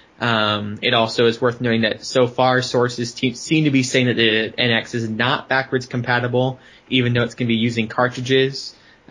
Speaker 1: Um, it also is worth noting that so far sources te- seem to be saying that the N X is not backwards compatible, even though it's going to be using cartridges.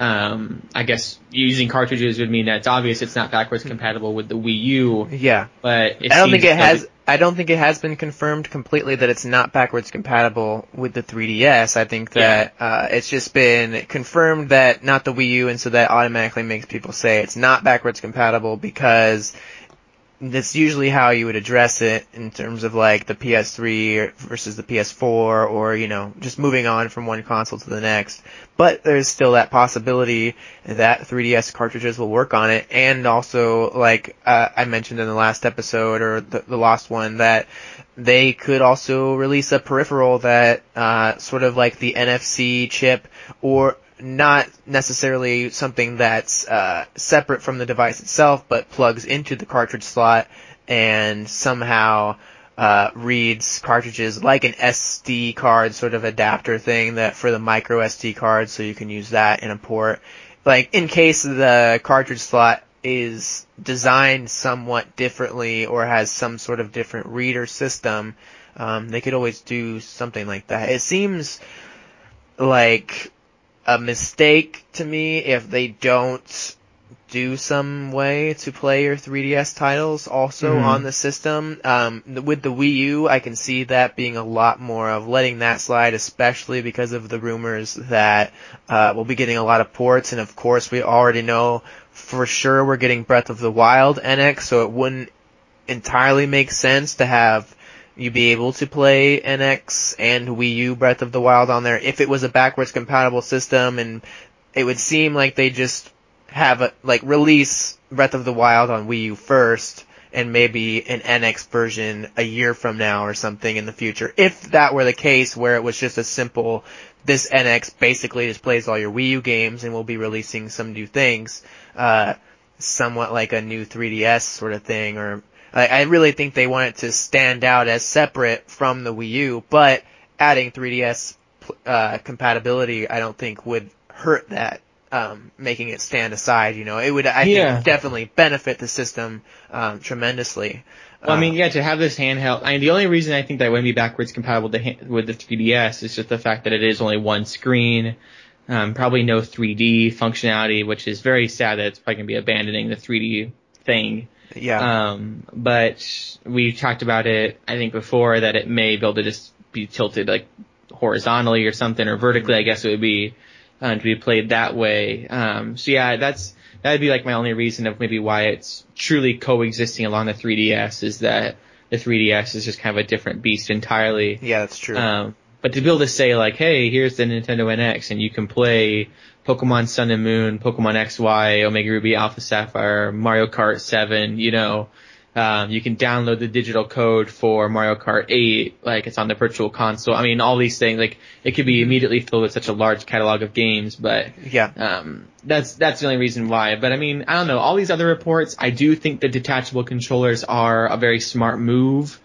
Speaker 1: Um, I guess using cartridges would mean that it's obvious it's not backwards compatible with the Wii U.
Speaker 2: Yeah.
Speaker 1: But it
Speaker 2: I don't
Speaker 1: seems
Speaker 2: think it has,
Speaker 1: that
Speaker 2: I don't think it has been confirmed completely that it's not backwards compatible with the three D S. I think that, yeah. uh, it's just been confirmed that not the Wii U, and so that automatically makes people say it's not backwards compatible, because that's usually how you would address it in terms of like the P S three versus the P S four, or, you know, just moving on from one console to the next. But there's still that possibility that three D S cartridges will work on it. And also, like uh, I mentioned in the last episode, or the, the last one, that they could also release a peripheral that uh, sort of like the N F C chip, or not necessarily something that's uh, separate from the device itself, but plugs into the cartridge slot and somehow uh, reads cartridges like an S D card sort of adapter thing that for the micro S D card, so you can use that in a port. Like, in case the cartridge slot is designed somewhat differently or has some sort of different reader system, um, they could always do something like that. It seems like a mistake to me if they don't do some way to play your three D S titles also
Speaker 1: Mhm.
Speaker 2: on the system. Um, with the Wii U, I can see that being a lot more of letting that slide, especially because of the rumors that uh, we'll be getting a lot of ports, and of course we already know for sure we're getting Breath of the Wild N X, so it wouldn't entirely make sense to have you be able to play N X and Wii U Breath of the Wild on there if it was a backwards compatible system, and it would seem like they just have a, like release Breath of the Wild on Wii U first and maybe an N X version a year from now or something in the future. If that were the case, where it was just a simple, this N X basically just plays all your Wii U games and we'll be releasing some new things, uh, somewhat like a new three D S sort of thing, or I, I really think they want it to stand out as separate from the Wii U, but adding three D S uh, compatibility I don't think would hurt that. Um, making it stand aside, you know, it would, I
Speaker 1: Yeah.
Speaker 2: think, definitely benefit the system um, tremendously.
Speaker 1: Well, I mean,
Speaker 2: Uh,
Speaker 1: yeah, to have this handheld, I mean, the only reason I think that wouldn't be backwards compatible to, ha- with the three D S is just the fact that it is only one screen, um, probably no three D functionality, which is very sad that it's probably going to be abandoning the three D thing.
Speaker 2: yeah,
Speaker 1: Um, but we talked about it, I think, before, that it may be able to just be tilted, like, horizontally or something, or vertically, I guess it would be, uh, to be played that way. Um, so yeah, that's, that'd be like my only reason of maybe why it's truly coexisting along the three D S, is that the three D S is just kind of a different beast entirely.
Speaker 2: yeah, that's true.
Speaker 1: Um, but to be able to say like, hey, here's the Nintendo N X and you can play Pokemon Sun and Moon, Pokemon X Y, Omega Ruby, Alpha Sapphire, Mario Kart seven, you know, um, you can download the digital code for Mario Kart eight, like it's on the Virtual Console. I mean, all these things, like, it could be immediately filled with such a large catalog of games, but,
Speaker 2: yeah,
Speaker 1: um, that's, that's the only reason why. But I mean, I don't know, all these other reports, I do think the detachable controllers are a very smart move,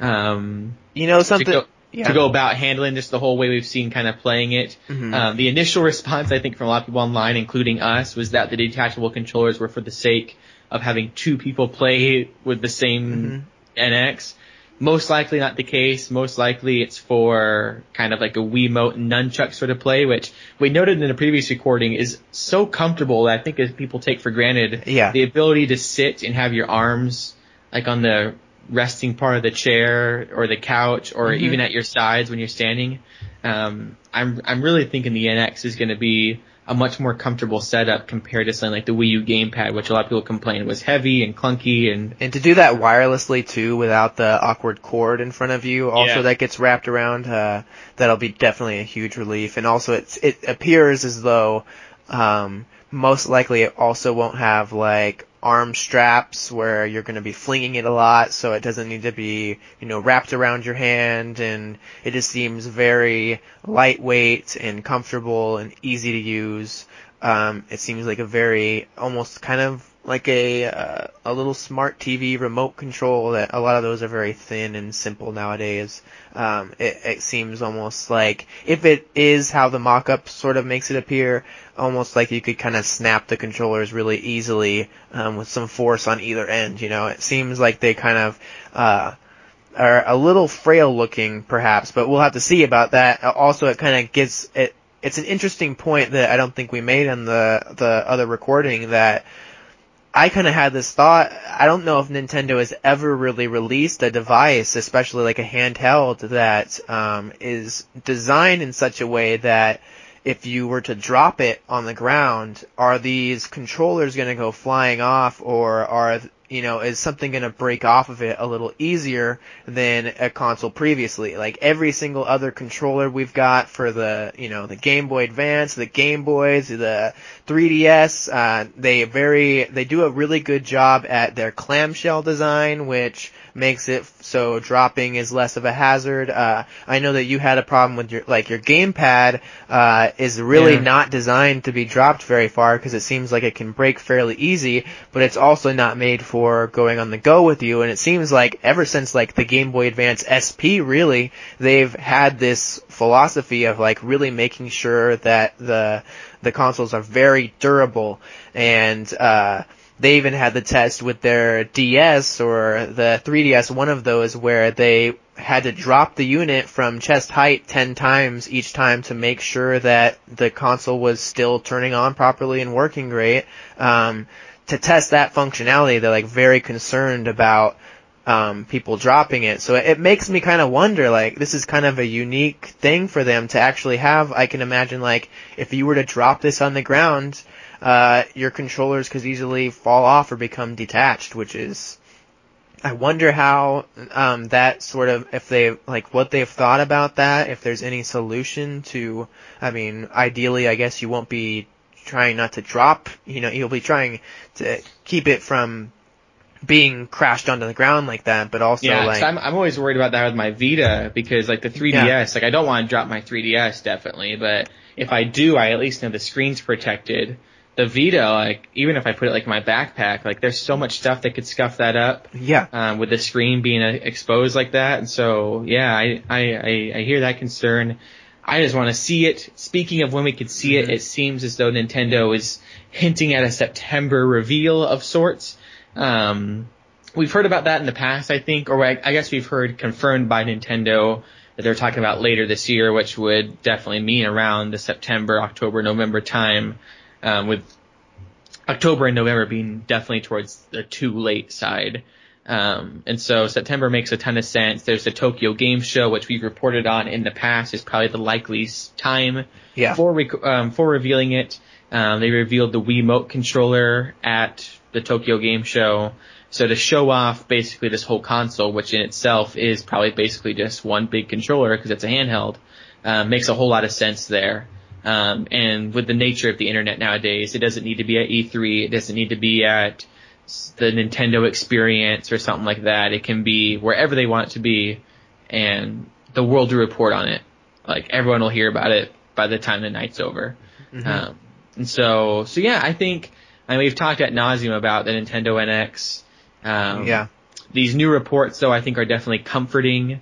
Speaker 1: um,
Speaker 2: you know something.
Speaker 1: to go,
Speaker 2: yeah.
Speaker 1: to go about handling this the whole way we've seen kind of playing it.
Speaker 2: Mhm.
Speaker 1: Um, the initial response, I think, from a lot of people online, including us, was that the detachable controllers were for the sake of having two people play with the same
Speaker 2: Mhm.
Speaker 1: N X. Most likely not the case. Most likely it's for kind of like a Wiimote and nunchuck sort of play, which we noted in a previous recording is so comfortable that I think as people take for granted.
Speaker 2: Yeah.
Speaker 1: The ability to sit and have your arms like on the resting part of the chair or the couch or
Speaker 2: Mhm.
Speaker 1: even at your sides when you're standing. Um, I'm, I'm really thinking the N X is going to be a much more comfortable setup compared to something like the Wii U gamepad, which a lot of people complained was heavy and clunky and
Speaker 2: And to do that wirelessly too, without the awkward cord in front of you, also
Speaker 1: Yeah.
Speaker 2: that gets wrapped around, uh, that'll be definitely a huge relief. And also, it's, it appears as though, um, most likely it also won't have like arm straps where you're going to be flinging it a lot, so it doesn't need to be, you know, wrapped around your hand, and it just seems very lightweight and comfortable and easy to use. Um, it seems like a very, almost kind of like a uh, a little smart T V remote control. That a lot of those are very thin and simple nowadays. Um, it, it seems almost like, if it is how the mock-up sort of makes it appear, almost like you could kind of snap the controllers really easily um, with some force on either end. You know, it seems like they kind of uh, are a little frail looking, perhaps, but we'll have to see about that. Also, it kind of gives it. It's an interesting point that I don't think we made on the the other recording, that I kind of had this thought. I don't know if Nintendo has ever really released a device, especially like a handheld, that um, is designed in such a way that if you were to drop it on the ground, are these controllers going to go flying off, or are, you know, is something going to break off of it a little easier than a console previously? Like every single other controller we've got for the, you know, the Game Boy Advance, the Game Boys, the three D S, uh, they very, they do a really good job at their clamshell design, which makes it so dropping is less of a hazard. Uh, I know that you had a problem with your, like your gamepad, uh, is really
Speaker 1: Yeah.
Speaker 2: not designed to be dropped very far, because it seems like it can break fairly easy, but it's also not made for going on the go with you. And it seems like ever since like the Game Boy Advance S P, really, they've had this philosophy of like really making sure that the, the consoles are very durable. And, uh, they even had the test with their D S or the three D S, one of those, where they had to drop the unit from chest height ten times each time to make sure that the console was still turning on properly and working great. Um, to test that functionality, they're like very concerned about um, people dropping it. So it makes me kind of wonder, like, this is kind of a unique thing for them to actually have. I can imagine, like, if you were to drop this on the ground, uh, your controllers could easily fall off or become detached, which is, I wonder how um, that sort of, if they, like, what they've thought about that, if there's any solution to, I mean, ideally, I guess you won't be trying not to drop, you know, you'll be trying to keep it from being crashed onto the ground like that, but also,
Speaker 1: yeah,
Speaker 2: like...
Speaker 1: so I'm, I'm always worried about that with my Vita, because, like, the three D S, yeah. like, I don't want to drop my three D S, definitely, but if I do, I at least know the screen's protected. The Vita, like, even if I put it, like, in my backpack, like, there's so much stuff that could scuff that up.
Speaker 2: Yeah.
Speaker 1: Um, with the screen being uh, exposed like that. And so, yeah, I, I, I, I hear that concern. I just want to see it. Speaking of when we could see mm-hmm. it, it seems as though Nintendo is hinting at a September reveal of sorts. Um, we've heard about that in the past, I think, or I, I guess we've heard confirmed by Nintendo that they're talking about later this year, which would definitely mean around the September, October, November time. Um, with October and November being definitely towards the too late side. Um, and so September makes a ton of sense. There's the Tokyo Game Show, which we've reported on in the past is probably the likely time
Speaker 2: yeah.
Speaker 1: for, rec- um, for revealing it. Um, they revealed the Wiimote controller at the Tokyo Game Show. So to show off basically this whole console, which in itself is probably basically just one big controller because it's a handheld, uh, makes a whole lot of sense there. Um, and with the nature of the internet nowadays, it doesn't need to be at E three. It doesn't need to be at the Nintendo Experience or something like that. It can be wherever they want it to be, and the world will report on it. Like, everyone will hear about it by the time the night's over. Mm-hmm. Um, and so, so yeah, I think, I mean, we've talked ad nauseum about the Nintendo N X. Um,
Speaker 2: yeah.
Speaker 1: These new reports, though, I think are definitely comforting.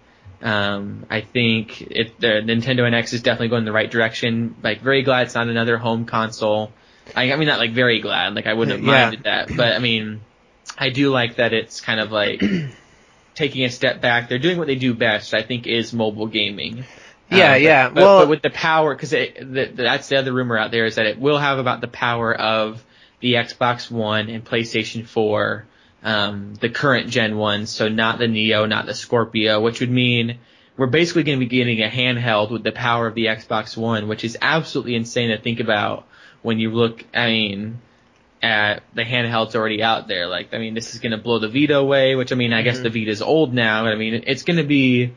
Speaker 1: Um, I think it, the Nintendo N X is definitely going in the right direction. Like, very glad it's not another home console. I, I mean, not like very glad. Like, I wouldn't have
Speaker 2: yeah.
Speaker 1: minded that. But, I mean, I do like that it's kind of like taking a step back. They're doing what they do best, I think, is mobile gaming.
Speaker 2: Yeah,
Speaker 1: um,
Speaker 2: yeah.
Speaker 1: But, but,
Speaker 2: well,
Speaker 1: but with the power, because the, that's the other rumor out there, is that it will have about the power of the Xbox One and PlayStation four. Um, the current gen ones, so not the Neo, not the Scorpio, which would mean we're basically going to be getting a handheld with the power of the Xbox One, which is absolutely insane to think about when you look, I mean, at the handhelds already out there. Like, I mean, this is going to blow the Vita away, which, I mean, I mm-hmm. guess the Vita's old now, but I mean, it's going to be,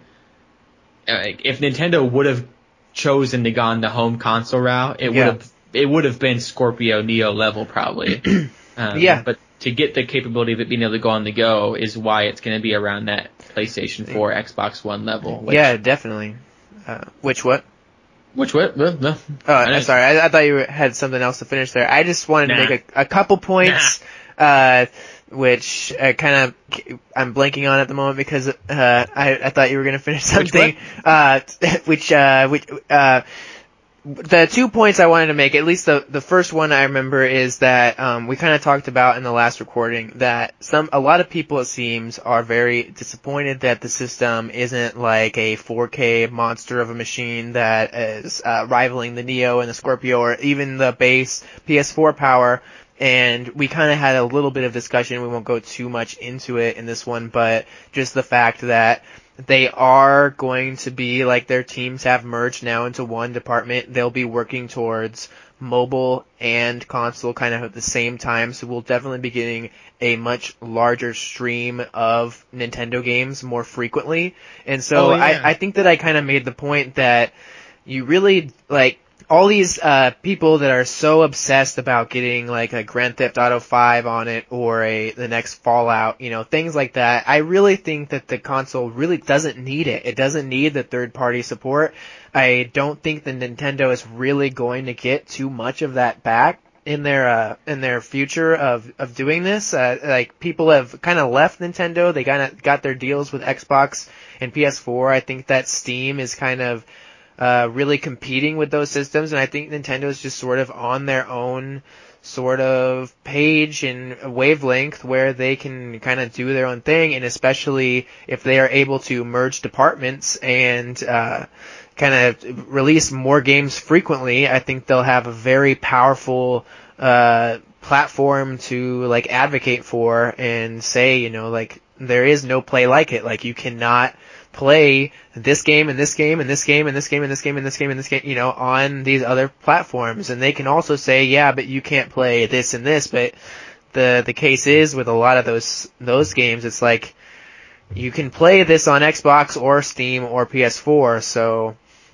Speaker 1: like, if Nintendo would have chosen to gone the home console route, it yeah. would have, it would have been Scorpio Neo level probably. um,
Speaker 2: yeah.
Speaker 1: But to get the capability of it being able to go on the go is why it's going to be around that PlayStation four, Xbox One level. Which,
Speaker 2: yeah, definitely. Uh, which what?
Speaker 1: Which what? No, no.
Speaker 2: Oh, I'm sorry. I, I thought you had something else to finish there. I just wanted
Speaker 1: nah.
Speaker 2: to make a, a couple points, nah. uh, which I kind of, I'm blanking on at the moment because, uh, I, I thought you were going to finish something,
Speaker 1: which
Speaker 2: uh, which, uh, which, uh, the two points I wanted to make, at least the the first one I remember, is that um, we kind of talked about in the last recording that some a lot of people, it seems, are very disappointed that the system isn't like a four K monster of a machine that is uh, rivaling the Neo and the Scorpio or even the base P S four power. And we kind of had a little bit of discussion. We won't go too much into it in this one, but just the fact that they are going to be, like, their teams have merged now into one department. They'll be working towards mobile and console kind of at the same time. So we'll definitely be getting a much larger stream of Nintendo games more frequently. And so
Speaker 1: oh, yeah.
Speaker 2: I, I think that I kind of made the point that you really, like, all these uh people that are so obsessed about getting like a Grand Theft Auto five on it or a the next Fallout, you know, things like that. I really think that the console really doesn't need it. It doesn't need the third-party support. I don't think the Nintendo is really going to get too much of that back in their uh in their future of of doing this. Uh, like, people have kind of left Nintendo. They kind of got their deals with Xbox and P S four. I think that Steam is kind of Uh, really competing with those systems, and I think Nintendo is just sort of on their own sort of page and wavelength where they can kind of do their own thing, and especially if they are able to merge departments and uh, kind of release more games frequently, I think they'll have a very powerful uh, platform to like advocate for and say, you know, like there is no play like it. Like you cannot play this game and this game and this game and this game and this game and this game and this game, you know, on these other platforms. And they can also say, yeah, but you can't play this and this. But the the case is with a lot of those those games, it's like you can play this on Xbox or Steam or P S four. So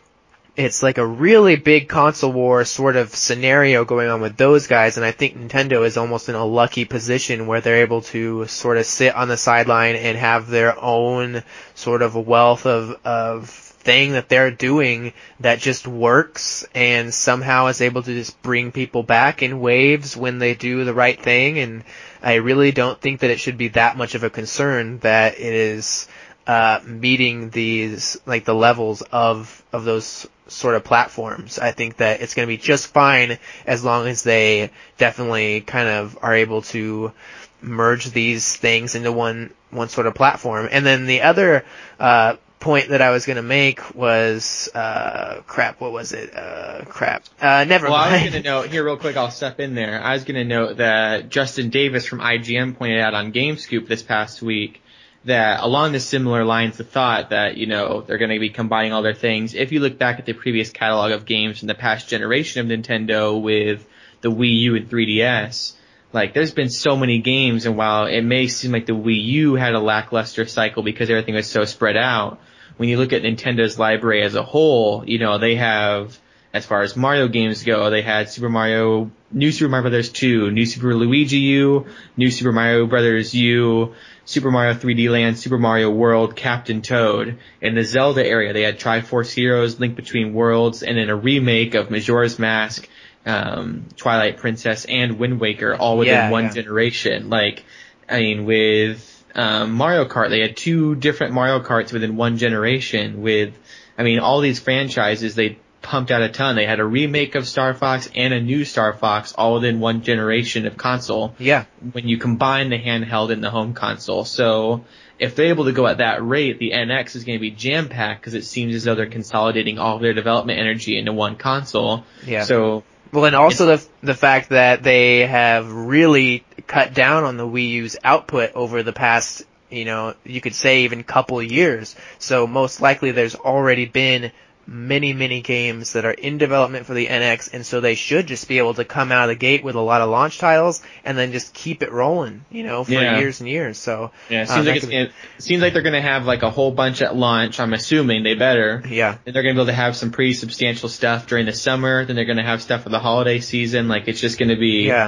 Speaker 2: it's like a really big console war sort of scenario going on with those guys, and I think Nintendo is almost in a lucky position where they're able to sort of sit on the sideline and have their own sort of wealth of, of thing that they're doing that just works and somehow is able to just bring people back in waves when they do the right thing. And I really don't think that it should be that much of a concern that it is uh, meeting these, like the levels of, of those sort of platforms. I think that it's going to be just fine as long as they definitely kind of are able to merge these things into one, one sort of platform. And then the other, uh, point that I was going to make was, uh, crap, what was it? Uh, crap. Uh, never
Speaker 1: well,
Speaker 2: mind.
Speaker 1: I was going to note, here real quick, I'll step in there. I was going to note that Justin Davis from I G N pointed out on GameScoop this past week that along the similar lines of thought that, you know, they're going to be combining all their things. If you look back at the previous catalog of games in the past generation of Nintendo with the Wii U and three D S, like, there's been so many games, and while it may seem like the Wii U had a lackluster cycle because everything was so spread out, when you look at Nintendo's library as a whole, you know, they have, as far as Mario games go, they had Super Mario, New Super Mario Brothers two, New Super Luigi U, New Super Mario Brothers U, Super Mario three D Land, Super Mario World, Captain Toad. In the Zelda area, they had Triforce Heroes, Link Between Worlds, and then a remake of Majora's Mask, um, Twilight Princess, and Wind Waker, all within
Speaker 2: Yeah,
Speaker 1: one
Speaker 2: yeah.
Speaker 1: generation. Like, I mean, with um, Mario Kart, they had two different Mario Karts within one generation. With, I mean, all these franchises, they pumped out a ton. They had a remake of Star Fox and a new Star Fox all within one generation of console.
Speaker 2: Yeah.
Speaker 1: When you combine the handheld and the home console. So if they're able to go at that rate, the N X is going to be jam-packed because it seems as though they're consolidating all of their development energy into one console.
Speaker 2: Yeah.
Speaker 1: So,
Speaker 2: well, and also the the fact that they have really cut down on the Wii U's output over the past, you know, you could say even couple years. So most likely there's already been many, many games that are in development for the N X, and so they should just be able to come out of the gate with a lot of launch titles and then just keep it rolling, you know, for
Speaker 1: Yeah.
Speaker 2: years and years. So
Speaker 1: yeah, it
Speaker 2: uh,
Speaker 1: seems
Speaker 2: that
Speaker 1: like it's
Speaker 2: could
Speaker 1: gonna, it seems like they're going to have like a whole bunch at launch. I'm assuming they better.
Speaker 2: be- yeah,
Speaker 1: And they're going to be able to have some pretty substantial stuff during the summer. Then they're going to have stuff for the holiday season. Like, it's just going to be,
Speaker 2: yeah,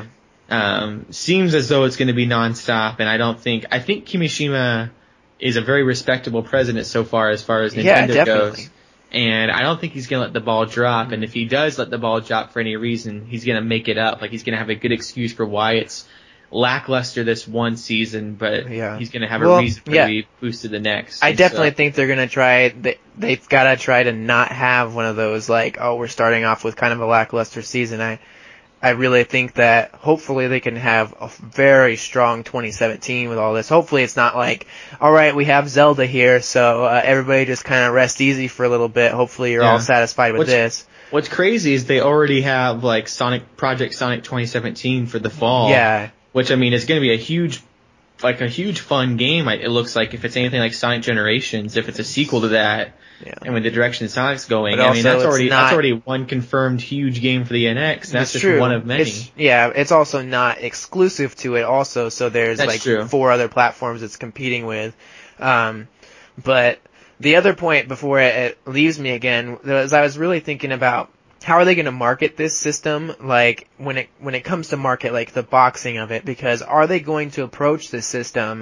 Speaker 1: um, seems as though it's going to be nonstop. And I don't think, I think Kimishima is a very respectable president so far as far as Nintendo
Speaker 2: yeah, definitely.
Speaker 1: goes. And I don't think he's going to let the ball drop. And if he does let the ball drop for any reason, he's going to make it up. Like, he's going to have a good excuse for why it's lackluster this one season, but
Speaker 2: Yeah.
Speaker 1: he's going to have
Speaker 2: Well,
Speaker 1: a reason for
Speaker 2: yeah.
Speaker 1: it to be boosted the next.
Speaker 2: I
Speaker 1: And
Speaker 2: definitely
Speaker 1: so-
Speaker 2: think they're gonna try. They, they've got to try to not have one of those like, oh, we're starting off with kind of a lackluster season. I, I really think that hopefully they can have a very strong twenty seventeen with all this. Hopefully it's not like, all right, we have Zelda here, so uh, everybody just kind of rest easy for a little bit. Hopefully you're
Speaker 1: Yeah.
Speaker 2: all satisfied with
Speaker 1: Which-
Speaker 2: this.
Speaker 1: What's crazy is they already have like Sonic Project Sonic twenty seventeen for the fall.
Speaker 2: Yeah,
Speaker 1: Which, I mean, is going to be a huge, like a huge fun game. I- It looks like if it's anything like Sonic Generations, if it's a sequel to that,
Speaker 2: yeah.
Speaker 1: and with the direction Sonic's going,
Speaker 2: But
Speaker 1: I mean,
Speaker 2: also
Speaker 1: that's
Speaker 2: it's
Speaker 1: already
Speaker 2: not-
Speaker 1: that's already one confirmed huge game for the N X. That's
Speaker 2: It's
Speaker 1: just
Speaker 2: true.
Speaker 1: one of many.
Speaker 2: It's, yeah, it's also not exclusive to it also, so there's
Speaker 1: That's
Speaker 2: like
Speaker 1: true.
Speaker 2: four other platforms it's competing with. Um, but the other point before it, it leaves me again was I was really thinking about how are they going to market this system, like when it when it comes to market, like the boxing of it, because are they going to approach this system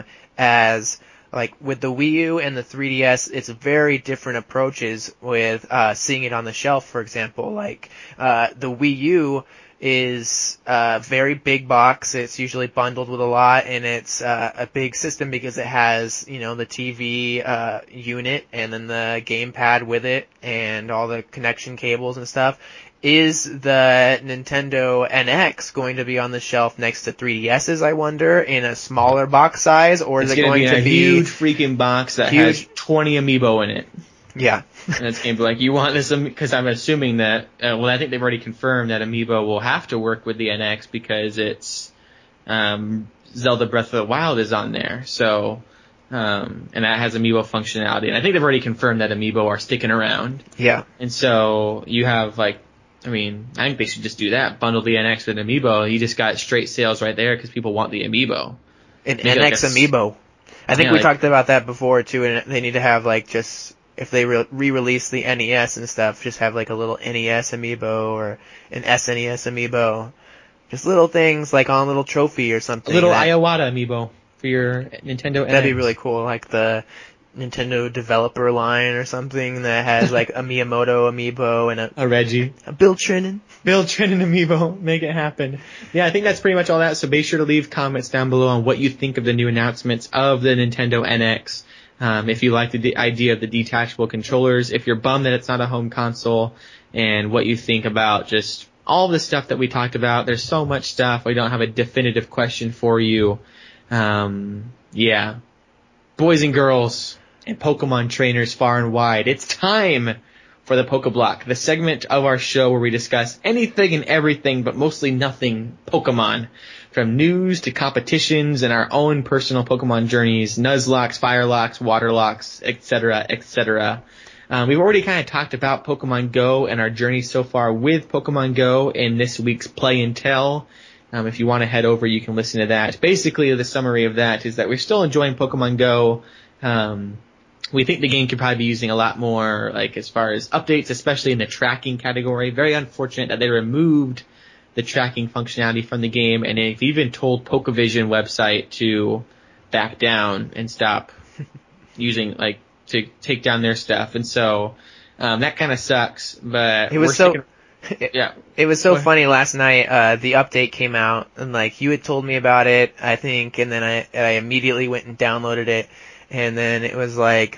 Speaker 2: as like with the Wii U and the three D S, it's very different approaches with uh, seeing it on the shelf, for example. Like uh, the Wii U is a very big box. It's usually bundled with a lot, and it's uh, a big system because it has, you know, the T V uh, unit and then the gamepad with it and all the connection cables and stuff. is the Nintendo N X going to be on the shelf next to three D S's, I wonder, in a smaller box size, or is
Speaker 1: it's
Speaker 2: it
Speaker 1: going
Speaker 2: going
Speaker 1: to be
Speaker 2: to
Speaker 1: a
Speaker 2: be
Speaker 1: huge freaking box that
Speaker 2: huge-
Speaker 1: has twenty amiibo in it?
Speaker 2: Yeah.
Speaker 1: And it's going to be like, you want this, because I'm assuming that, uh, well, I think they've already confirmed that amiibo will have to work with the N X because it's, um, Zelda Breath of the Wild is on there. So, um, and that has amiibo functionality. And I think they've already confirmed that amiibo are sticking around.
Speaker 2: Yeah.
Speaker 1: And so you have like, I mean, I think they should just do that. Bundle the N X with amiibo. You just got straight sales right there because people want the amiibo.
Speaker 2: An
Speaker 1: Make
Speaker 2: N X
Speaker 1: like a,
Speaker 2: amiibo. I think
Speaker 1: yeah,
Speaker 2: we
Speaker 1: like,
Speaker 2: talked about that before too, and they need to have like just, if they re- re-release the N E S and stuff, just have like a little N E S amiibo or an S N E S amiibo. Just little things like on a little trophy or something.
Speaker 1: a little
Speaker 2: that,
Speaker 1: Iwata amiibo for your Nintendo N X.
Speaker 2: That'd be really cool, like the Nintendo developer line or something that has like a Miyamoto amiibo and a,
Speaker 1: A Reggie.
Speaker 2: a Bill Trinan.
Speaker 1: Bill Trinan amiibo. Make it happen. Yeah, I think that's pretty much all that. So be sure to leave comments down below on what you think of the new announcements of the Nintendo N X. Um, if you like the de- idea of the detachable controllers, if you're bummed that it's not a home console, and what you think about just all the stuff that we talked about. There's so much stuff. We don't have a definitive question for you. Um, yeah. Boys and girls and Pokemon trainers far and wide, it's time for the Pokeblock, the segment of our show where we discuss anything and everything, but mostly nothing Pokemon. From news to competitions and our own personal Pokemon journeys, Nuzlocks, Firelocks, Waterlocks, et cetera, et cetera. Um, we've already kind of talked about Pokemon Go and our journey so far with Pokemon Go in this week's Play and Tell. Um, if you want to head over, you can listen to that. Basically, the summary of that is that we're still enjoying Pokemon Go. Um, we think the game could probably be using a lot more, like, as far as updates, especially in the tracking category. Very unfortunate that they removed the tracking functionality from the game, and they've even told Pokevision website to back down and stop using, like, to take down their stuff. And so, um, that kind of sucks, but
Speaker 2: it was
Speaker 1: we're
Speaker 2: so,
Speaker 1: sticking, yeah.
Speaker 2: It was so funny last night, uh, the update came out, and like, you had told me about it, I think, and then I, I immediately went and downloaded it, and then it was like,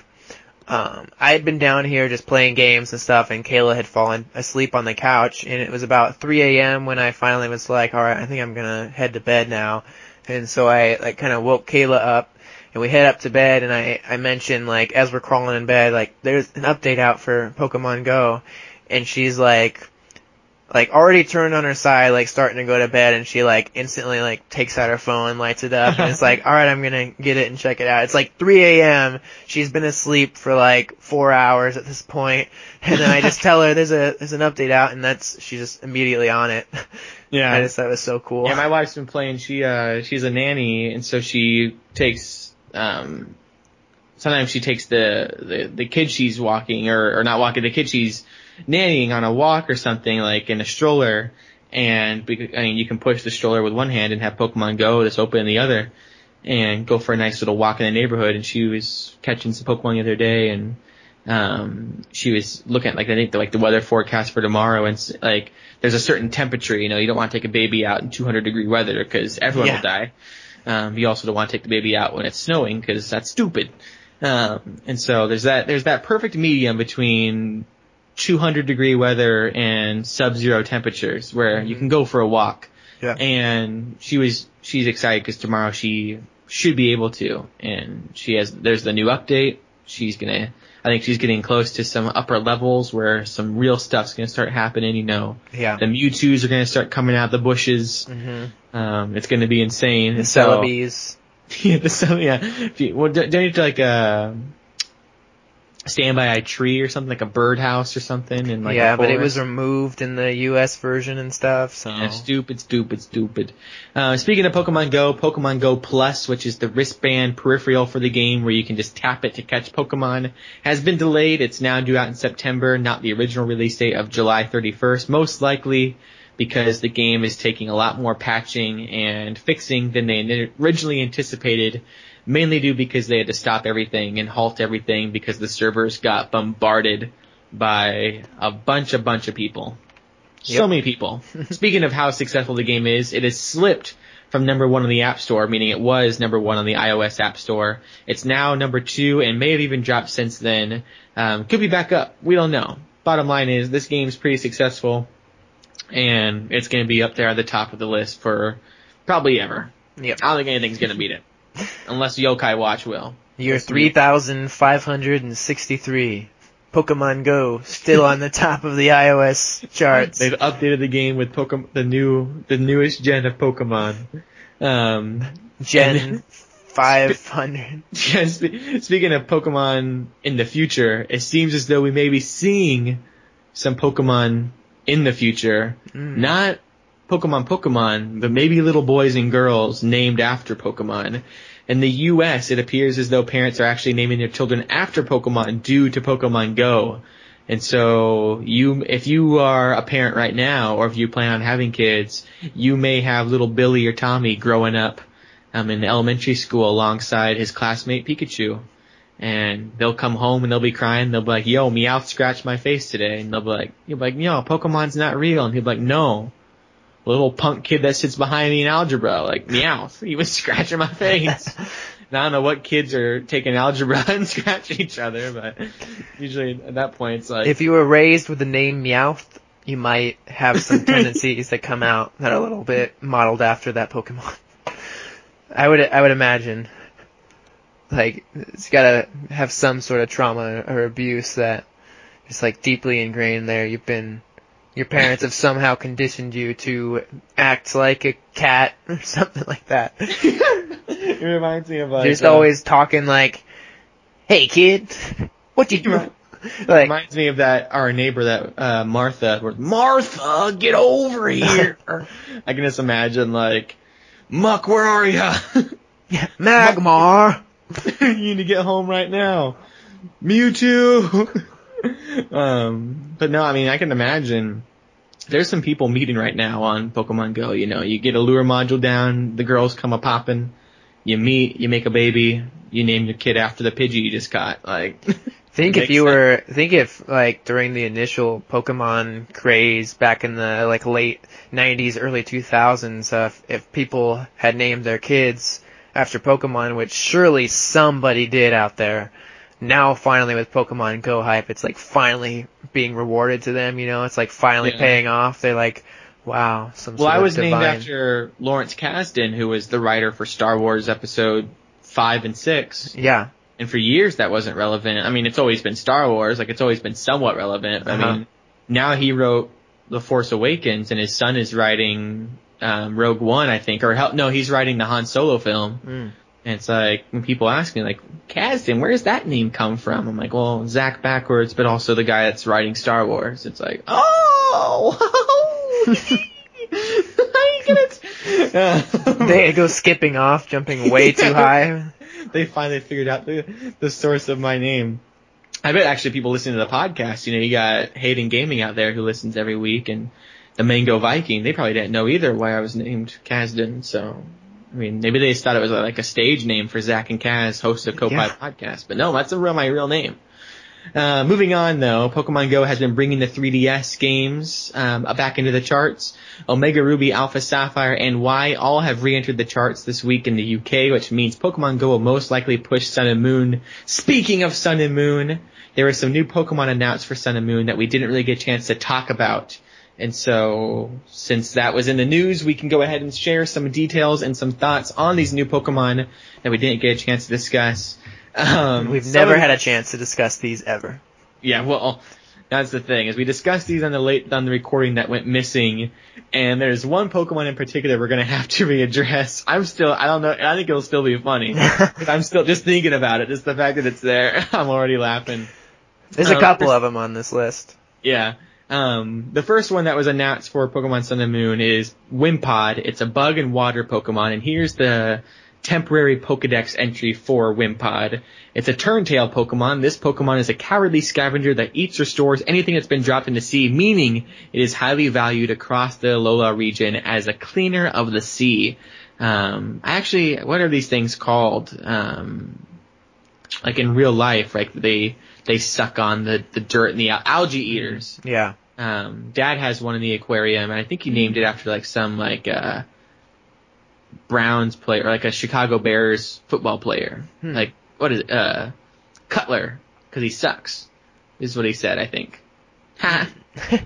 Speaker 2: Um, I had been down here just playing games and stuff, and Kayla had fallen asleep on the couch, and it was about three a.m. when I finally was like, alright, I think I'm gonna head to bed now. And so I, like, kinda woke Kayla up, and we head up to bed, and I, I mentioned, like, as we're crawling in bed, like, there's an update out for Pokemon Go, and she's like, like, already turned on her side, like, starting to go to bed, and she, like, instantly, like, takes out her phone, lights it up, and it's like, alright, I'm gonna get it and check it out. It's like three a.m., she's been asleep for, like, four hours at this point, and then I just tell her there's a, there's an update out, and that's, she's just immediately on it.
Speaker 1: Yeah.
Speaker 2: I just thought it was so cool.
Speaker 1: Yeah, my wife's been playing, she, uh, she's a nanny, and so she takes, um, sometimes she takes the, the, the kid she's walking, or, or not walking, the kid she's nannying on a walk or something, like in a stroller, and I mean, you can push the stroller with one hand and have Pokemon Go that's open in the other, and go for a nice little walk in the neighborhood. And she was catching some Pokemon the other day, and um, she was looking at, like, I think the, like the weather forecast for tomorrow, and like there's a certain temperature, you know, you don't want to take a baby out in two hundred degree weather because everyone
Speaker 2: Yeah.
Speaker 1: will die. Um, you also don't want to take the baby out when it's snowing because that's stupid. Um, and so there's that there's that perfect medium between two hundred degree weather and sub-zero temperatures where you can go for a walk.
Speaker 2: Yeah.
Speaker 1: And she was, she's excited because tomorrow she should be able to. And she has, there's the new update. She's gonna, I think she's getting close to some upper levels where some real stuff's gonna start happening, you know.
Speaker 2: Yeah.
Speaker 1: The Mewtwo's are gonna start coming out of the bushes.
Speaker 2: Mm-hmm.
Speaker 1: Um, it's gonna be insane.
Speaker 2: The
Speaker 1: so,
Speaker 2: Celebies.
Speaker 1: yeah, the Celebi, yeah. If you, well, don't you have to, like, uh, stand by a tree or something, like a birdhouse or something, and like
Speaker 2: yeah,
Speaker 1: a
Speaker 2: but it
Speaker 1: forest?
Speaker 2: was removed in the U S version and stuff, so.
Speaker 1: Yeah, stupid, stupid, stupid. Uh, speaking of Pokemon Go, Pokemon Go Plus, which is the wristband peripheral for the game where you can just tap it to catch Pokemon, has been delayed. It's now due out in September, not the original release date of July thirty-first, most likely because the game is taking a lot more patching and fixing than they originally anticipated, mainly due because they had to stop everything and halt everything because the servers got bombarded by a bunch, a bunch of people. So
Speaker 2: Yep.
Speaker 1: many people. Speaking of how successful the game is, it has slipped from number one on the App Store, meaning it was number one on the iOS App Store. It's now number two and may have even dropped since then. Um, could be back up. We don't know. Bottom line is this game's pretty successful. and it's going to be up there at the top of the list for probably ever.
Speaker 2: Yep.
Speaker 1: I don't think anything's going to beat it, unless Yokai Watch will.
Speaker 2: Year three thousand five hundred sixty-three. Pokemon Go still on the top of the iOS charts.
Speaker 1: They've updated the game with Pokemon, the new, the newest gen of Pokemon. Um,
Speaker 2: Gen five hundred.
Speaker 1: Speaking of Pokemon in the future, it seems as though we may be seeing some Pokemon in the future.
Speaker 2: Mm.
Speaker 1: Not Pokemon Pokemon, but maybe little boys and girls named after Pokemon. In the U S, it appears as though parents are actually naming their children after Pokemon due to Pokemon Go. And so you, if you are a parent right now, or if you plan on having kids, you may have little Billy or Tommy growing up um, in elementary school alongside his classmate Pikachu. And they'll come home and they'll be crying. They'll be like, yo, Meowth scratched my face today. And they'll be like, you'll be like, yo, Pokemon's not real. And he'll be like, no. Little punk kid that sits behind me in algebra, like, Meowth, he was scratching my face. And I don't know what kids are taking algebra and scratching each other, but usually at that point it's like...
Speaker 2: If you were raised with the name Meowth, you might have some tendencies that come out that are a little bit modeled after that Pokemon. I would I would imagine. Like, it's gotta have some sort of trauma or abuse that is, like, deeply ingrained there. You've been... Your parents have somehow conditioned you to act like a cat or something like that.
Speaker 1: It reminds me of like...
Speaker 2: You're just
Speaker 1: uh,
Speaker 2: always talking like, hey kid, what you doing? Like,
Speaker 1: reminds me of that, our neighbor, that uh, Martha. where, Martha, get over here! I can just imagine like, Muck, where are ya?
Speaker 2: yeah, Magmar!
Speaker 1: You need to get home right now. Mewtwo! um, but no, I mean, I can imagine there's some people meeting right now on Pokemon Go. You know, you get a lure module down, the girls come a popping, you meet, you make a baby, you name your kid after the Pidgey you just caught. Like,
Speaker 2: think if you sense. were, think if like during the initial Pokemon craze back in the like late nineties, early two thousands, uh, if, if people had named their kids after Pokemon, which surely somebody did out there. Now, finally, with Pokemon Go hype, it's like finally being rewarded to them, you know? It's like finally yeah. paying off. They're like, wow, some
Speaker 1: Well,
Speaker 2: sort
Speaker 1: I
Speaker 2: of
Speaker 1: was
Speaker 2: divine...
Speaker 1: named after Lawrence Kasdan, who was the writer for Star Wars Episode five and six.
Speaker 2: Yeah.
Speaker 1: And for years, that wasn't relevant. I mean, it's always been Star Wars. Like, it's always been somewhat relevant. Uh-huh. I mean, now he wrote The Force Awakens, and his son is writing um, Rogue One, I think. Or, hell, no, he's writing the Han Solo film. Mm. And it's like, when people ask me, like, Kasdan, where does that name come from? I'm like, well, Zach backwards, but also the guy that's writing Star Wars. It's like, oh! I get it! Uh,
Speaker 2: they go skipping off, jumping way too high.
Speaker 1: They finally figured out the, the source of my name. I bet actually people listening to the podcast, you know, you got Hayden Gaming out there who listens every week, and the Mango Viking, they probably didn't know either why I was named Kasdan, so... I mean, maybe they just thought it was like a stage name for Zach and Kaz, hosts of Koppai yeah. Podcast. But no, that's a real, my real name. Uh, moving on, though, Pokemon Go has been bringing the three D S games um, back into the charts. Omega Ruby, Alpha Sapphire, and Y all have re-entered the charts this week in the U K, which means Pokemon Go will most likely push Sun and Moon. Speaking of Sun and Moon, there were some new Pokemon announced for Sun and Moon that we didn't really get a chance to talk about. And so, since that was in the news, we can go ahead and share some details and some thoughts on these new Pokemon that we didn't get a chance to discuss. Um,
Speaker 2: We've never had a chance to discuss these ever.
Speaker 1: Yeah, well, that's the thing, is we discussed these on the late on the recording that went missing, and there's one Pokemon in particular we're gonna have to readdress. I'm still, I don't know, I think it'll still be funny. I'm still just thinking about it, just the fact that it's there. I'm already laughing.
Speaker 2: There's a couple um, of them on this list.
Speaker 1: Yeah. Um, the first one that was announced for Pokemon Sun and Moon is Wimpod. It's a bug and water Pokemon, and here's the temporary Pokedex entry for Wimpod. It's a Turntail Pokemon. This Pokemon is a cowardly scavenger that eats or stores anything that's been dropped in the sea, meaning it is highly valued across the Alola region as a cleaner of the sea. Um, actually, what are these things called? Um, like in real life, like they... They suck on the, the dirt and the al- algae eaters.
Speaker 2: Yeah.
Speaker 1: Um, Dad has one in the aquarium, and I think he named it after like some like uh, Browns player, or like a Chicago Bears football player. Hmm. Like what is it? Uh, Cutler, because he sucks, is what he said. I think. Ha.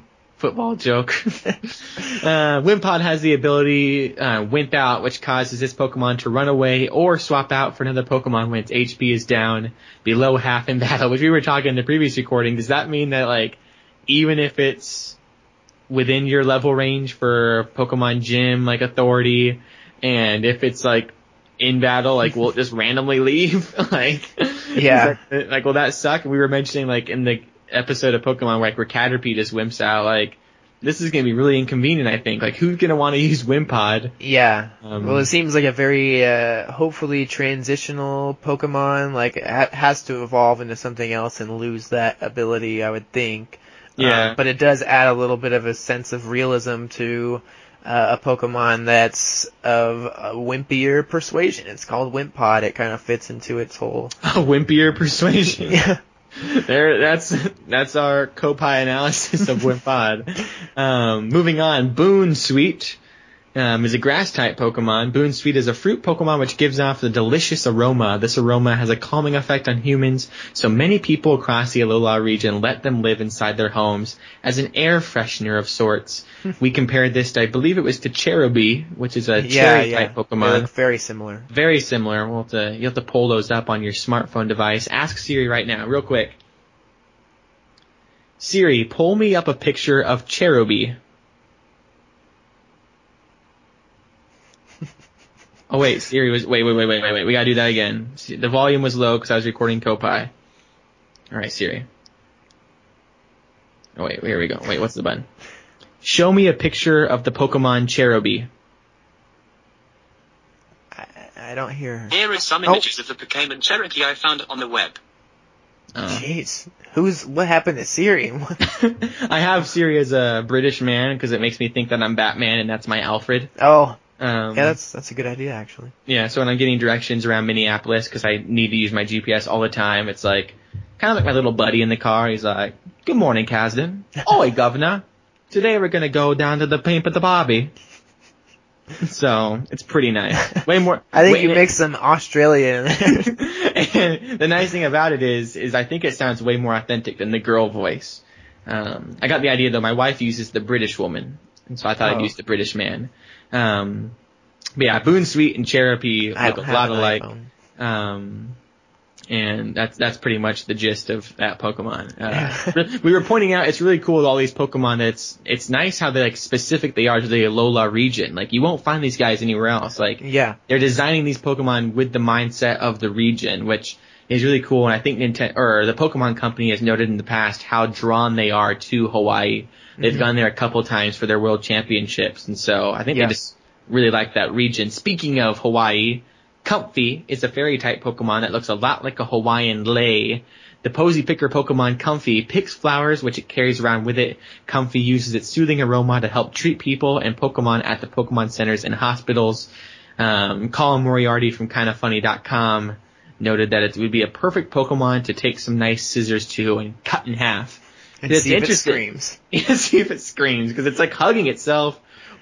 Speaker 1: football joke. uh, Wimpod has the ability uh, Wimp Out, which causes this Pokemon to run away or swap out for another Pokemon when its H P is down below half in battle, which we were talking in the previous recording. Does that mean that, like, even if it's within your level range for Pokemon Gym, like Authority, and if it's, like, in battle, like, will it just randomly leave? like,
Speaker 2: yeah.
Speaker 1: That, like, will that suck? We were mentioning, like, in the episode of Pokemon like where Caterpie just wimps out, like this is gonna be really inconvenient. I think like who's gonna want to use Wimpod?
Speaker 2: Yeah.
Speaker 1: Um,
Speaker 2: well, it seems like a very uh, hopefully transitional Pokemon. Like it ha- has to evolve into something else and lose that ability, I would think.
Speaker 1: Yeah.
Speaker 2: Um, but it does add a little bit of a sense of realism to uh, a Pokemon that's of a wimpier persuasion. It's called Wimpod. It kind of fits into its whole
Speaker 1: a wimpier persuasion.
Speaker 2: Yeah.
Speaker 1: There, that's that's our Koppai analysis of Wimpod. Um, moving on, Boon Sweet um, is a grass-type Pokemon. Boon Sweet is a fruit Pokemon which gives off the delicious aroma. This aroma has a calming effect on humans, so many people across the Alola region let them live inside their homes as an air freshener of sorts. We compared this, to, I believe it was to Cherubi, which is a
Speaker 2: yeah,
Speaker 1: cherry-type
Speaker 2: yeah.
Speaker 1: Pokemon.
Speaker 2: They look very similar.
Speaker 1: Very similar. We'll have to, you'll have to pull those up on your smartphone device. Ask Siri right now, real quick. Siri, pull me up a picture of Cherubi. Oh wait, Siri was, wait, wait, wait, wait, wait, wait, we gotta do that again. The volume was low because I was recording Koppai. Alright, Siri. Oh wait, here we go. Wait, what's the button? Show me a picture of the Pokemon Cherubi.
Speaker 2: I, I don't hear her.
Speaker 3: Here are some
Speaker 2: Oh.
Speaker 3: images of the Pokemon Cherokee I found on the web.
Speaker 1: Oh.
Speaker 2: Jeez. Who's, what happened to Siri?
Speaker 1: I have Siri as a British man because it makes me think that I'm Batman and that's my Alfred.
Speaker 2: oh.
Speaker 1: Um,
Speaker 2: Yeah, that's that's a good idea, actually.
Speaker 1: Yeah, so when I'm getting directions around Minneapolis, because I need to use my G P S all the time, it's like, kind of like my little buddy in the car. He's like, good morning, Kasdan. Oi, governor. Today we're going to go down to the Pimp at the Bobby. So, it's pretty nice. Way more.
Speaker 2: I think
Speaker 1: way,
Speaker 2: you mixed some Australian in there.
Speaker 1: And the nice thing about it is, is I think it sounds way more authentic than the girl voice. Um, I got the idea though, my wife uses the British woman, and so I thought
Speaker 2: Oh.
Speaker 1: I'd use the British man. Um, but yeah, Boon Sweet and Cherubi
Speaker 2: I
Speaker 1: look a
Speaker 2: don't have
Speaker 1: lot
Speaker 2: an
Speaker 1: alike.
Speaker 2: iPhone.
Speaker 1: Um, and that's that's pretty much the gist of that Pokemon. Uh, we were pointing out it's really cool with all these Pokemon. That it's it's nice how they like specific they are to the Alola region. Like you won't find these guys anywhere else. Like
Speaker 2: Yeah.
Speaker 1: they're designing these Pokemon with the mindset of the region, which is really cool. And I think Nintendo or the Pokemon Company has noted in the past how drawn they are to Hawaii. They've
Speaker 2: Mhm.
Speaker 1: gone there a couple times for their World Championships, and so I think
Speaker 2: Yeah.
Speaker 1: they just really like that region. Speaking of Hawaii, Comfey is a fairy-type Pokemon that looks a lot like a Hawaiian lei. The posy picker Pokemon Comfey picks flowers, which it carries around with it. Comfey uses its soothing aroma to help treat people and Pokemon at the Pokemon centers and hospitals. Um, Colin Moriarty from kinda funny dot com noted that it would be a perfect Pokemon to take some nice scissors to and cut in half.
Speaker 2: And
Speaker 1: It's
Speaker 2: see if it
Speaker 1: interesting.
Speaker 2: screams.
Speaker 1: Yeah, see if it screams, because it's like hugging itself,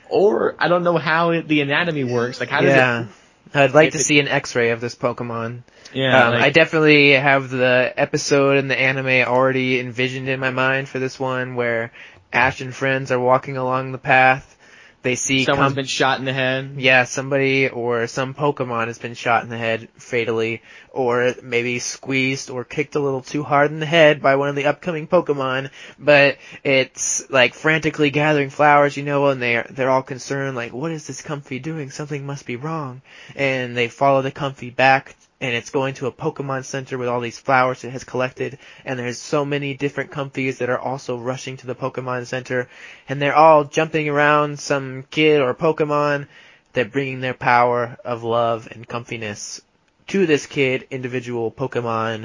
Speaker 1: or I don't know how it, the anatomy works. Like, how does
Speaker 2: Yeah.
Speaker 1: it?
Speaker 2: I'd like
Speaker 1: if
Speaker 2: to
Speaker 1: it-
Speaker 2: see an X-ray of this Pokemon.
Speaker 1: Yeah,
Speaker 2: um,
Speaker 1: like,
Speaker 2: I definitely have the episode in the anime already envisioned in my mind for this one, where Ash and friends are walking along the path. They see
Speaker 1: someone's
Speaker 2: Com-
Speaker 1: been shot in the head.
Speaker 2: yeah, somebody or some Pokemon has been shot in the head fatally, or maybe squeezed or kicked a little too hard in the head by one of the upcoming Pokemon, but it's like frantically gathering flowers, you know, and they're, they're all concerned, like, what is this Comfey doing? Something must be wrong. And they follow the Comfey back, and it's going to a Pokemon Center with all these flowers it has collected, and there's so many different Comfeys that are also rushing to the Pokemon Center, and they're all jumping around some kid or Pokemon. They're bringing their power of love and comfiness to this kid, individual Pokemon,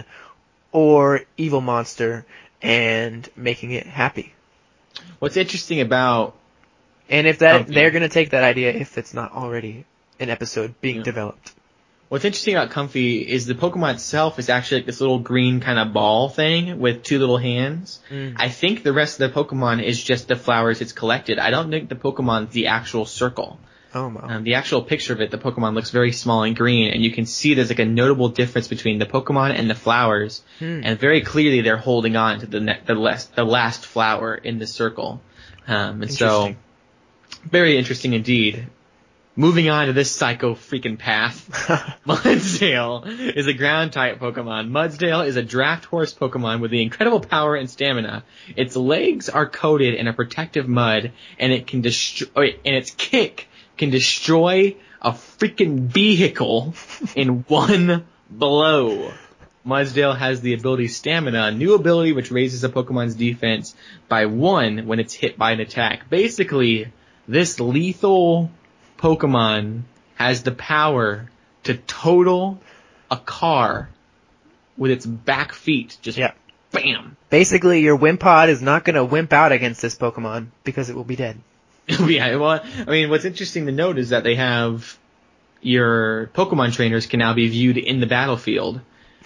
Speaker 2: or evil monster, and making it happy.
Speaker 1: What's interesting about
Speaker 2: And if that,
Speaker 1: Comfey.
Speaker 2: they're gonna take that idea if it's not already an episode being
Speaker 1: Yeah.
Speaker 2: developed.
Speaker 1: What's interesting about Comfey is the Pokemon itself is actually like this little green kind of ball thing with two little hands.
Speaker 2: Mm.
Speaker 1: I think the rest of the Pokemon is just the flowers it's collected. I don't think the Pokemon's the actual circle.
Speaker 2: Oh my.
Speaker 1: Um, the actual picture of it, the Pokemon looks very small and green, and you can see there's like a notable difference between the Pokemon and the flowers,
Speaker 2: Hmm.
Speaker 1: and very clearly they're holding on to the ne- the last the last flower in the circle. Um, and so, very interesting indeed. Moving on to this psycho freaking path, Mudsdale is a ground-type Pokemon. Mudsdale is a draft horse Pokemon with the incredible power and stamina. Its legs are coated in a protective mud, and it can destroy, and its kick can destroy a freaking vehicle in one blow. Mudsdale has the ability Stamina, a new ability which raises a Pokemon's defense by one when it's hit by an attack. Basically, this lethal Pokemon has the power to total a car with its back feet. Just
Speaker 2: yeah.
Speaker 1: Bam!
Speaker 2: Basically, your Wimpod is not going to wimp out against this Pokemon because it will be dead.
Speaker 1: Yeah, well, I mean, what's interesting to note is that they have your Pokemon trainers can now be viewed in the battlefield.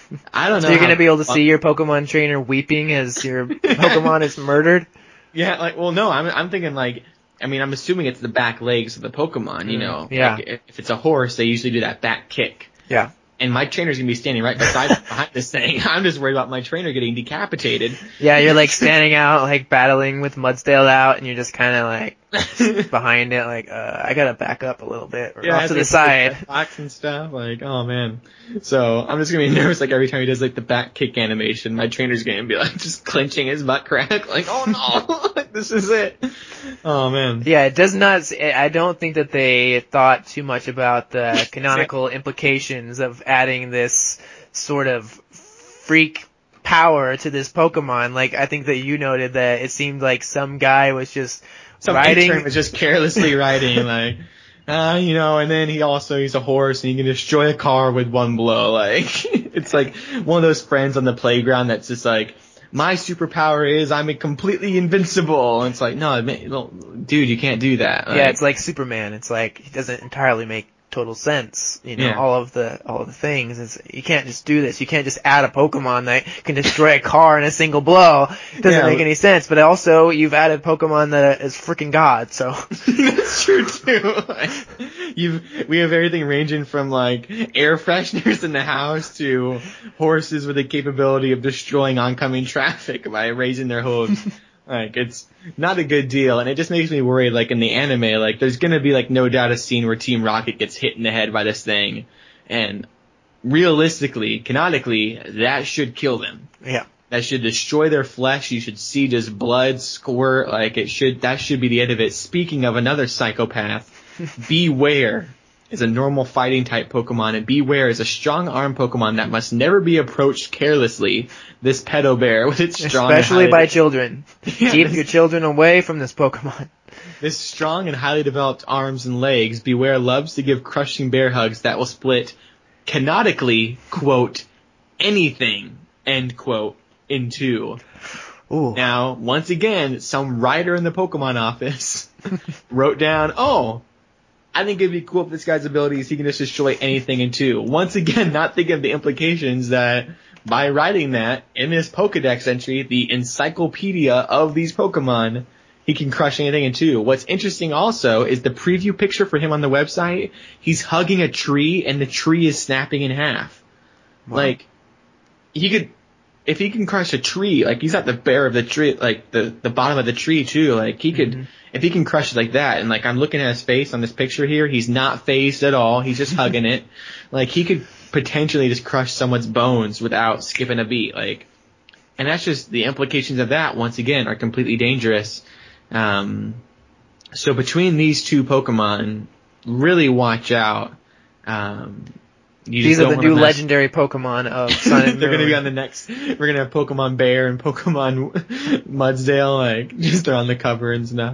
Speaker 1: I don't know.
Speaker 2: So you're going to be able to see your Pokemon trainer weeping as your Pokemon is murdered?
Speaker 1: Yeah, like, well, no, I'm, I'm thinking like, I mean, I'm assuming it's the back legs of the Pokemon, you know.
Speaker 2: Yeah.
Speaker 1: Like, if it's a horse, they usually do that back kick.
Speaker 2: Yeah.
Speaker 1: And my trainer's gonna be standing right beside behind this thing. I'm just worried about my trainer getting decapitated.
Speaker 2: Yeah, you're like standing out, like battling with Mudsdale out, and you're just kind of like behind it, like, uh, I gotta back up a little bit, or
Speaker 1: yeah,
Speaker 2: off to the side.
Speaker 1: Box and stuff, like, oh man. So I'm just gonna be nervous, like every time he does like the back kick animation, my trainer's gonna be like just clenching his butt crack, like, oh no, like this is it. Oh man.
Speaker 2: Yeah, it does not. I don't think that they thought too much about the canonical implications of adding this sort of freak power to this Pokemon. Like, I think that you noted that it seemed like some guy was just
Speaker 1: some
Speaker 2: riding.
Speaker 1: intern was just carelessly riding, like, uh, you know, and then he also, he's a horse and he can destroy a car with one blow. Like, it's like one of those friends on the playground that's just like, my superpower is I'm completely invincible. And it's like, no, dude, you can't do that. Like,
Speaker 2: yeah, it's like Superman. It's like, he doesn't entirely make total sense. You know,
Speaker 1: yeah.
Speaker 2: all of the, all of the things. It's, you can't just do this. You can't just add a Pokemon that can destroy a car in a single blow. It doesn't
Speaker 1: yeah.
Speaker 2: make any sense. But also, you've added Pokemon that is freaking God, so.
Speaker 1: That's true too. Like, you've, we have everything ranging from like air fresheners in the house to horses with the capability of destroying oncoming traffic by raising their hooves. Like, it's not a good deal, and it just makes me worried, like, in the anime, like, there's gonna be, like, no doubt a scene where Team Rocket gets hit in the head by this thing, and realistically, canonically, that should kill them.
Speaker 2: Yeah.
Speaker 1: That should destroy their flesh, you should see just blood squirt, like, it should, that should be the end of it. Speaking of another psychopath, Beware is a normal fighting type Pokemon, and Beware is a strong arm Pokemon that must never be approached carelessly. This pedo bear with its strong,
Speaker 2: especially
Speaker 1: highly,
Speaker 2: by children.
Speaker 1: Yeah,
Speaker 2: Keep
Speaker 1: this,
Speaker 2: your children away from this Pokemon.
Speaker 1: This strong and highly developed arms and legs, Beware loves to give crushing bear hugs that will split, canonically, quote, anything, end quote, in two.
Speaker 2: Ooh.
Speaker 1: Now, once again, some writer in the Pokemon office wrote down, oh, I think it'd be cool if this guy's abilities, he can just destroy anything in two. Once again, not thinking of the implications that by writing that in this Pokedex entry, the encyclopedia of these Pokemon, he can crush anything in two. What's interesting also is the preview picture for him on the website. He's hugging a tree and the tree is snapping in half. Wow. Like, he could, if he can crush a tree, like he's at the bare of the tree, like the, the bottom of the tree too, like he could, mm-hmm. if he can crush it like that, and like I'm looking at his face on this picture here, he's not phased at all, he's just hugging it. Like he could potentially just crush someone's bones without skipping a beat, like, and that's just the implications of that, once again, are completely dangerous. Um, so between these two Pokemon, really watch out. Um, You
Speaker 2: These are the new legendary Pokemon of Sun and Moon.
Speaker 1: They're going to be on the next. We're going to have Pokemon Bear and Pokemon Mudsdale, like just they're on the cover and stuff.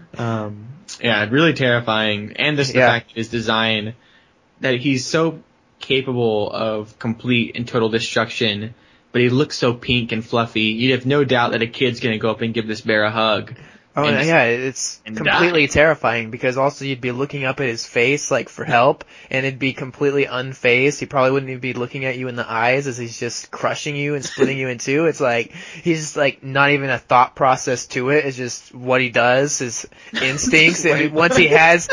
Speaker 1: Um, yeah, really terrifying. And just the
Speaker 2: yeah.
Speaker 1: fact that his design, that he's so capable of complete and total destruction, but he looks so pink and fluffy. You'd have no doubt that a kid's going to go up and give this bear a hug.
Speaker 2: Oh, and, yeah, it's completely die. terrifying because also you'd be looking up at his face, like, for help, and it'd be completely unfazed. He probably wouldn't even be looking at you in the eyes as he's just crushing you and splitting you in two. It's like, he's just, like, not even a thought process to it. It's just what he does, his instincts. And once he has,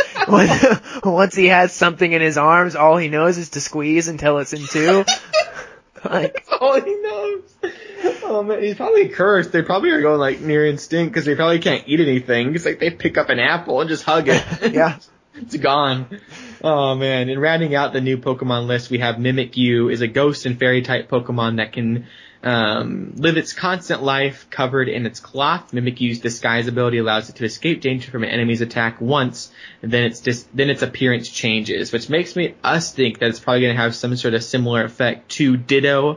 Speaker 2: once he has something in his arms, all he knows is to squeeze until it's in two. Like,
Speaker 1: all he knows. Oh man, he's probably cursed. They probably are going like near instinct because they probably can't eat anything. It's like they pick up an apple and just hug it.
Speaker 2: Yeah.
Speaker 1: It's gone. Oh man. And rounding out the new Pokemon list, we have Mimikyu is a ghost and fairy type Pokemon that can um, live its constant life covered in its cloth. Mimikyu's disguise ability allows it to escape danger from an enemy's attack once, and then its dis- then its appearance changes, which makes me us think that it's probably going to have some sort of similar effect to Ditto.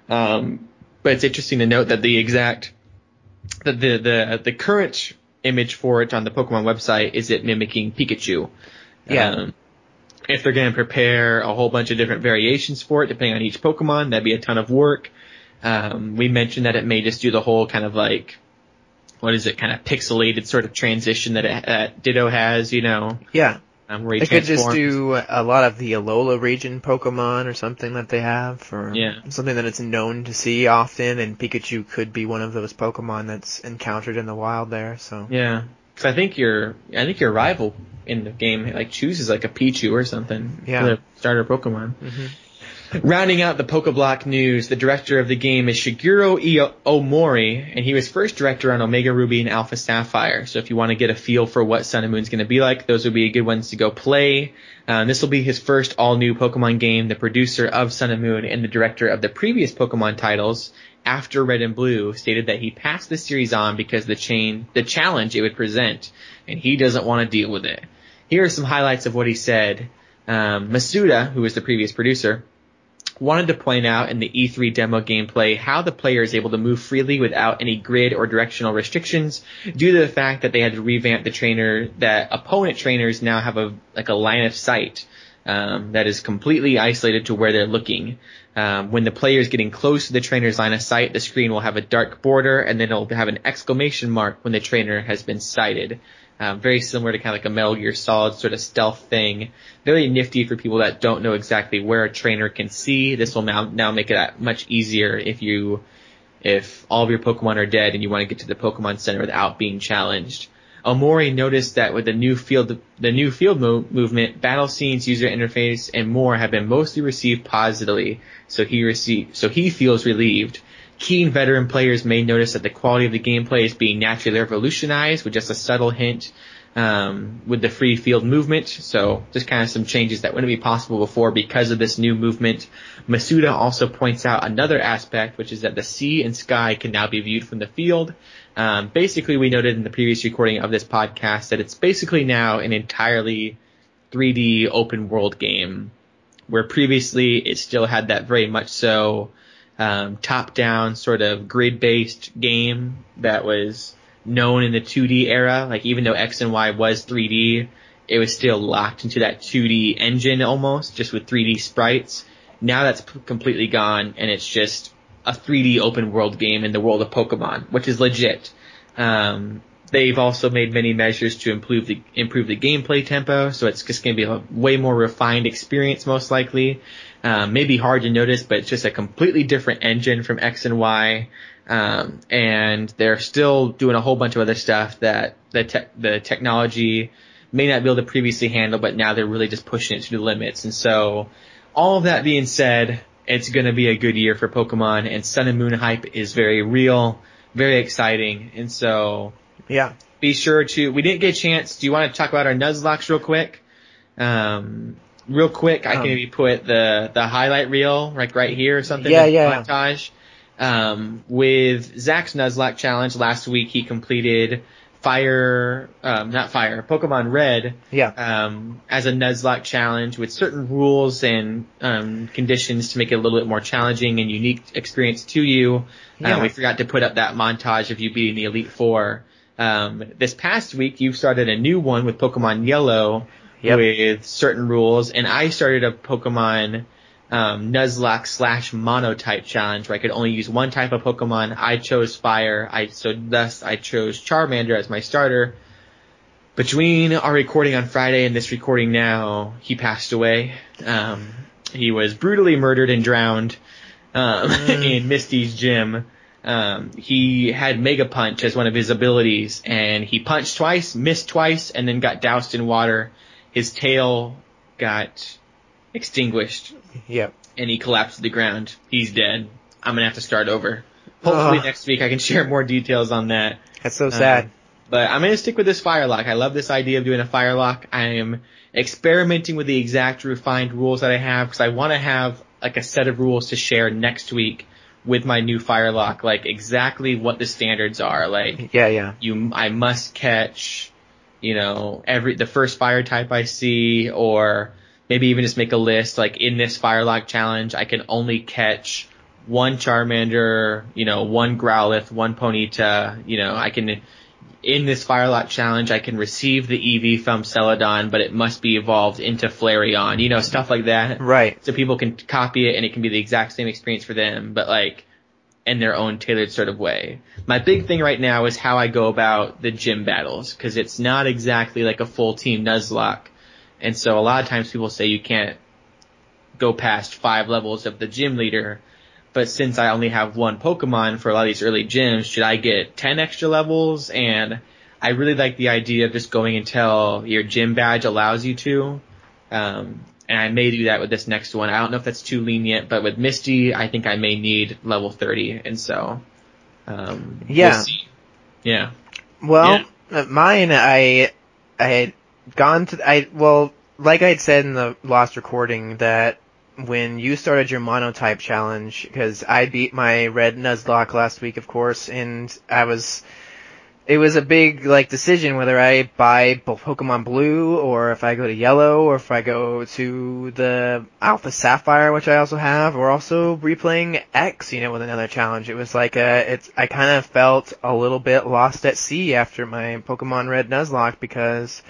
Speaker 1: Um, but it's interesting to note that the exact that the the the current image for it on the Pokemon website is it mimicking Pikachu.
Speaker 2: Yeah.
Speaker 1: Um, if they're going to prepare a whole bunch of different variations for it, depending on each Pokemon, that'd be a ton of work. Um, we mentioned that it may just do the whole kind of like, what is it, kind of pixelated sort of transition that it, uh, Ditto has, you know.
Speaker 2: Yeah.
Speaker 1: Um, where he
Speaker 2: They could just
Speaker 1: transforms.
Speaker 2: do a lot of the Alola region Pokemon or something that they have, or
Speaker 1: Yeah.
Speaker 2: something that it's known to see often, and Pikachu could be one of those Pokemon that's encountered in the wild there, so.
Speaker 1: Yeah. Cause I think your, I think your rival in the game like chooses like a Pichu or something.
Speaker 2: Yeah.
Speaker 1: For the starter Pokemon.
Speaker 2: Mm-hmm.
Speaker 1: Rounding out the Pokeblock news, the director of the game is Shigeru I- Omori, and he was first director on Omega Ruby and Alpha Sapphire. So if you want to get a feel for what Sun and Moon's going to be like, those would be good ones to go play. Um, this will be his first all-new Pokemon game. The producer of Sun and Moon and the director of the previous Pokemon titles, after Red and Blue, stated that he passed the series on because the chain, the challenge it would present, and he doesn't want to deal with it. Here are some highlights of what he said. Um, Masuda, who was the previous producer, wanted to point out in the E three demo gameplay how the player is able to move freely without any grid or directional restrictions due to the fact that they had to revamp the trainer, that opponent trainers now have a like a line of sight um, that is completely isolated to where they're looking. Um, when the player is getting close to the trainer's line of sight, the screen will have a dark border and then it'll have an exclamation mark when the trainer has been sighted. Um, very similar to kind of like a Metal Gear Solid sort of stealth thing. Very nifty for people that don't know exactly where a trainer can see. This will now, now make it much easier if you, if all of your Pokemon are dead and you want to get to the Pokemon Center without being challenged. Omori noticed that with the new field, the new field mo- movement, battle scenes, user interface, and more have been mostly received positively. So he received, so he feels relieved. Keen veteran players may notice that the quality of the gameplay is being naturally revolutionized with just a subtle hint um, with the free field movement. So just kind of some changes that wouldn't be possible before because of this new movement. Masuda also points out another aspect, which is that the sea and sky can now be viewed from the field. Um, basically, we noted in the previous recording of this podcast that it's basically now an entirely three D open world game, where previously it still had that very much so Um, top-down sort of grid-based game that was known in the two D era. Like even though X and Y was three D, it was still locked into that two D engine almost, just with three D sprites. Now that's p- completely gone, and it's just a three D open world game in the world of Pokemon, which is legit. Um, they've also made many measures to improve the improve the gameplay tempo, so it's just going to be a way more refined experience most likely. Um, maybe hard to notice, but it's just a completely different engine from X and Y. Um, and they're still doing a whole bunch of other stuff that the te- the technology may not be able to previously handle, but now they're really just pushing it to the limits. And so, all of that being said, it's going to be a good year for Pokemon, and Sun and Moon hype is very real, very exciting. And so,
Speaker 2: yeah,
Speaker 1: be sure to, we didn't get a chance. Do you want to talk about our Nuzlocke real quick? Um, Real quick, I
Speaker 2: Um,
Speaker 1: can maybe put the, the highlight reel like right here or something.
Speaker 2: Yeah,
Speaker 1: in
Speaker 2: yeah.
Speaker 1: Montage. Um, with Zach's Nuzlocke challenge last week, he completed Fire, um, not Fire, Pokemon Red.
Speaker 2: Yeah.
Speaker 1: Um, as a Nuzlocke challenge with certain rules and um, conditions to make it a little bit more challenging and unique experience to you.
Speaker 2: Yeah.
Speaker 1: Um, we forgot to put up that montage of you beating the Elite Four. Um, this past week, you've started a new one with Pokemon Yellow. Yep. With certain rules, and I started a Pokemon um, Nuzlocke slash Monotype challenge where I could only use one type of Pokemon. I chose Fire, I so thus I chose Charmander as my starter. Between our recording on Friday and this recording now, he passed away. Um, he was brutally murdered and drowned um, mm. in Misty's gym. Um, he had Mega Punch as one of his abilities, and he punched twice, missed twice, and then got doused in water. His tail got extinguished.
Speaker 2: Yep.
Speaker 1: And he collapsed to the ground. He's dead. I'm gonna have to start over. hopefully
Speaker 2: Ugh.
Speaker 1: next week I can share more details on that.
Speaker 2: That's so
Speaker 1: Uh,
Speaker 2: sad.
Speaker 1: But I'm going to stick with this Firelock. I love this idea of doing a Firelock. I am experimenting with the exact refined rules that I have because I want to have like a set of rules to share next week with my new Firelock, like exactly what the standards are. Like
Speaker 2: Yeah, yeah.
Speaker 1: you, I must catch, you know, every the first fire type I see, or maybe even just make a list. Like in this Firelock challenge, I can only catch one Charmander, you know, one Growlithe, one Ponyta. You know, I can. In this Firelock challenge, I can receive the E V from Celadon, but it must be evolved into Flareon. You know, stuff like that.
Speaker 2: Right.
Speaker 1: So people can copy it, and it can be the exact same experience for them, but like in their own tailored sort of way. My big thing right now is how I go about the gym battles, because it's not exactly like a full team Nuzlocke. And so a lot of times people say you can't go past five levels of the gym leader. But since I only have one Pokemon for a lot of these early gyms, should I get ten extra levels? And I really like the idea of just going until your gym badge allows you to. Um, and I may do that with this next one. I don't know if that's too lenient, but with Misty, I think I may need level thirty. And so, um,
Speaker 2: Yeah.
Speaker 1: we'll see. Yeah.
Speaker 2: Well, yeah. mine, I, I had gone to, I, well, like I had said in the last recording that when you started your monotype challenge, because I beat my red Nuzlocke last week, of course, and I was, it was a big, like, decision whether I buy Pokemon Blue, or if I go to Yellow, or if I go to the Alpha Sapphire, which I also have, or also replaying X, you know, with another challenge. It was like a, it's, I kind of felt a little bit lost at sea after my Pokemon Red Nuzlocke, because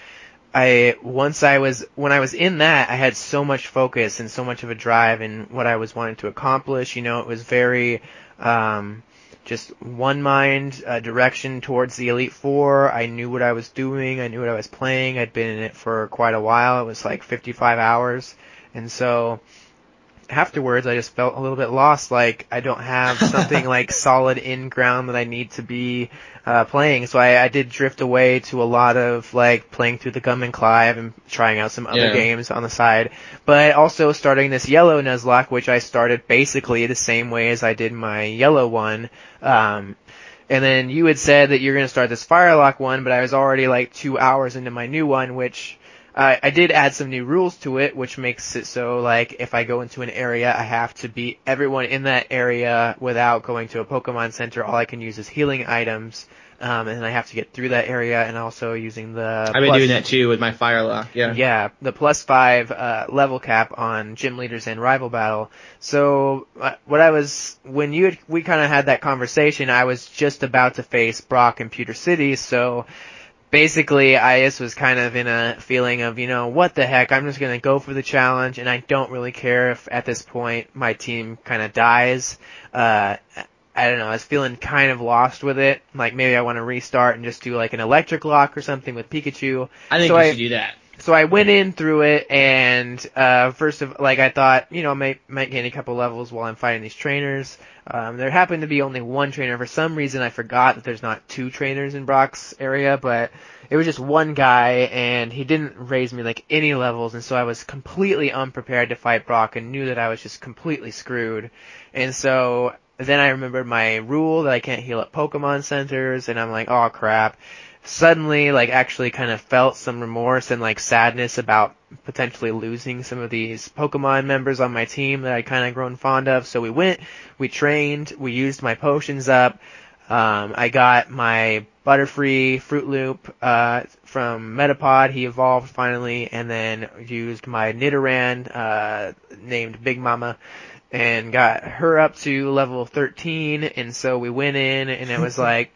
Speaker 2: I, once I was, when I was in that, I had so much focus and so much of a drive in what I was wanting to accomplish. You know, it was very, um, just one mind, uh, direction towards the Elite Four. I knew what I was doing. I knew what I was playing. I'd been in it for quite a while. It was like fifty-five hours. And so, afterwards, I just felt a little bit lost, like I don't have something like solid in ground that I need to be uh, playing. So I, I did drift away to a lot of like playing through the Gum and Clive and trying out some other
Speaker 1: Yeah.
Speaker 2: games on the side. But also starting this yellow Nuzlocke, which I started basically the same way as I did my yellow one. Um, and then you had said that you're going to start this Firelock one, but I was already like two hours into my new one, which I, I did add some new rules to it, which makes it so, like, if I go into an area, I have to beat everyone in that area without going to a Pokemon Center. All I can use is healing items, um, and I have to get through that area, and also using the
Speaker 1: I've been
Speaker 2: plus-
Speaker 1: doing that too with my Firelock, yeah.
Speaker 2: Yeah, the plus five uh, level cap on gym leaders and rival battle. So uh, what I was, when you had, we kind of had that conversation, I was just about to face Brock in Pewter City, so basically, I just was kind of in a feeling of, you know, what the heck, I'm just going to go for the challenge, and I don't really care if at this point my team kind of dies. Uh, I don't know, I was feeling kind of lost with it. Like, maybe I want to restart and just do like an electric lock or something with Pikachu.
Speaker 1: I think
Speaker 2: so
Speaker 1: you
Speaker 2: I,
Speaker 1: should do that.
Speaker 2: So I went in through it, and uh, first of, like, I thought, you know, I might, might gain a couple levels while I'm fighting these trainers. Um, there happened to be only one trainer. For some reason, I forgot that there's not two trainers in Brock's area, but it was just one guy, and he didn't raise me, like, any levels, and so I was completely unprepared to fight Brock and knew that I was just completely screwed. And so then I remembered my rule that I can't heal at Pokemon centers, and I'm like, oh, crap. Suddenly, like, actually kind of felt some remorse and, like, sadness about potentially losing some of these Pokemon members on my team that I'd kind of grown fond of. So we went, we trained, we used my potions up. Um, I got my Butterfree Fruit Loop uh, from Metapod. He evolved finally, and then used my Nidoran, uh, named Big Mama, and got her up to level thirteen. And so we went in, and it was like,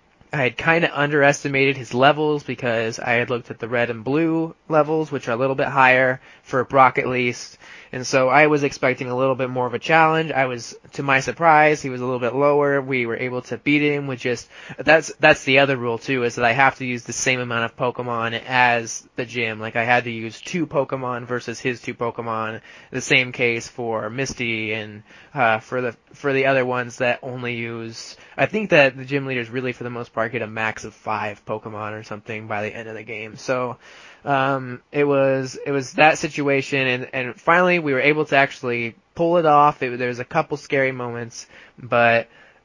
Speaker 2: I had kind of underestimated his levels because I had looked at the red and blue levels, which are a little bit higher for Brock at least. And so I was expecting a little bit more of a challenge. I was, to my surprise, he was a little bit lower. We were able to beat him with just, that's, that's the other rule too, is that I have to use the same amount of Pokemon as the gym. Like, I had to use two Pokemon versus his two Pokemon. The same case for Misty and, uh, for the, for the other ones that only use, I think that the gym leaders really for the most part get a max of five Pokemon or something by the end of the game. So, Um, it was, it was that situation, and, and finally we were able to actually pull it off. It, there was a couple scary moments, but,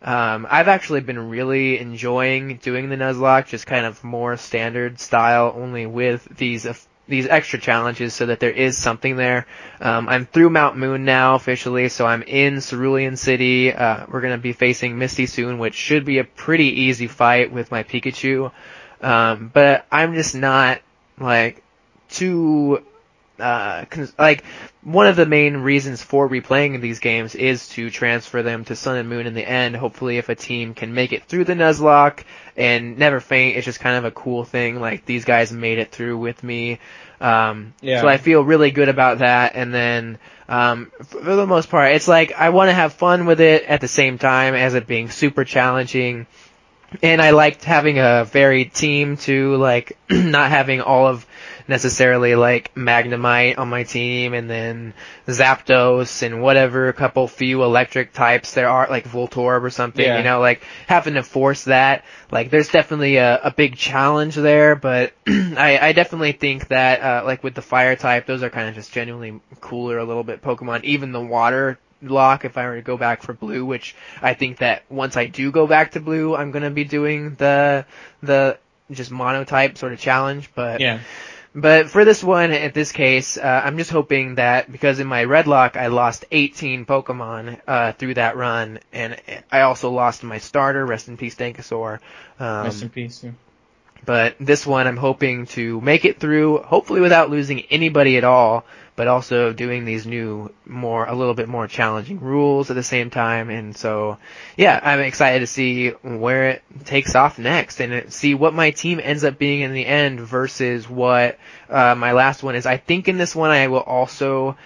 Speaker 2: Um, I've actually been really enjoying doing the Nuzlocke, just kind of more standard style, only with these uh, these extra challenges, so that there is something there. Um, I'm through Mount Moon now officially, so I'm in Cerulean City. Uh, we're gonna be facing Misty soon, which should be a pretty easy fight with my Pikachu. Um, but I'm just not like too. Uh, cons- like, one of the main reasons for replaying these games is to transfer them to Sun and Moon in the end. Hopefully, if a team can make it through the Nuzlocke and never faint, it's just kind of a cool thing. Like, these guys made it through with me. Um,
Speaker 1: Yeah.
Speaker 2: so I feel really good about that. And then, um, for the most part, it's like, I want to have fun with it at the same time as it being super challenging. And I liked having a varied team too, like, not having all of necessarily like Magnemite on my team and then Zapdos and whatever, a couple few electric types there are, like Voltorb or something,
Speaker 1: Yeah.
Speaker 2: you know, like having to force that. Like, there's definitely a, a big challenge there, but I, I definitely think that, uh, like with the fire type, those are kind of just genuinely cooler a little bit Pokemon. Even the water lock, if I were to go back for blue, which I think that once I do go back to blue, I'm gonna be doing the the just monotype sort of challenge. But
Speaker 1: Yeah.
Speaker 2: but for this one, at this case, uh, I'm just hoping that, because in my red lock I lost eighteen Pokemon uh, through that run, and I also lost my starter. Rest in peace, Dankasaur. Um,
Speaker 1: Rest in peace. Yeah.
Speaker 2: But this one, I'm hoping to make it through, hopefully without losing anybody at all, but also doing these new, more, a little bit more challenging rules at the same time. And so, yeah, I'm excited to see where it takes off next and see what my team ends up being in the end versus what uh, my last one is. I think in this one I will also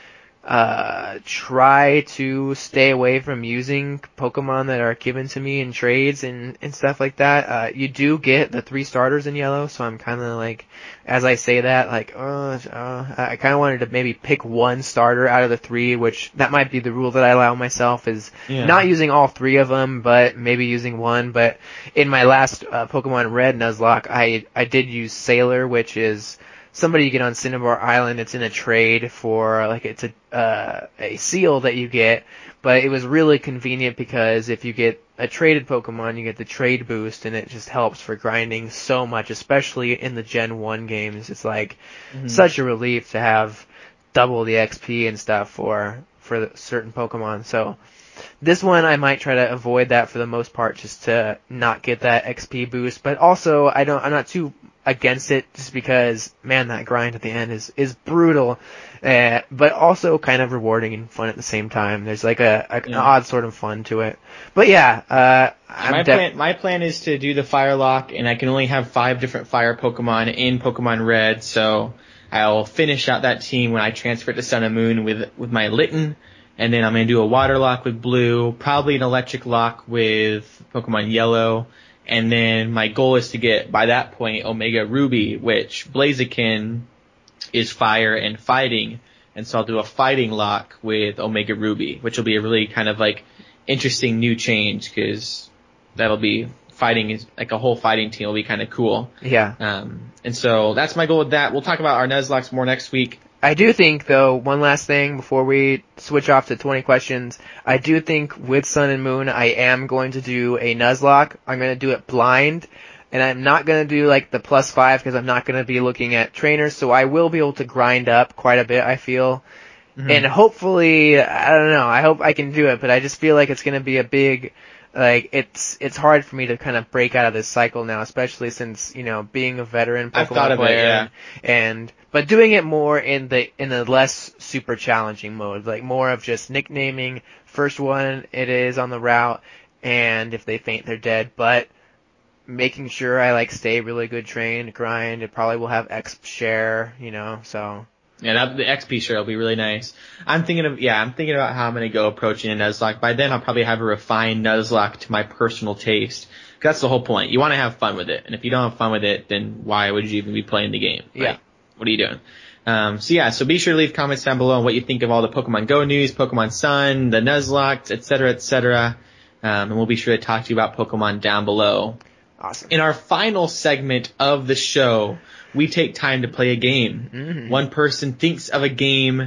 Speaker 2: uh try to stay away from using Pokemon that are given to me in trades and and stuff like that. Uh you do get the three starters in yellow, so I'm kind of like, as I say that, like uh, uh I kind of wanted to maybe pick one starter out of the three, which that might be the rule that I allow myself, is
Speaker 1: Yeah.
Speaker 2: not using all three of them, but maybe using one. But in my last uh, Pokemon Red Nuzlocke, I I did use Sailor, which is somebody you get on Cinnabar Island. It's in a trade for, like, it's a uh, a seal that you get, but it was really convenient because if you get a traded Pokemon, you get the trade boost, and it just helps for grinding so much, especially in the Gen one games. It's like
Speaker 1: Mhm.
Speaker 2: such a relief to have double the X P and stuff for for the certain Pokemon. So this one I might try to avoid that for the most part, just to not get that X P boost. But also I don't I'm not too against it, just because, man, that grind at the end is is brutal, uh, but also kind of rewarding and fun at the same time. There's like a, a an
Speaker 1: Yeah.
Speaker 2: odd sort of fun to it. But yeah, uh, I'm
Speaker 1: my
Speaker 2: def-
Speaker 1: plan, my plan is to do the fire lock, and I can only have five different fire Pokemon in Pokemon Red, so I'll finish out that team when I transfer it to Sun and Moon with with my Litten, and then I'm gonna do a water lock with Blue, probably an electric lock with Pokemon Yellow, and then my goal is to get, by that point, Omega Ruby, which Blaziken is fire and fighting, and so I'll do a fighting lock with Omega Ruby, which will be a really kind of like interesting new change, because that'll be fighting, is like a whole fighting team will be kind of cool.
Speaker 2: yeah.
Speaker 1: Um, and so that's my goal with that. We'll talk about our Nuzlocks more next week.
Speaker 2: I do think, though, one last thing before we switch off to twenty questions, I do think with Sun and Moon, I am going to do a Nuzlocke. I'm going to do it blind, and I'm not going to do, like, the plus five, because I'm not going to be looking at trainers, so I will be able to grind up quite a bit, I feel.
Speaker 1: Mm-hmm.
Speaker 2: And hopefully, I don't know, I hope I can do it, but I just feel like it's going to be a big, like, it's it's hard for me to kind of break out of this cycle now, especially since, you know, being a veteran
Speaker 1: I've thought
Speaker 2: Pokemon
Speaker 1: of it,
Speaker 2: player,
Speaker 1: yeah.
Speaker 2: and but doing it more in the in the less super challenging mode, like more of just nicknaming first one it is on the route, and if they faint, they're dead. But making sure I like stay really good trained, grind. It probably will have X share, you know, so.
Speaker 1: Yeah, that, the X P share will be really nice. I'm thinking of, yeah, I'm thinking about how I'm going to go approaching a Nuzlocke. By then, I'll probably have a refined Nuzlocke to my personal taste. 'Cause that's the whole point. You want to have fun with it. And if you don't have fun with it, then why would you even be playing the game?
Speaker 2: Yeah.
Speaker 1: Right? What are you doing? Um, so yeah, so be sure to leave comments down below on what you think of all the Pokemon Go news, Pokemon Sun, the Nuzlocke, et cetera, et cetera. Um, and we'll be sure to talk to you about Pokemon down below.
Speaker 2: Awesome.
Speaker 1: In our final segment of the show, we take time to play a game.
Speaker 2: Mhm.
Speaker 1: One person thinks of a game,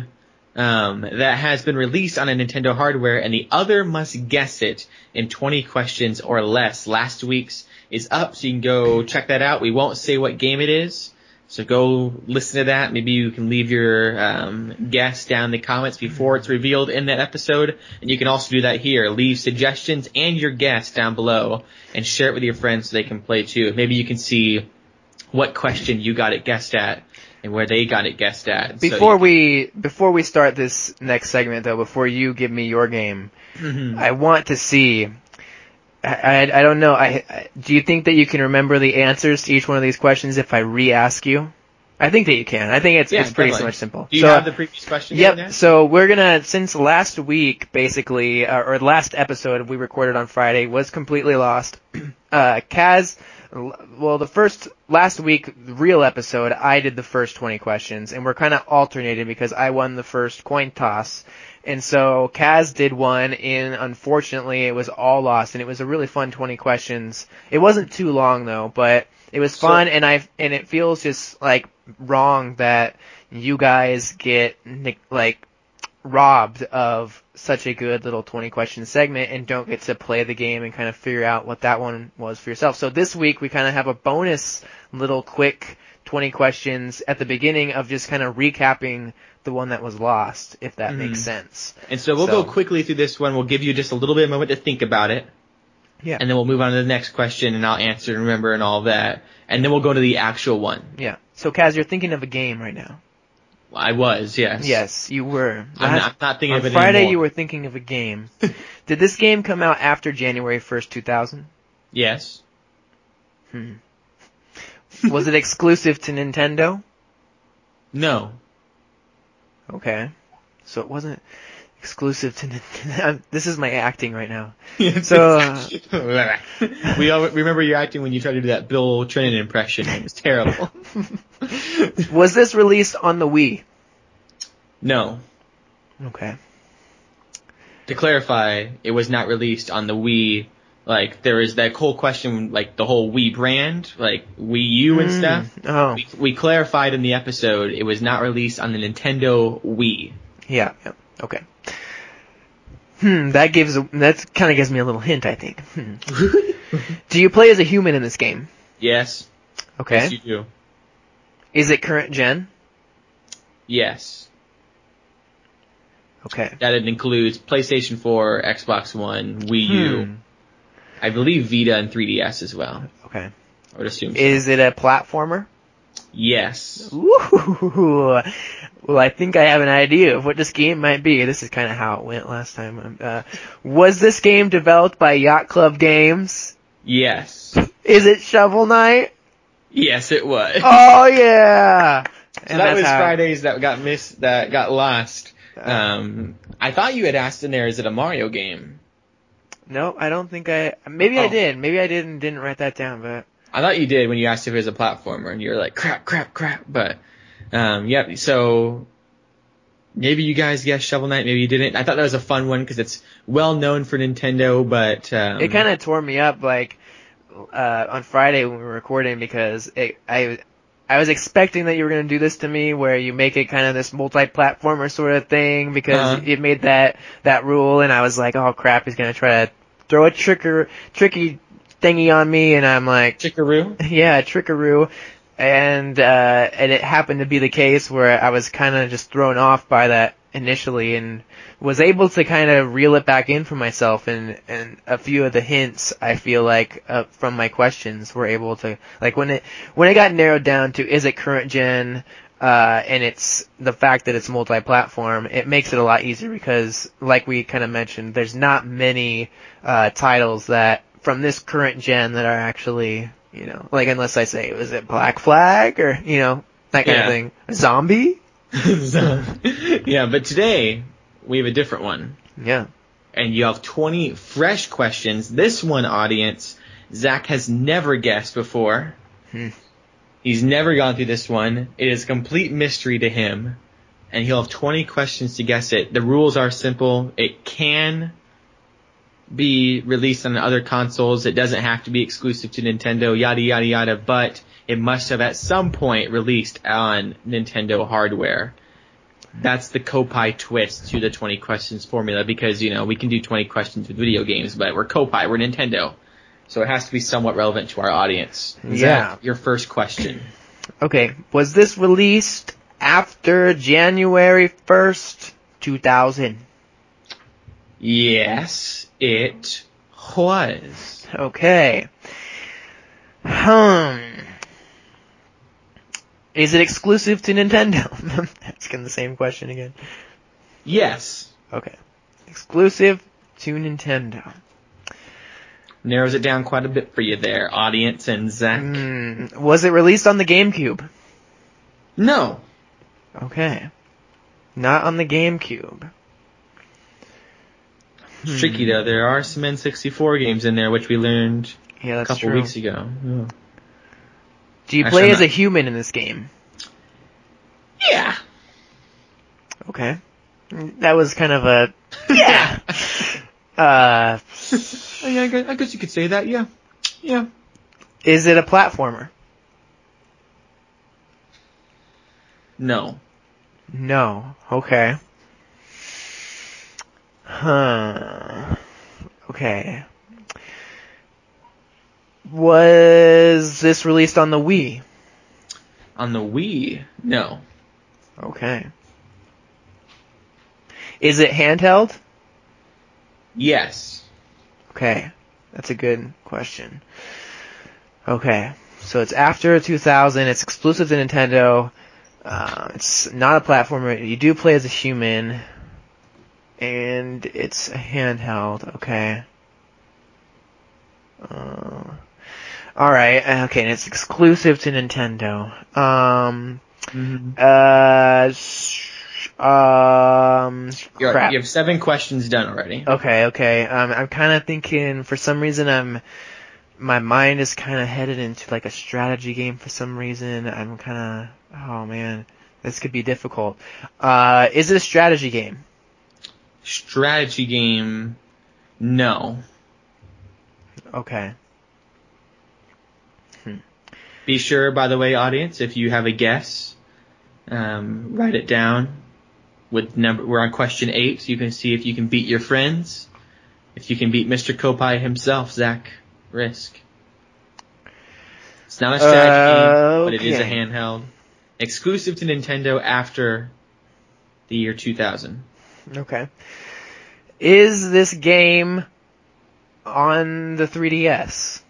Speaker 1: um, that has been released on a Nintendo hardware, and the other must guess it in twenty questions or less. Last week's is up, so you can go check that out. We won't say what game it is, so go listen to that. Maybe you can leave your um, guess down in the comments before it's revealed in that episode, and you can also do that here. Leave suggestions and your guess down below, and share it with your friends so they can play too. Maybe you can see what question you got it guessed at and where they got it guessed at.
Speaker 2: Before
Speaker 1: so
Speaker 2: we before we start this next segment, though, before you give me your game,
Speaker 1: mm-hmm.
Speaker 2: I want to see. I, I, I don't know. I, I do you think that you can remember the answers to each one of these questions if I re-ask you? I think that you can. I think it's
Speaker 1: yeah,
Speaker 2: it's pretty
Speaker 1: definitely.
Speaker 2: much simple.
Speaker 1: Do you
Speaker 2: so,
Speaker 1: have the previous question?
Speaker 2: Yep.
Speaker 1: There?
Speaker 2: So we're gonna since last week, basically, uh, or last episode we recorded on Friday was completely lost. Uh, Kaz, well, the first last week real episode, I did the first twenty questions, and we're kind of alternating because I won the first coin toss. And so Kaz did one, and unfortunately it was all lost, and it was a really fun twenty questions. It wasn't too long though, but it was fun, so, and I and it feels just like wrong that you guys get like robbed of such a good little twenty question segment and don't get to play the game and kind of figure out what that one was for yourself. So this week we kind of have a bonus little quick twenty questions at the beginning of just kind of recapping the one that was lost, if that mm-hmm. makes sense.
Speaker 1: And so we'll so, go quickly through this one. We'll give you just a little bit of a moment to think about it.
Speaker 2: Yeah.
Speaker 1: And then we'll move on to the next question, and I'll answer and remember and all that. And then we'll go to the actual one.
Speaker 2: Yeah. So, Kaz, you're thinking of a game right now.
Speaker 1: I was, yes.
Speaker 2: Yes, you were.
Speaker 1: I'm not, I'm not thinking of it
Speaker 2: anymore. On Friday,
Speaker 1: anymore.
Speaker 2: you were thinking of a game. Did this game come out after January first, two thousand?
Speaker 1: Yes.
Speaker 2: Hmm. Was it exclusive to Nintendo?
Speaker 1: No.
Speaker 2: Okay. So it wasn't exclusive to Nintendo. This is my acting right now. So uh,
Speaker 1: we all remember your acting when you tried to do that Bill Trennan impression. It was terrible.
Speaker 2: Was this released on the Wii?
Speaker 1: No.
Speaker 2: Okay.
Speaker 1: To clarify, it was not released on the Wii. Like, there is that whole question, like, the whole Wii brand, like, Wii U and
Speaker 2: mm,
Speaker 1: stuff.
Speaker 2: Oh.
Speaker 1: We, we clarified in the episode it was not released on the Nintendo Wii.
Speaker 2: Yeah, yeah, okay. Hmm, that gives, that kind of gives me a little hint, I think. Hmm. Do you play as a human in this game?
Speaker 1: Yes.
Speaker 2: Okay.
Speaker 1: Yes, you do.
Speaker 2: Is it current gen?
Speaker 1: Yes.
Speaker 2: Okay.
Speaker 1: That it includes PlayStation four, Xbox One, Wii U.
Speaker 2: Hmm.
Speaker 1: I believe Vita and three D S as well.
Speaker 2: Okay.
Speaker 1: I would assume so.
Speaker 2: Is it a platformer?
Speaker 1: Yes.
Speaker 2: Ooh. Well, I think I have an idea of what this game might be. This is kind of how it went last time. Uh, was this game developed by Yacht Club Games?
Speaker 1: Yes.
Speaker 2: Is it Shovel Knight?
Speaker 1: Yes, it was.
Speaker 2: Oh, yeah!
Speaker 1: So
Speaker 2: And
Speaker 1: that was
Speaker 2: how...
Speaker 1: Fridays that got missed, that got lost. Um, I thought you had asked in there, is it a Mario game?
Speaker 2: No, I don't think I... Maybe
Speaker 1: oh.
Speaker 2: I did. Maybe I didn't didn't write that down, but...
Speaker 1: I thought you did when you asked if it was a platformer, and you were like, crap, crap, crap. But, um, yep, so maybe you guys guessed Shovel Knight, maybe you didn't. I thought that was a fun one because it's well known for Nintendo, but... Um,
Speaker 2: it kind of tore me up, like, uh, on Friday when we were recording because it, I... I was expecting that you were going to do this to me where you make it kind of this multi-platformer sort of thing because
Speaker 1: uh-huh.
Speaker 2: it made that, that rule and I was like, oh crap, he's going to try to throw a tricker, tricky thingy on me and I'm like...
Speaker 1: Trickaroo?
Speaker 2: Yeah, trickaroo. And, uh, and it happened to be the case where I was kind of just thrown off by that initially and was able to kind of reel it back in for myself and, and a few of the hints I feel like uh, from my questions were able to, like when it, when it got narrowed down to is it current gen, uh, and it's the fact that it's multi-platform, it makes it a lot easier because like we kind of mentioned, there's not many, uh, titles that from this current gen that are actually, you know, like unless I say, was it Black Flag or, you know, that kind
Speaker 1: yeah.
Speaker 2: of thing. Zombie?
Speaker 1: so, yeah, but today we have a different one.
Speaker 2: Yeah.
Speaker 1: And you have twenty fresh questions. This one, audience, Zach has never guessed before.
Speaker 2: Hmm.
Speaker 1: He's never gone through this one. It is a complete mystery to him. And he'll have twenty questions to guess it. The rules are simple. It can be released on other consoles. It doesn't have to be exclusive to Nintendo, yada, yada, yada. But it must have at some point released on Nintendo hardware. That's the Koppai twist to the twenty questions formula because, you know, we can do twenty questions with video games, but we're Koppai, we're Nintendo. So it has to be somewhat relevant to our audience.
Speaker 2: Yeah.
Speaker 1: Zach, your first question.
Speaker 2: Okay. Was this released after January first, two thousand?
Speaker 1: Yes, it was.
Speaker 2: Okay. Hmm. Is it exclusive to Nintendo? Asking the same question again.
Speaker 1: Yes.
Speaker 2: Okay. Exclusive to Nintendo.
Speaker 1: Narrows it down quite a bit for you there, audience and Zach.
Speaker 2: Mm, was it released on the GameCube?
Speaker 1: No.
Speaker 2: Okay. Not on the GameCube.
Speaker 1: It's tricky though. There are some N sixty-four games in there, which we learned
Speaker 2: Yeah,
Speaker 1: a
Speaker 2: that's
Speaker 1: couple
Speaker 2: true.
Speaker 1: weeks ago. Yeah.
Speaker 2: Do you
Speaker 1: Actually,
Speaker 2: play
Speaker 1: I'm
Speaker 2: as
Speaker 1: not-
Speaker 2: a human in this game?
Speaker 1: Yeah.
Speaker 2: Okay. That was kind of a yeah. uh,
Speaker 1: Oh, yeah, I guess, I guess you could say that. Yeah. Yeah.
Speaker 2: is it a platformer?
Speaker 1: No.
Speaker 2: No. Okay. Huh. Okay. Was this released on the Wii?
Speaker 1: On the Wii, no.
Speaker 2: Okay. Is it handheld?
Speaker 1: Yes.
Speaker 2: Okay. That's a good question. Okay. So it's after two thousand. It's exclusive to Nintendo. Uh, it's not a platformer. You do play as a human. And it's a handheld. Okay. Uh, alright. Okay. And it's exclusive to Nintendo. Um,
Speaker 1: Mm-hmm.
Speaker 2: uh, sh- um,
Speaker 1: You're,
Speaker 2: crap.
Speaker 1: you have seven questions done already.
Speaker 2: Okay, okay. Um, I'm kind of thinking, for some reason, I'm, my mind is kind of headed into like a strategy game for some reason. I'm kind of, oh man, this could be difficult. Uh, is it a strategy game?
Speaker 1: Strategy game, no.
Speaker 2: Okay.
Speaker 1: Be sure, by the way, audience, if you have a guess, um, write it down. With number, we're on question eight, so you can see if you can beat your friends. If you can beat Mister Koppai himself, Zach Risk. It's not a strategy game, but it is a
Speaker 2: Okay.
Speaker 1: handheld. Exclusive to Nintendo after the year two thousand.
Speaker 2: Okay. Is this game on the three D S?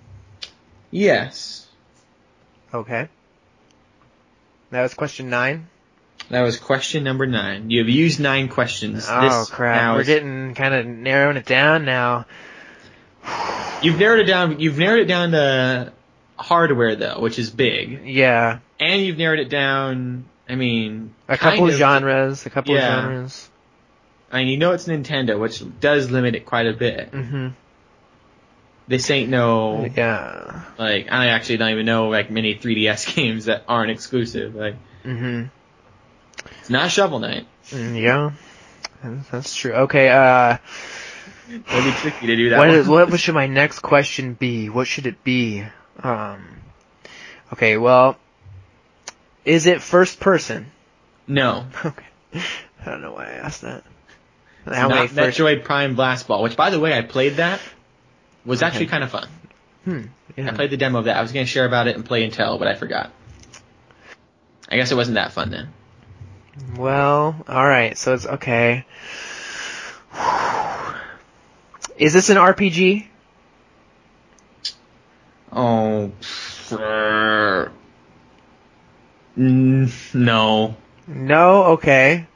Speaker 1: Yes.
Speaker 2: Okay. That was question nine.
Speaker 1: That was question number nine. You have used nine questions.
Speaker 2: Oh
Speaker 1: This
Speaker 2: crap!
Speaker 1: now
Speaker 2: We're
Speaker 1: is-
Speaker 2: getting kind of narrowing it down now.
Speaker 1: You've narrowed it down. You've narrowed it down to hardware though, which is big,
Speaker 2: Yeah,
Speaker 1: and you've narrowed it down. I mean,
Speaker 2: a
Speaker 1: kind
Speaker 2: couple
Speaker 1: of-
Speaker 2: genres, a couple
Speaker 1: Yeah.
Speaker 2: of genres.
Speaker 1: I mean, you know it's Nintendo, which does limit it quite a bit.
Speaker 2: Mhm.
Speaker 1: This ain't no
Speaker 2: Yeah.
Speaker 1: like I actually don't even know like many three D S games that aren't exclusive. Like
Speaker 2: Mhm.
Speaker 1: it's not Shovel Knight.
Speaker 2: Mm, Yeah. That's- That's true. Okay. Uh,
Speaker 1: It'd be tricky to do that.
Speaker 2: what
Speaker 1: one.
Speaker 2: is, what should my next question be? What should it be? Um. Okay. Well, is it first person?
Speaker 1: No,
Speaker 2: Okay. I don't know why I asked that.
Speaker 1: it's
Speaker 2: How many
Speaker 1: not
Speaker 2: first?
Speaker 1: Metroid Prime Blast Ball. Which, by the way, I played that. Was
Speaker 2: Okay.
Speaker 1: actually kind of fun.
Speaker 2: Hmm. Yeah.
Speaker 1: I played the demo of that. I was going to share about it and play and tell, but I forgot. I guess it wasn't that fun then.
Speaker 2: Well, alright, so it's okay. Is this an R P G?
Speaker 1: Oh, pfft. Mm, no.
Speaker 2: No? Okay.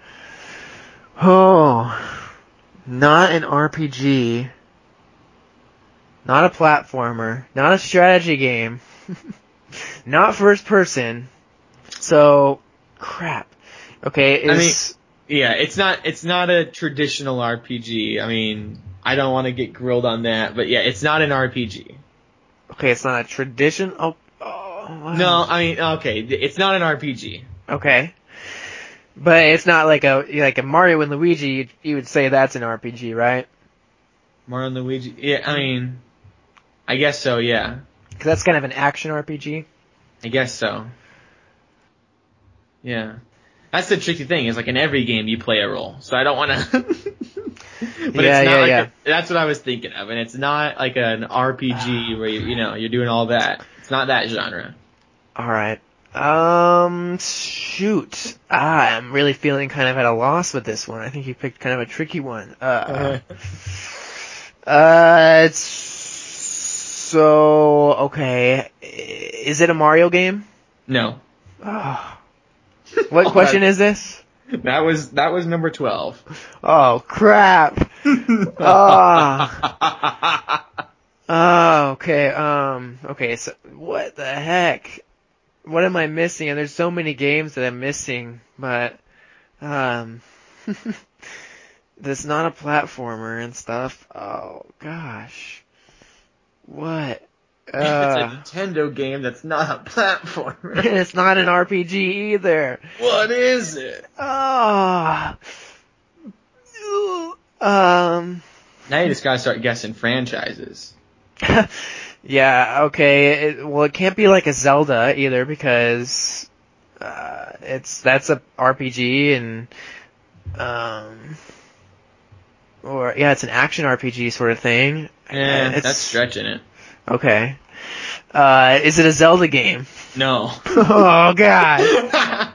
Speaker 2: Oh. Not an R P G. Not a platformer. Not a strategy game. Not first person. So, crap. Okay,
Speaker 1: I mean,
Speaker 2: is...
Speaker 1: yeah, it's not it's not a traditional R P G. I mean, I don't want to get grilled on that, but yeah, it's not an R P G.
Speaker 2: okay, it's not a tradition... Oh, oh wow.
Speaker 1: No, I mean, okay, it's not an R P G.
Speaker 2: Okay. But it's not like a like a Mario and Luigi, you, you would say that's an R P G, right?
Speaker 1: Mario and Luigi. Yeah, I mean, I guess so. Yeah,
Speaker 2: Because that's kind of an action R P G.
Speaker 1: I guess so. Yeah. that's the tricky thing. Is like in every game you play a role, so I don't want to. But
Speaker 2: Yeah,
Speaker 1: it's not
Speaker 2: yeah,
Speaker 1: like
Speaker 2: yeah.
Speaker 1: A, that's what I was thinking of, and it's not like an R P G where you you know you're doing all that. It's not that genre.
Speaker 2: All right. Um, shoot. Ah, I'm really feeling kind of at a loss with this one. I think you picked kind of a tricky one. Uh, uh, it's so okay. Is it a Mario game?
Speaker 1: No.
Speaker 2: Oh. What question is this?
Speaker 1: That was that was number twelve.
Speaker 2: Oh crap. Oh. Oh, okay. Um, okay. So what the heck? What am I missing? And there's so many games that I'm missing, but um, that's not a platformer and stuff. Oh gosh, what?
Speaker 1: It's a
Speaker 2: Uh,
Speaker 1: Nintendo game that's not a platformer.
Speaker 2: it's not an R P G either.
Speaker 1: What is it?
Speaker 2: Oh. Um.
Speaker 1: Now you just gotta start guessing franchises.
Speaker 2: Yeah, okay. It, well, it can't be like a Zelda either because uh, it's that's a R P G and um or yeah, it's an action R P G sort of thing.
Speaker 1: Yeah,
Speaker 2: it's,
Speaker 1: that's stretching it.
Speaker 2: Okay. Uh, is it a Zelda game?
Speaker 1: No.
Speaker 2: Oh god.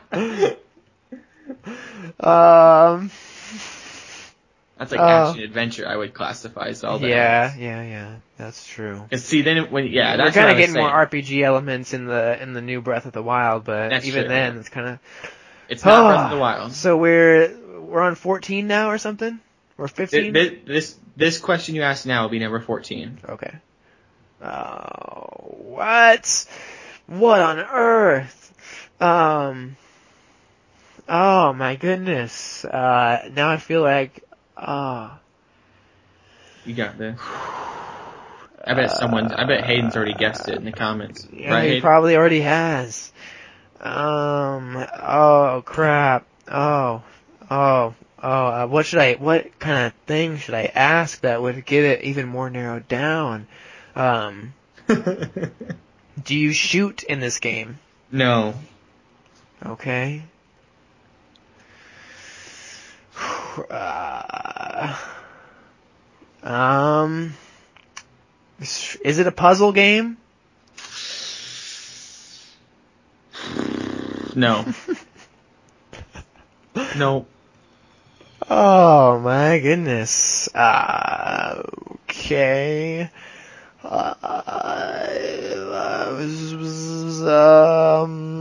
Speaker 2: um.
Speaker 1: That's like
Speaker 2: Uh,
Speaker 1: action adventure. I would classify Zelda.
Speaker 2: Yeah,
Speaker 1: as.
Speaker 2: yeah, yeah. That's true.
Speaker 1: Cause see, then it, when yeah,
Speaker 2: We're
Speaker 1: that's
Speaker 2: kind
Speaker 1: what I
Speaker 2: of
Speaker 1: was
Speaker 2: getting
Speaker 1: saying.
Speaker 2: more R P G elements in the in the new Breath of the Wild, but
Speaker 1: That's
Speaker 2: even
Speaker 1: true,
Speaker 2: then,
Speaker 1: yeah.
Speaker 2: it's kind of.
Speaker 1: It's not Breath of the Wild.
Speaker 2: So we're we're on fourteen now or something, or fifteen.
Speaker 1: This, this this question you asked now will be number fourteen.
Speaker 2: Okay. Oh, what? What on earth? Um. Oh my goodness. Uh, now I feel like. Oh.
Speaker 1: You got this. I bet someone. I bet Hayden's already guessed it in the comments.
Speaker 2: Yeah,
Speaker 1: right,
Speaker 2: he
Speaker 1: Hayden?
Speaker 2: probably already has. Um. Oh crap. Oh. Oh. Oh. Uh, what should I? What kind of thing should I ask that would get it even more narrowed down? Um. Do you shoot in this game?
Speaker 1: No.
Speaker 2: Okay. Uh, um. Is it a puzzle game?
Speaker 1: No. No.
Speaker 2: Oh my goodness. Uh, okay. Uh, um,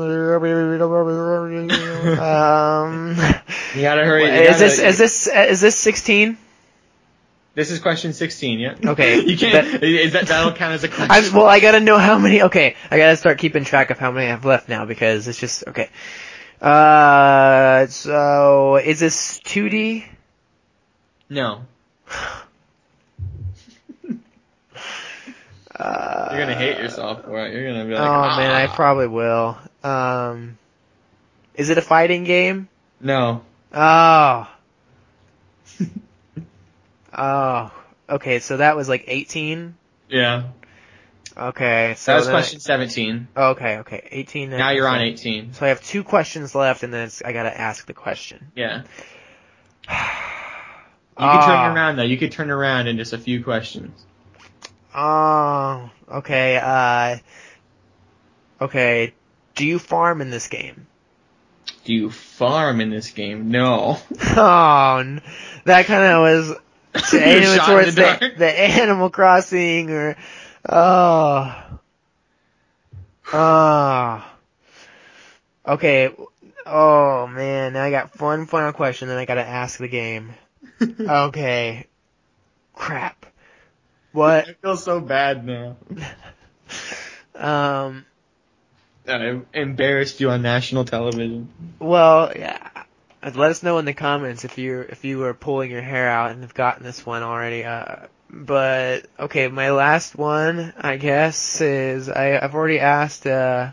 Speaker 2: um,
Speaker 1: You gotta hurry. You
Speaker 2: is
Speaker 1: gotta,
Speaker 2: this is this is this sixteen?
Speaker 1: This is question sixteen. Yeah.
Speaker 2: Okay.
Speaker 1: You can't.
Speaker 2: That-
Speaker 1: is that that'll count as a question?
Speaker 2: I'm, well, I gotta know how many. Okay, I gotta start keeping track of how many I have left now because it's just okay. Uh, so is this two D?
Speaker 1: No.
Speaker 2: Uh,
Speaker 1: You're gonna hate yourself for it. You're gonna be
Speaker 2: Oh
Speaker 1: like, ah.
Speaker 2: man, I probably will. Um, is it a fighting game?
Speaker 1: No.
Speaker 2: Oh. Oh. Okay, so that was like eighteen.
Speaker 1: Yeah.
Speaker 2: Okay, so
Speaker 1: That was
Speaker 2: then
Speaker 1: question seventeen.
Speaker 2: I, okay, okay, eighteen.
Speaker 1: Now you're on
Speaker 2: so-
Speaker 1: eighteen.
Speaker 2: So I have two questions left, and then it's, I gotta ask the question.
Speaker 1: Yeah. You can turn
Speaker 2: Ah.
Speaker 1: around though. You could turn around in just a few questions.
Speaker 2: Oh, okay. Uh, okay. Do you farm in this game?
Speaker 1: Do you farm in this game? No.
Speaker 2: Oh, n- that kind of was aiming
Speaker 1: Shot in
Speaker 2: towards
Speaker 1: the
Speaker 2: the,
Speaker 1: dark.
Speaker 2: the Animal Crossing or oh, oh. Okay. Oh man, now I got one final question, then I gotta ask the game. Okay. Crap. What?
Speaker 1: I feel so bad now.
Speaker 2: Um.
Speaker 1: I embarrassed you on national television.
Speaker 2: Well, yeah. Let us know in the comments if you if you were pulling your hair out and have gotten this one already. Uh, but okay, my last one, I guess, is I I've already asked. Uh,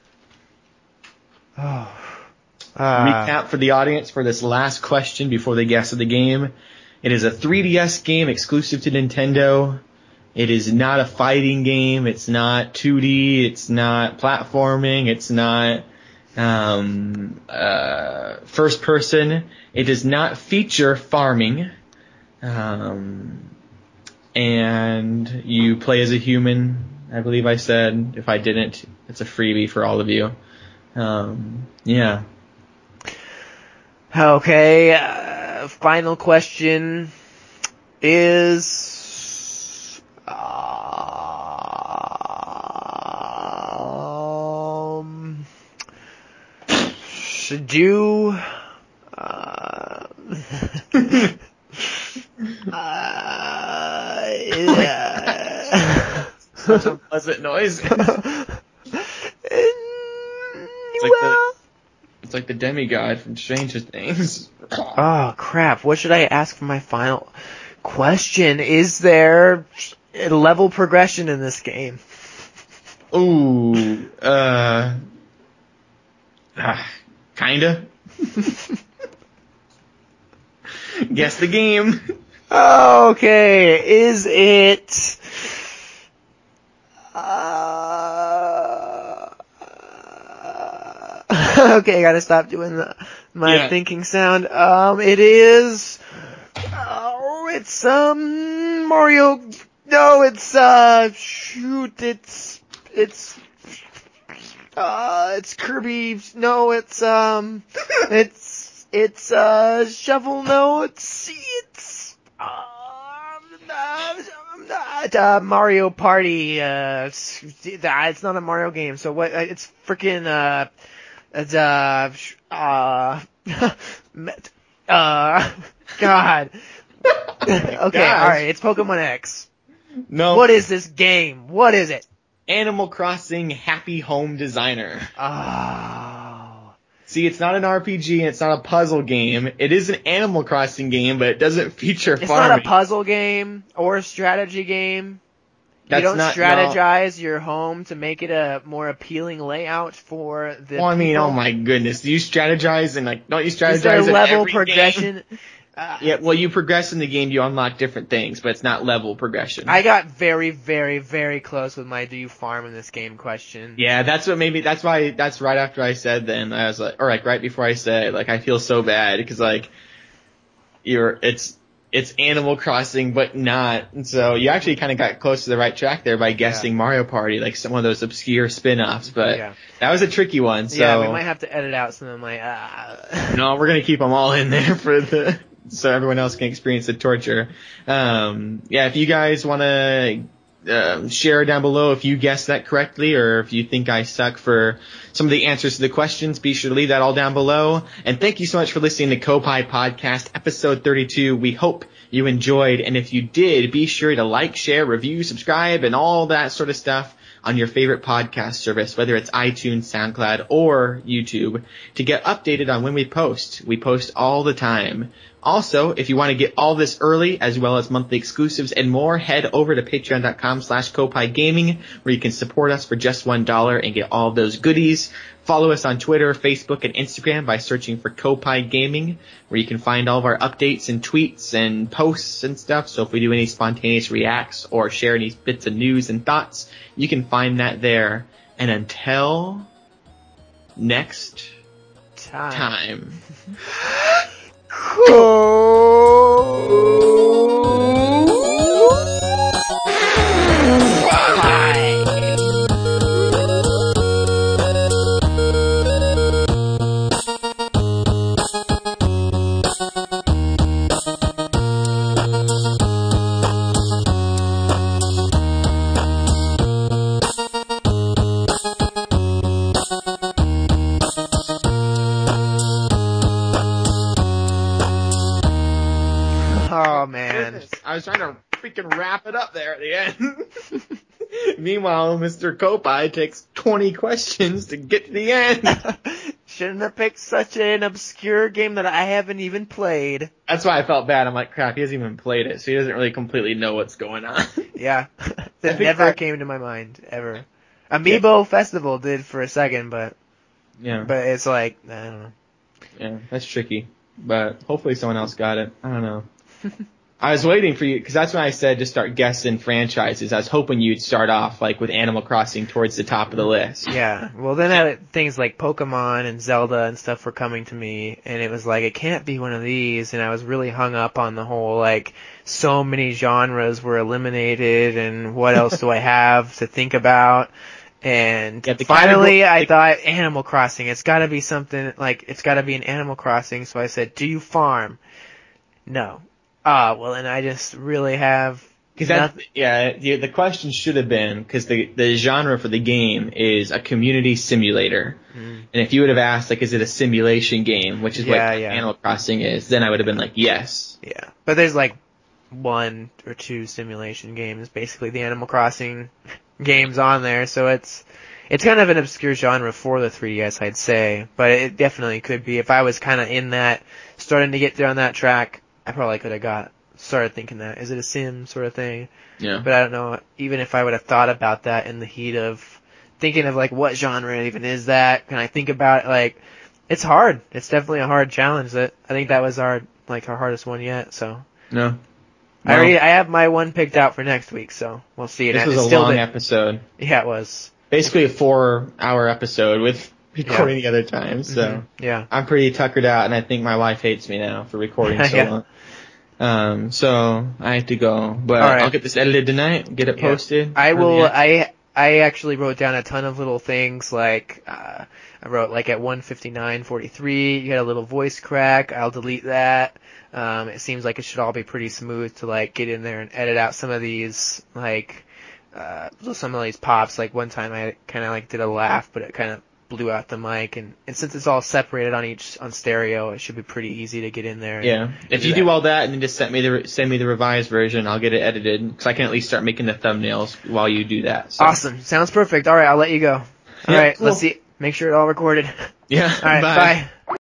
Speaker 2: oh. Uh,
Speaker 1: Recap for the audience for this last question before they guess of the game. It is a three D S game exclusive to Nintendo. It is not a fighting game. It's not two D. It's not platforming. It's not Um, uh, first person, it does not feature farming. Um, and you play as a human, I believe I said. If I didn't, it's a freebie for all of you. Um, yeah.
Speaker 2: Okay, uh, final question is, um, should you, uh, uh, yeah.
Speaker 1: Such a pleasant noise. It's like the, it's like the demigod from Stranger Things.
Speaker 2: Oh crap, what should I ask for my final question? Is there a level progression in this game?
Speaker 1: Ooh, uh, ah, kinda. Guess the game.
Speaker 2: Okay, is it, uh, okay, I gotta stop doing the, my
Speaker 1: Yeah.
Speaker 2: thinking sound. Um, it is, oh, it's, um, Mario, no, it's, uh, shoot, it's, it's, uh, it's Kirby, no, it's, um, it's, it's, uh, Shovel, no, it's, it's, um, uh, uh, Mario Party, uh, it's, it's not a Mario game, so what, it's freaking, uh, it's, uh, uh, uh, God. Okay, alright, it's Pokemon X.
Speaker 1: No.
Speaker 2: What is this game? What is it?
Speaker 1: Animal Crossing Happy Home Designer.
Speaker 2: Oh.
Speaker 1: See, it's not an R P G and it's not a puzzle game. It is an Animal Crossing game, but it doesn't feature
Speaker 2: It's
Speaker 1: farming.
Speaker 2: not a puzzle game or a strategy game.
Speaker 1: That's
Speaker 2: you don't
Speaker 1: not,
Speaker 2: strategize no. your home to make it a more appealing layout for the
Speaker 1: Well, I mean,
Speaker 2: people.
Speaker 1: oh my goodness. Do you strategize and like, don't you strategize
Speaker 2: Is there
Speaker 1: in
Speaker 2: level
Speaker 1: every
Speaker 2: progression?
Speaker 1: game?
Speaker 2: Uh,
Speaker 1: Yeah, well, you progress in the game, you unlock different things, but it's not level progression.
Speaker 2: I got very, very, very close with my do you farm in this game question.
Speaker 1: Yeah, that's what made me, that's why, that's right after I said then, I was like, or like right before I said, like, I feel so bad, because like, you're, it's, it's Animal Crossing, but not, and so you actually kind of got close to the right track there by guessing
Speaker 2: yeah.
Speaker 1: Mario Party, like some of those obscure spin-offs, but
Speaker 2: yeah.
Speaker 1: that was a tricky one, so.
Speaker 2: Yeah, we might have to edit out some of my, uh...
Speaker 1: No, we're gonna keep them all in there for the, so everyone else can experience the torture. Um, yeah, if you guys want to uh, share down below if you guessed that correctly or if you think I suck for some of the answers to the questions, be sure to leave that all down below. And thank you so much for listening to Koppai Podcast, episode thirty-two. We hope you enjoyed, and if you did, be sure to like, share, review, subscribe, and all that sort of stuff on your favorite podcast service, whether it's iTunes, SoundCloud, or YouTube, to get updated on when we post. We post all the time. Also, if you want to get all this early, as well as monthly exclusives and more, head over to patreon.com slash Koppai Gaming, where you can support us for just one dollar and get all of those goodies. Follow us on Twitter, Facebook, and Instagram by searching for Koppai Gaming, where you can find all of our updates and tweets and posts and stuff. So if we do any spontaneous reacts or share any bits of news and thoughts, you can find that there. And until next
Speaker 2: Time.
Speaker 1: time.
Speaker 2: Oh, man.
Speaker 1: Goodness, I was trying to freaking wrap it up there at the end. Meanwhile, Mister Koppai takes twenty questions to get to the end.
Speaker 2: Shouldn't have picked such an obscure game that I haven't even played.
Speaker 1: That's why I felt bad. I'm like, crap, he hasn't even played it, so he doesn't really completely know what's going on.
Speaker 2: Yeah. That
Speaker 1: think
Speaker 2: never
Speaker 1: that-
Speaker 2: came to my mind, ever. Amiibo Festival did for a second, but
Speaker 1: Yeah,
Speaker 2: but it's like, I don't know.
Speaker 1: yeah, that's tricky. But hopefully someone else got it. I don't know. I was waiting for you, because that's when I said to start guessing franchises. I was hoping you'd start off like with Animal Crossing towards the top of the list.
Speaker 2: Yeah, well then I, things like Pokemon and Zelda and stuff were coming to me, and it was like, it can't be one of these, and I was really hung up on the whole, like, so many genres were eliminated, and what else do I have to think about? And
Speaker 1: Yeah, the
Speaker 2: finally,
Speaker 1: category-
Speaker 2: I thought Animal Crossing. It's got to be something like it's got to be an Animal Crossing. So I said, "Do you farm?" No. Ah, well, and I just really have.
Speaker 1: Because that, yeah, the, the question should have been, because the the genre for the game is a community simulator,
Speaker 2: Mm.
Speaker 1: and if you would have asked, like, is it a simulation game, which is
Speaker 2: Yeah,
Speaker 1: what
Speaker 2: yeah.
Speaker 1: Animal Crossing is, then I would have been like, yes.
Speaker 2: Yeah, but there's like one or two simulation games, basically the Animal Crossing games on there. So it's it's kind of an obscure genre for the three D S, I'd say, but it definitely could be. If I was kind of in that, starting to get down that track, I probably could have got started thinking that. Is it a sim sort of thing?
Speaker 1: Yeah.
Speaker 2: But I don't know, even if I would have thought about that in the heat of thinking of like, what genre even is that? Can I think about it? Like, it's hard. It's definitely a hard challenge. That I think that was our, like, our hardest one yet, so.
Speaker 1: No.
Speaker 2: I already, I have my one picked out for next week, so we'll see.
Speaker 1: This
Speaker 2: And
Speaker 1: was
Speaker 2: it's
Speaker 1: a
Speaker 2: still
Speaker 1: long
Speaker 2: the-
Speaker 1: episode.
Speaker 2: Yeah, it was.
Speaker 1: Basically a four-hour episode with recording the other times, so.
Speaker 2: Mhm. Yeah.
Speaker 1: I'm pretty tuckered out, and I think my wife hates me now for recording so
Speaker 2: Yeah.
Speaker 1: long. Um, so I have to go, but
Speaker 2: All right.
Speaker 1: I'll get this edited tonight, get it
Speaker 2: Yeah.
Speaker 1: posted.
Speaker 2: I
Speaker 1: for the
Speaker 2: will.
Speaker 1: end.
Speaker 2: I I actually wrote down a ton of little things. Like uh, I wrote like at one fifty-nine forty-three, you had a little voice crack. I'll delete that. Um, it seems like it should all be pretty smooth to like get in there and edit out some of these like uh, some of these pops. Like one time I kind of like did a laugh, but it kind of blew out the mic. And, and since it's all separated on each on stereo, it should be pretty easy to get in there. and-
Speaker 1: Yeah.
Speaker 2: and
Speaker 1: If
Speaker 2: do
Speaker 1: you
Speaker 2: that.
Speaker 1: do all that and then just send me the send me the revised version, I'll get it edited, because I can at least start making the thumbnails while you do that. So.
Speaker 2: Awesome. Sounds perfect. All right, I'll let you go. All
Speaker 1: Yeah,
Speaker 2: right,
Speaker 1: cool.
Speaker 2: let's see. Make sure it all recorded.
Speaker 1: Yeah.
Speaker 2: All right, bye.